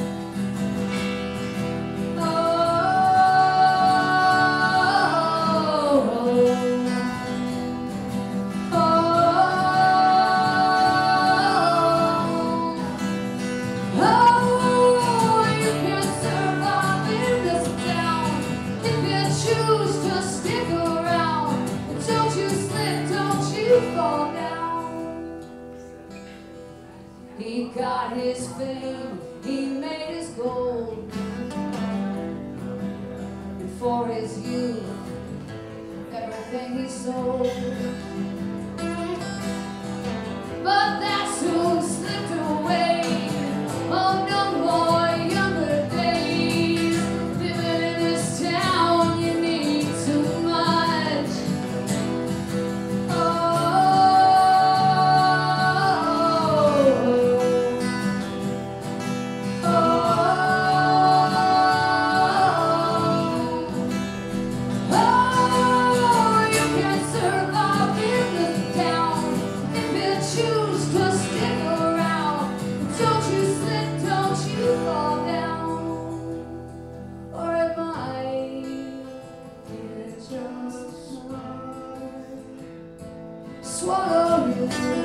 He got his fame, he made his gold, and for his youth, everything he sold. But that soon slipped away. Oh, no more younger days. Living in this town, you need too much. Oh. Swallow you,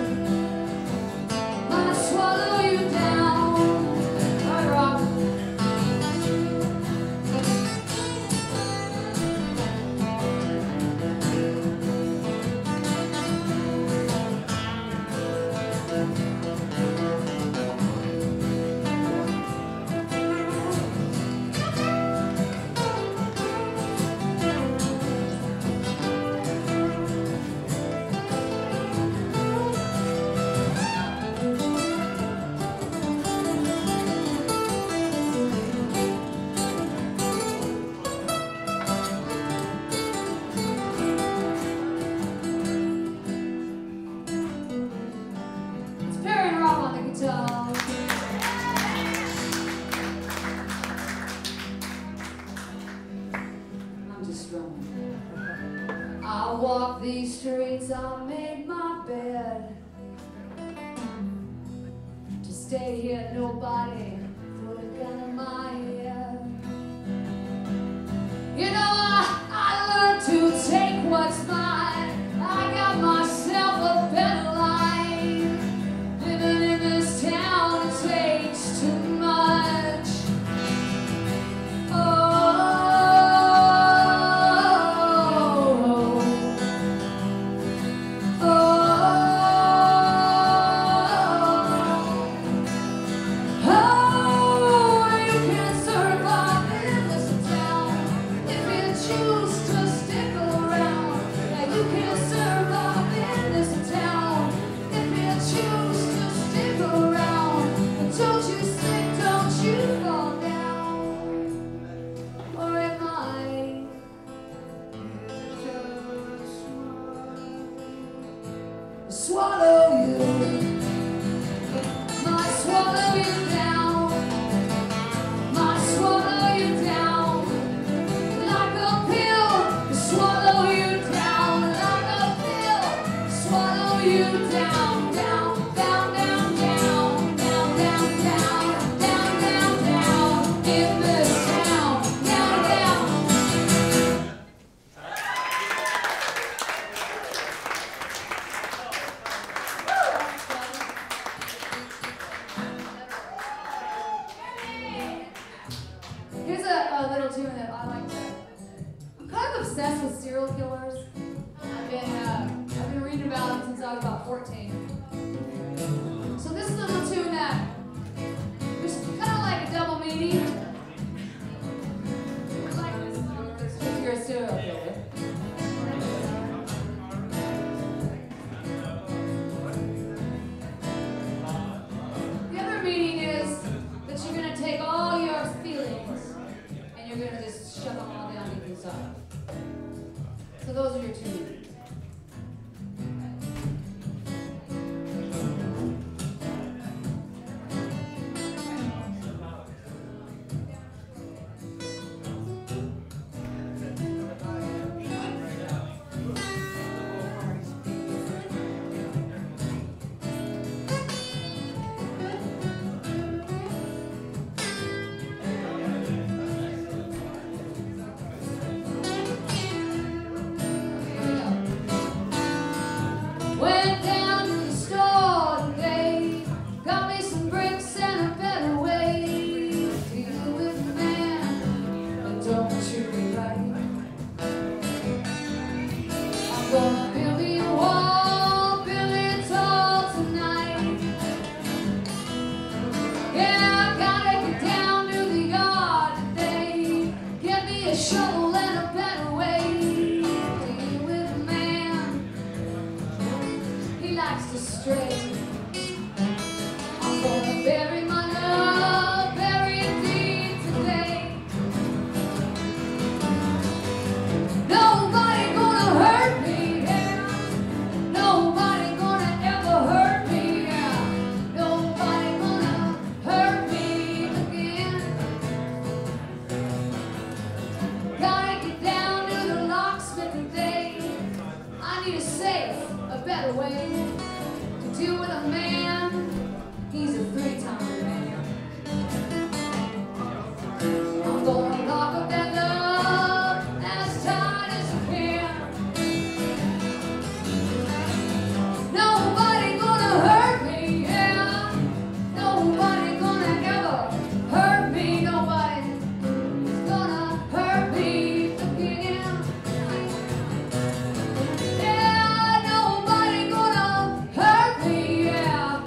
might swallow you down. I rock. I'm just strumming. I walk these streets, I made my bed. To stay here, nobody put a gun in my head. You know, I, I learned to take what's mine. I got myself a better life. Living in this town takes too much. Oh. Oh, you can't little tune that I like to. I'm kind of obsessed with serial killers. I've been uh, I've been reading about them since I was about fourteen. So this is a little tune that was kind of like a double meaning. I like this tune if you're a serial killer. The other meaning is that you're gonna take all your feelings and you're gonna just shove them all down deep inside. So those are your two meanings. Went down to the store today, got me some bricks and a better way to deal with a man that don't treat me right. I'm gonna build me a wall, build it tall tonight. Yeah, I gotta get down to the yard today, get me a shovel and a better way to deal with a man. He likes to stray. I'm gonna bury my love, bury it deep today. Nobody gonna hurt me, yeah. Nobody gonna ever hurt me, yeah. Nobody gonna hurt me again. Gotta get down to the locksmith today. I need a safe, a better way to deal with a man. He's a three-time man. I'm gonna lock up that love as tight as I can. Nobody gonna hurt me, yeah. Nobody gonna ever hurt me. Nobody is gonna hurt me again. Yeah, nobody gonna hurt me, yeah.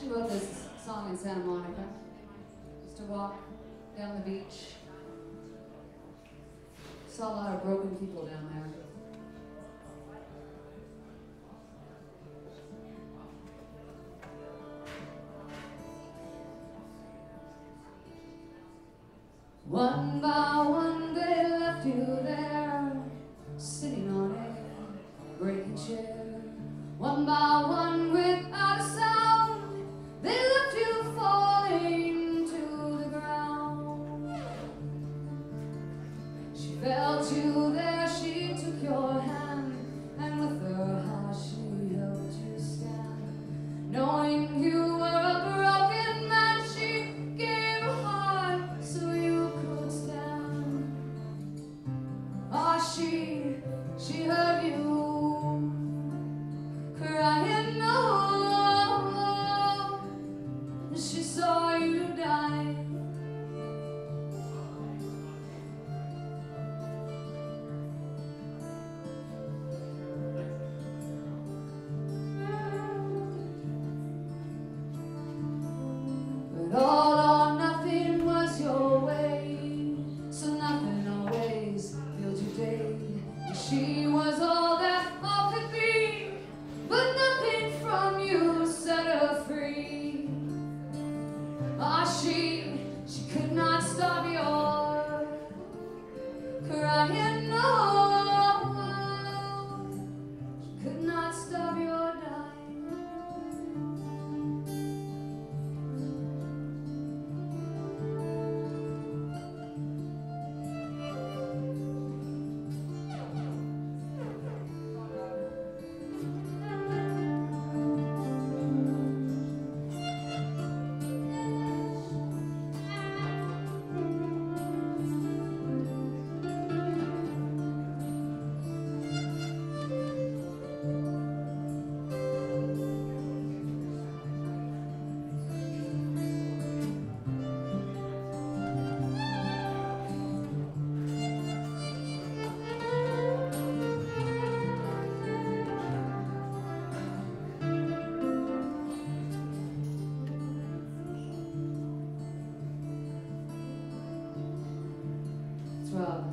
She wrote this song in Santa Monica. Used to walk down the beach. Saw a lot of broken people down there. One by one they left you there, sitting on a breaking chair. One by one without a sound, they left you falling to the ground. She felt you there, she took your hand, and with her heart she helped you stand. Knowing you were a broken man, she gave a heart so you could stand. Ah, she, she heard you crying, no, she saw you die. But all or nothing was your way, so nothing always filled your day. And she was all that all could be, but nothing from you set her free. Ah, she, she could not stop your crying, no, she could not stop your dying. It's Rob.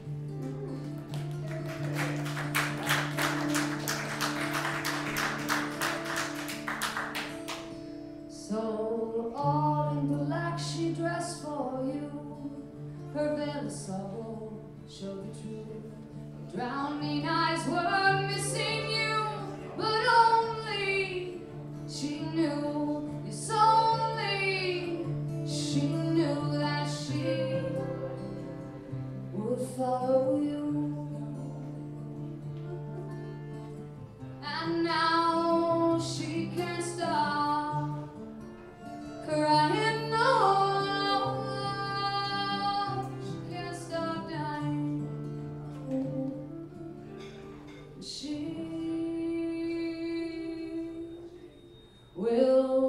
So all in black she dressed for you. Her veil of sorrow showed the truth. Her drowning eyes were missing you, but only she knew. Yes, only she knew that she would follow you. And now she can't stop crying, no, she can't stop dying. She will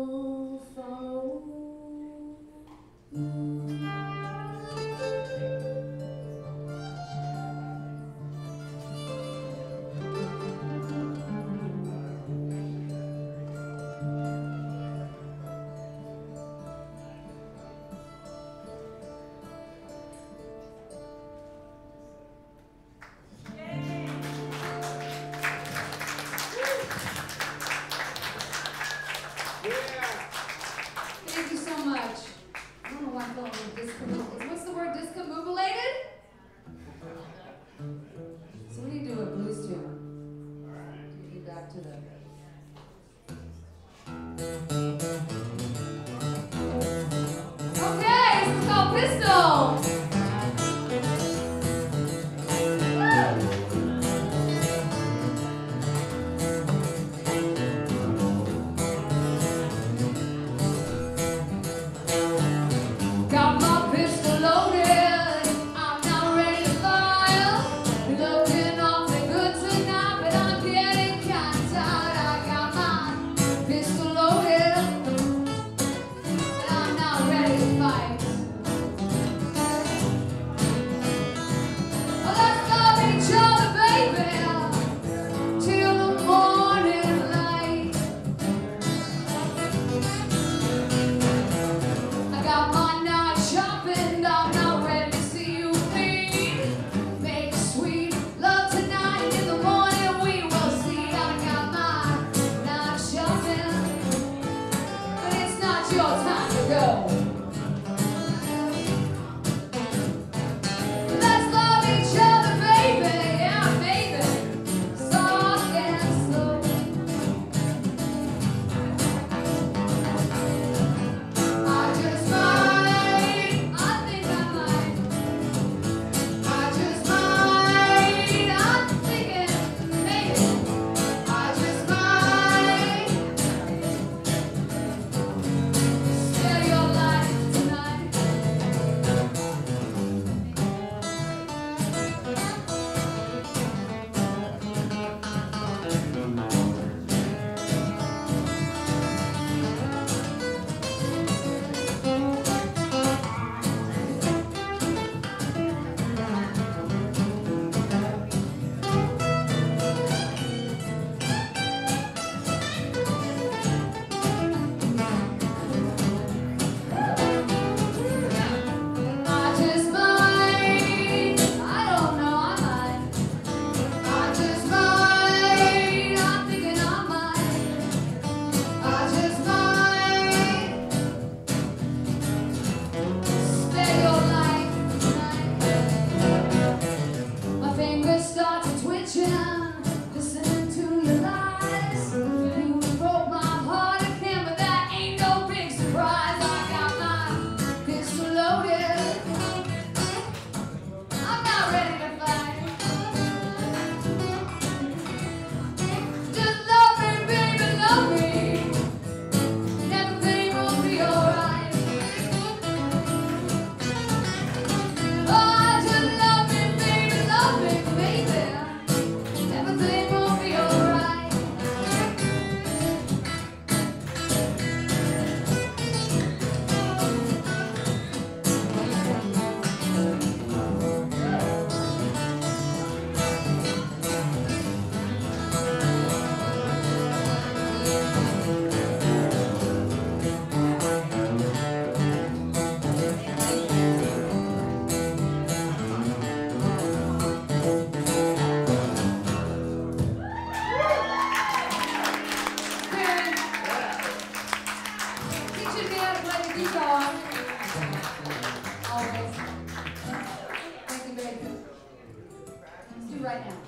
right now.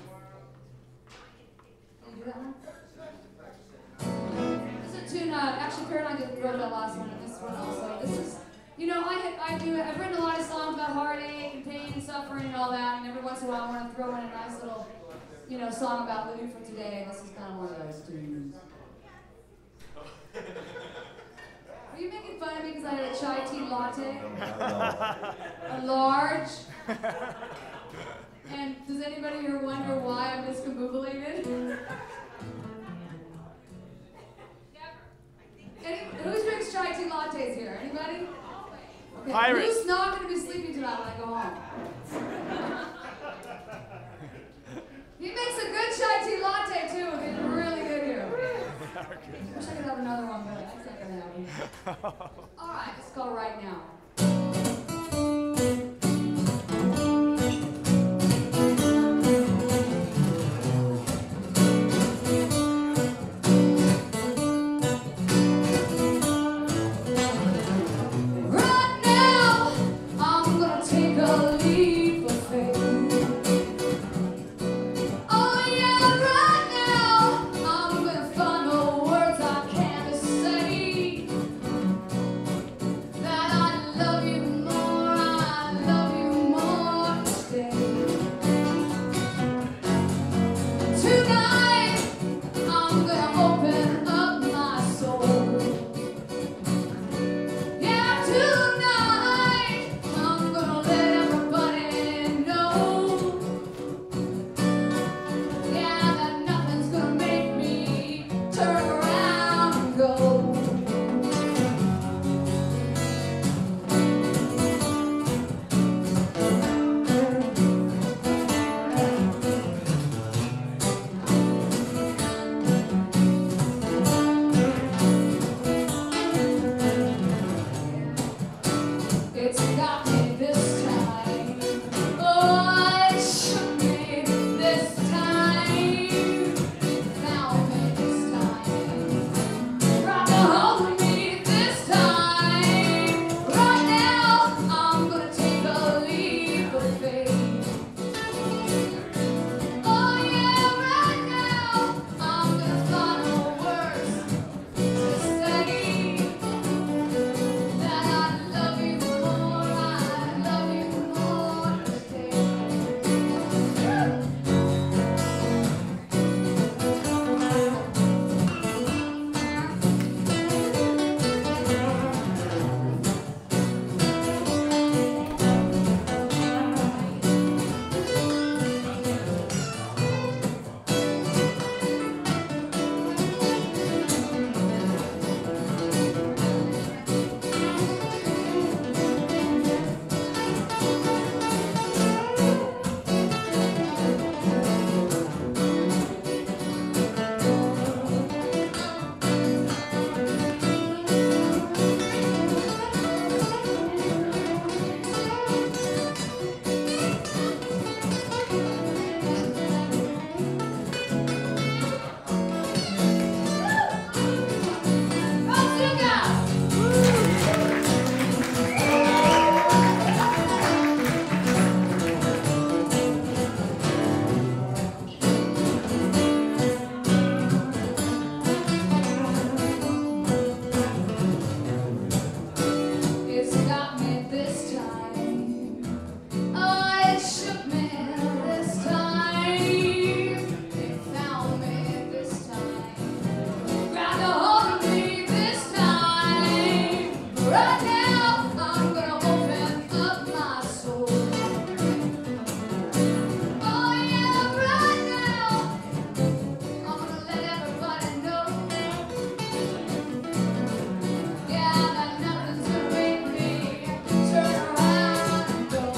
Can you do that one? This is a tune, uh, actually Caroline did wrote that last one, and this one also. This is, you know, I, I do, I've written a lot of songs about heartache and pain and suffering and all that, and every once in a while I want to throw in a nice little, you know, song about living for today, and this is kind of one of those tunes. Are you making fun of me because I had a chai tea latte? A large? And does anybody here wonder why I'm discombobulated? Any, who drinks chai tea lattes here? Anybody? Okay. Pirates. Who's not going to be sleeping tonight when I go home? He makes a good chai tea latte too. It's really good here. I wish I could have another one, but that's not going to happen. All right, let's go right now. That I love Right now, I'm gonna open up my soul. Oh yeah, right now, I'm gonna let everybody know. Yeah, that nothing's gonna make me turn around and go.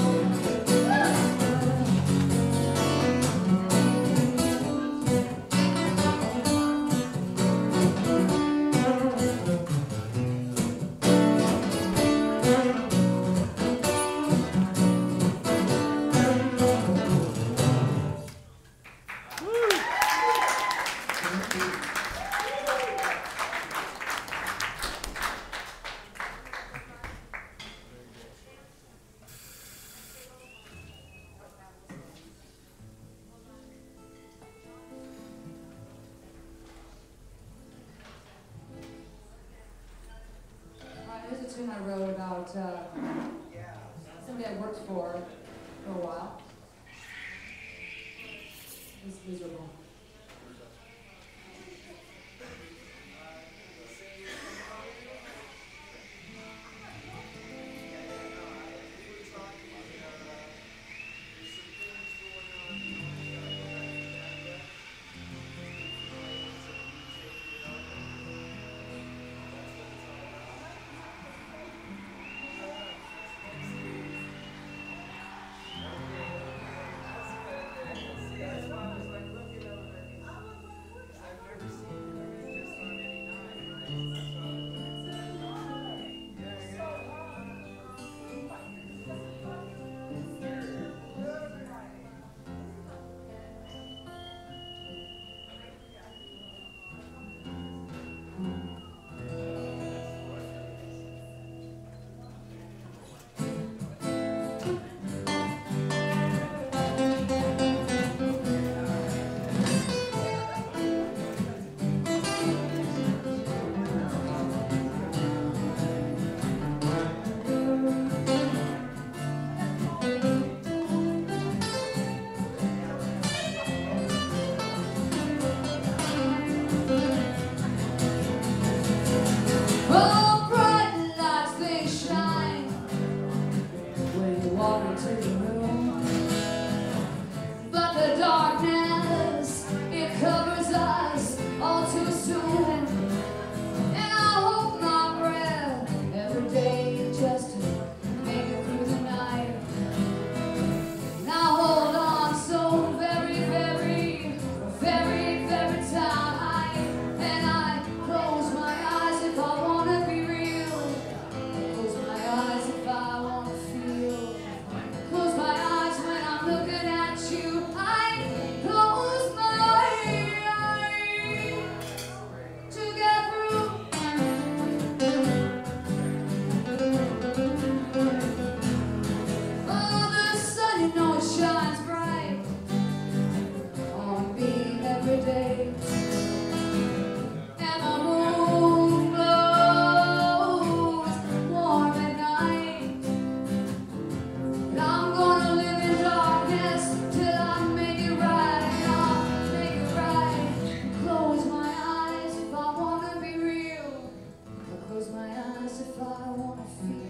Uh, Here's a tune I wrote about uh, somebody I worked for for a while. It's miserable. Oh, bright lights, they shine when you walk into the room. But the darkness, it covers us all too soon. And I hold my breath every day just to make it through the night. And I hold on so very, very, very, very tight. And I close my eyes if I wanna be real. Close my eyes if I wanna feel. Close my eyes when I'm looking at you. I close my eyes to get through. Oh, the sun, you know it shines bright on me every day. And the moon glows warm at night. And I'm gonna live in darkness till I make it right. And I'll make it right. Close my eyes if I wanna be real. I'll close my eyes if I wanna feel.